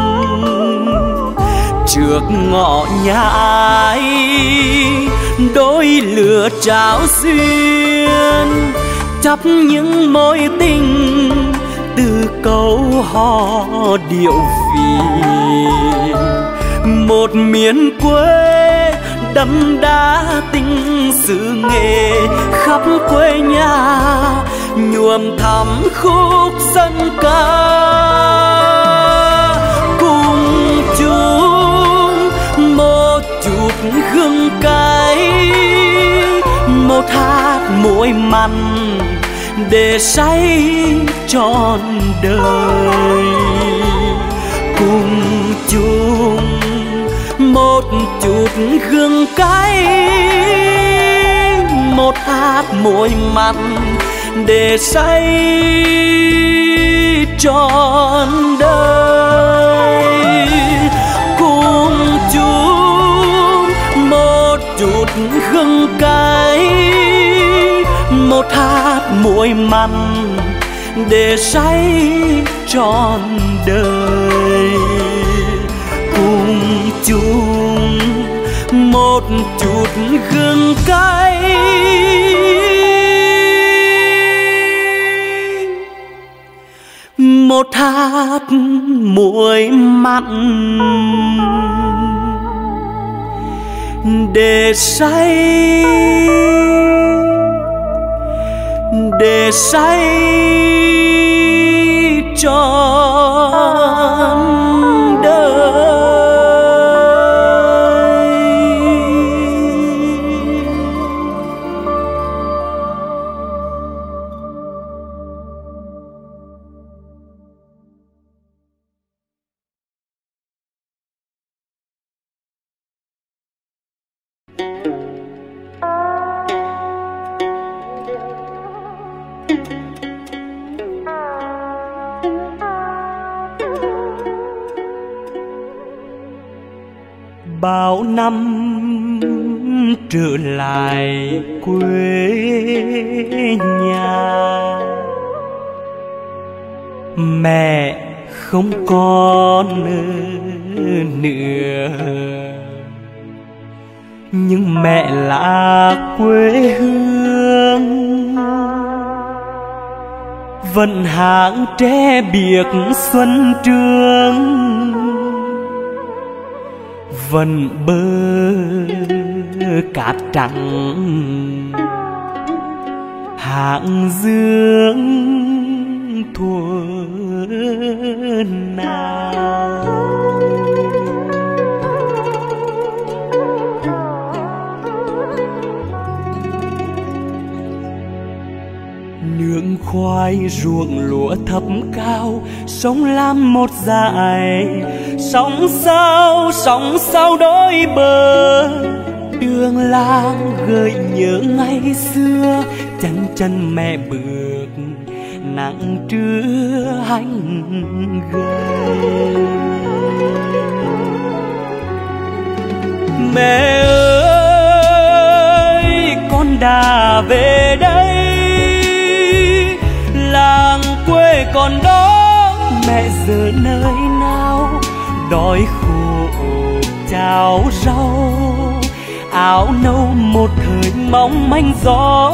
Trước ngõ nhà ai đôi lửa trao duyên chấp những mối tình từ câu hò điệu vì một miền quê đậm đà tình xứ nghệ khắp quê nhà nhuộm thắm khúc dân ca cùng chung một chút hương cay một hạt muối mặn để say trọn đời cùng chung một chút hương cay một hạt muối mặn để say trọn đời cùng chung một chút hương cay một hạt muối mặn để say trọn đời cùng chung một chút hương cay một hạt muối mặn để say trọn đời. Bao năm trở lại quê nhà, mẹ không còn nữa, nhưng mẹ là quê hương vẫn hàng tre biếc xuân trường, vẫn bờ cát trắng hạng dương thuở nào. Nương khoai ruộng lúa thấp cao, sông Lam một dải, sóng sao đôi bờ. Đường làng gợi nhớ ngày xưa, chân chân mẹ bước nắng trưa hành gầy. Mẹ ơi, con đã về đây, làng quê còn đó, mẹ giờ nơi nào? Đói khổ cháo rau, áo nâu một thời mong manh gió.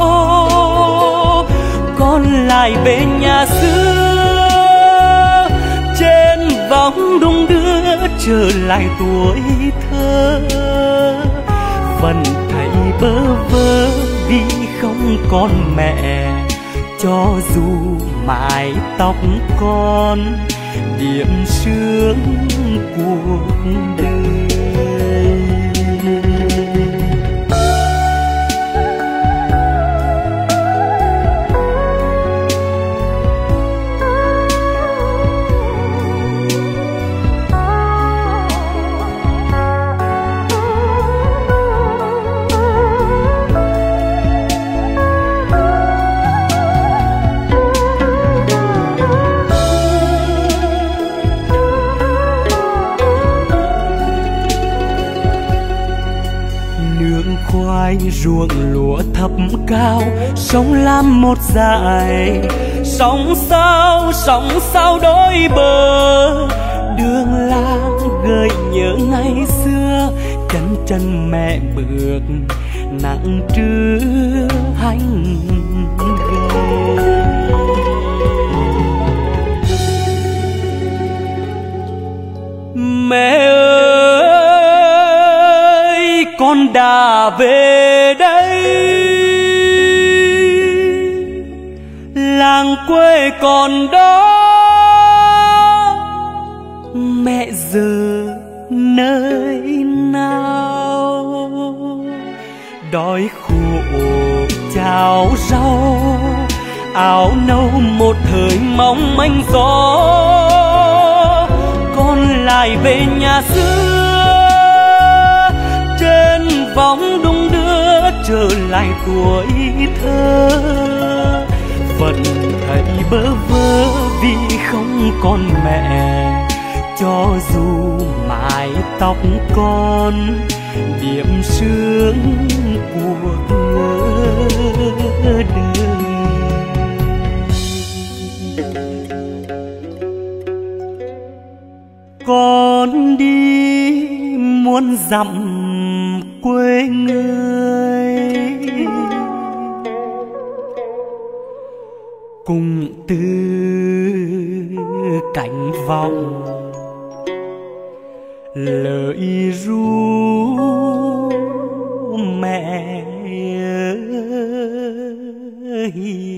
Con lại về nhà xưa, trên vòng đung đưa trở lại tuổi thơ. Vẫn thấy bơ vơ vì không còn mẹ, cho dù mái tóc con điểm sương cuộc đời. Khoai ruộng lúa thấp cao, sông Lam một dải, sóng sao đôi bờ. Đường làng gợi nhớ ngày xưa, chân chân mẹ bước nắng trưa hành gầy. Mẹ ơi, con đã về đây, làng quê còn đó, mẹ giờ nơi nào? Đói khổ cháo rau, áo nâu một thời mong manh gió. Con lại về nhà xưa, trên vòng đung đưa trở lại tuổi thơ. Vẫn thấy bơ vơ vì không còn mẹ, cho dù mái tóc con điểm sương cuộc đời. Con đi muôn dặm quê người, cùng từ cánh vòng lời ru mẹ ơi.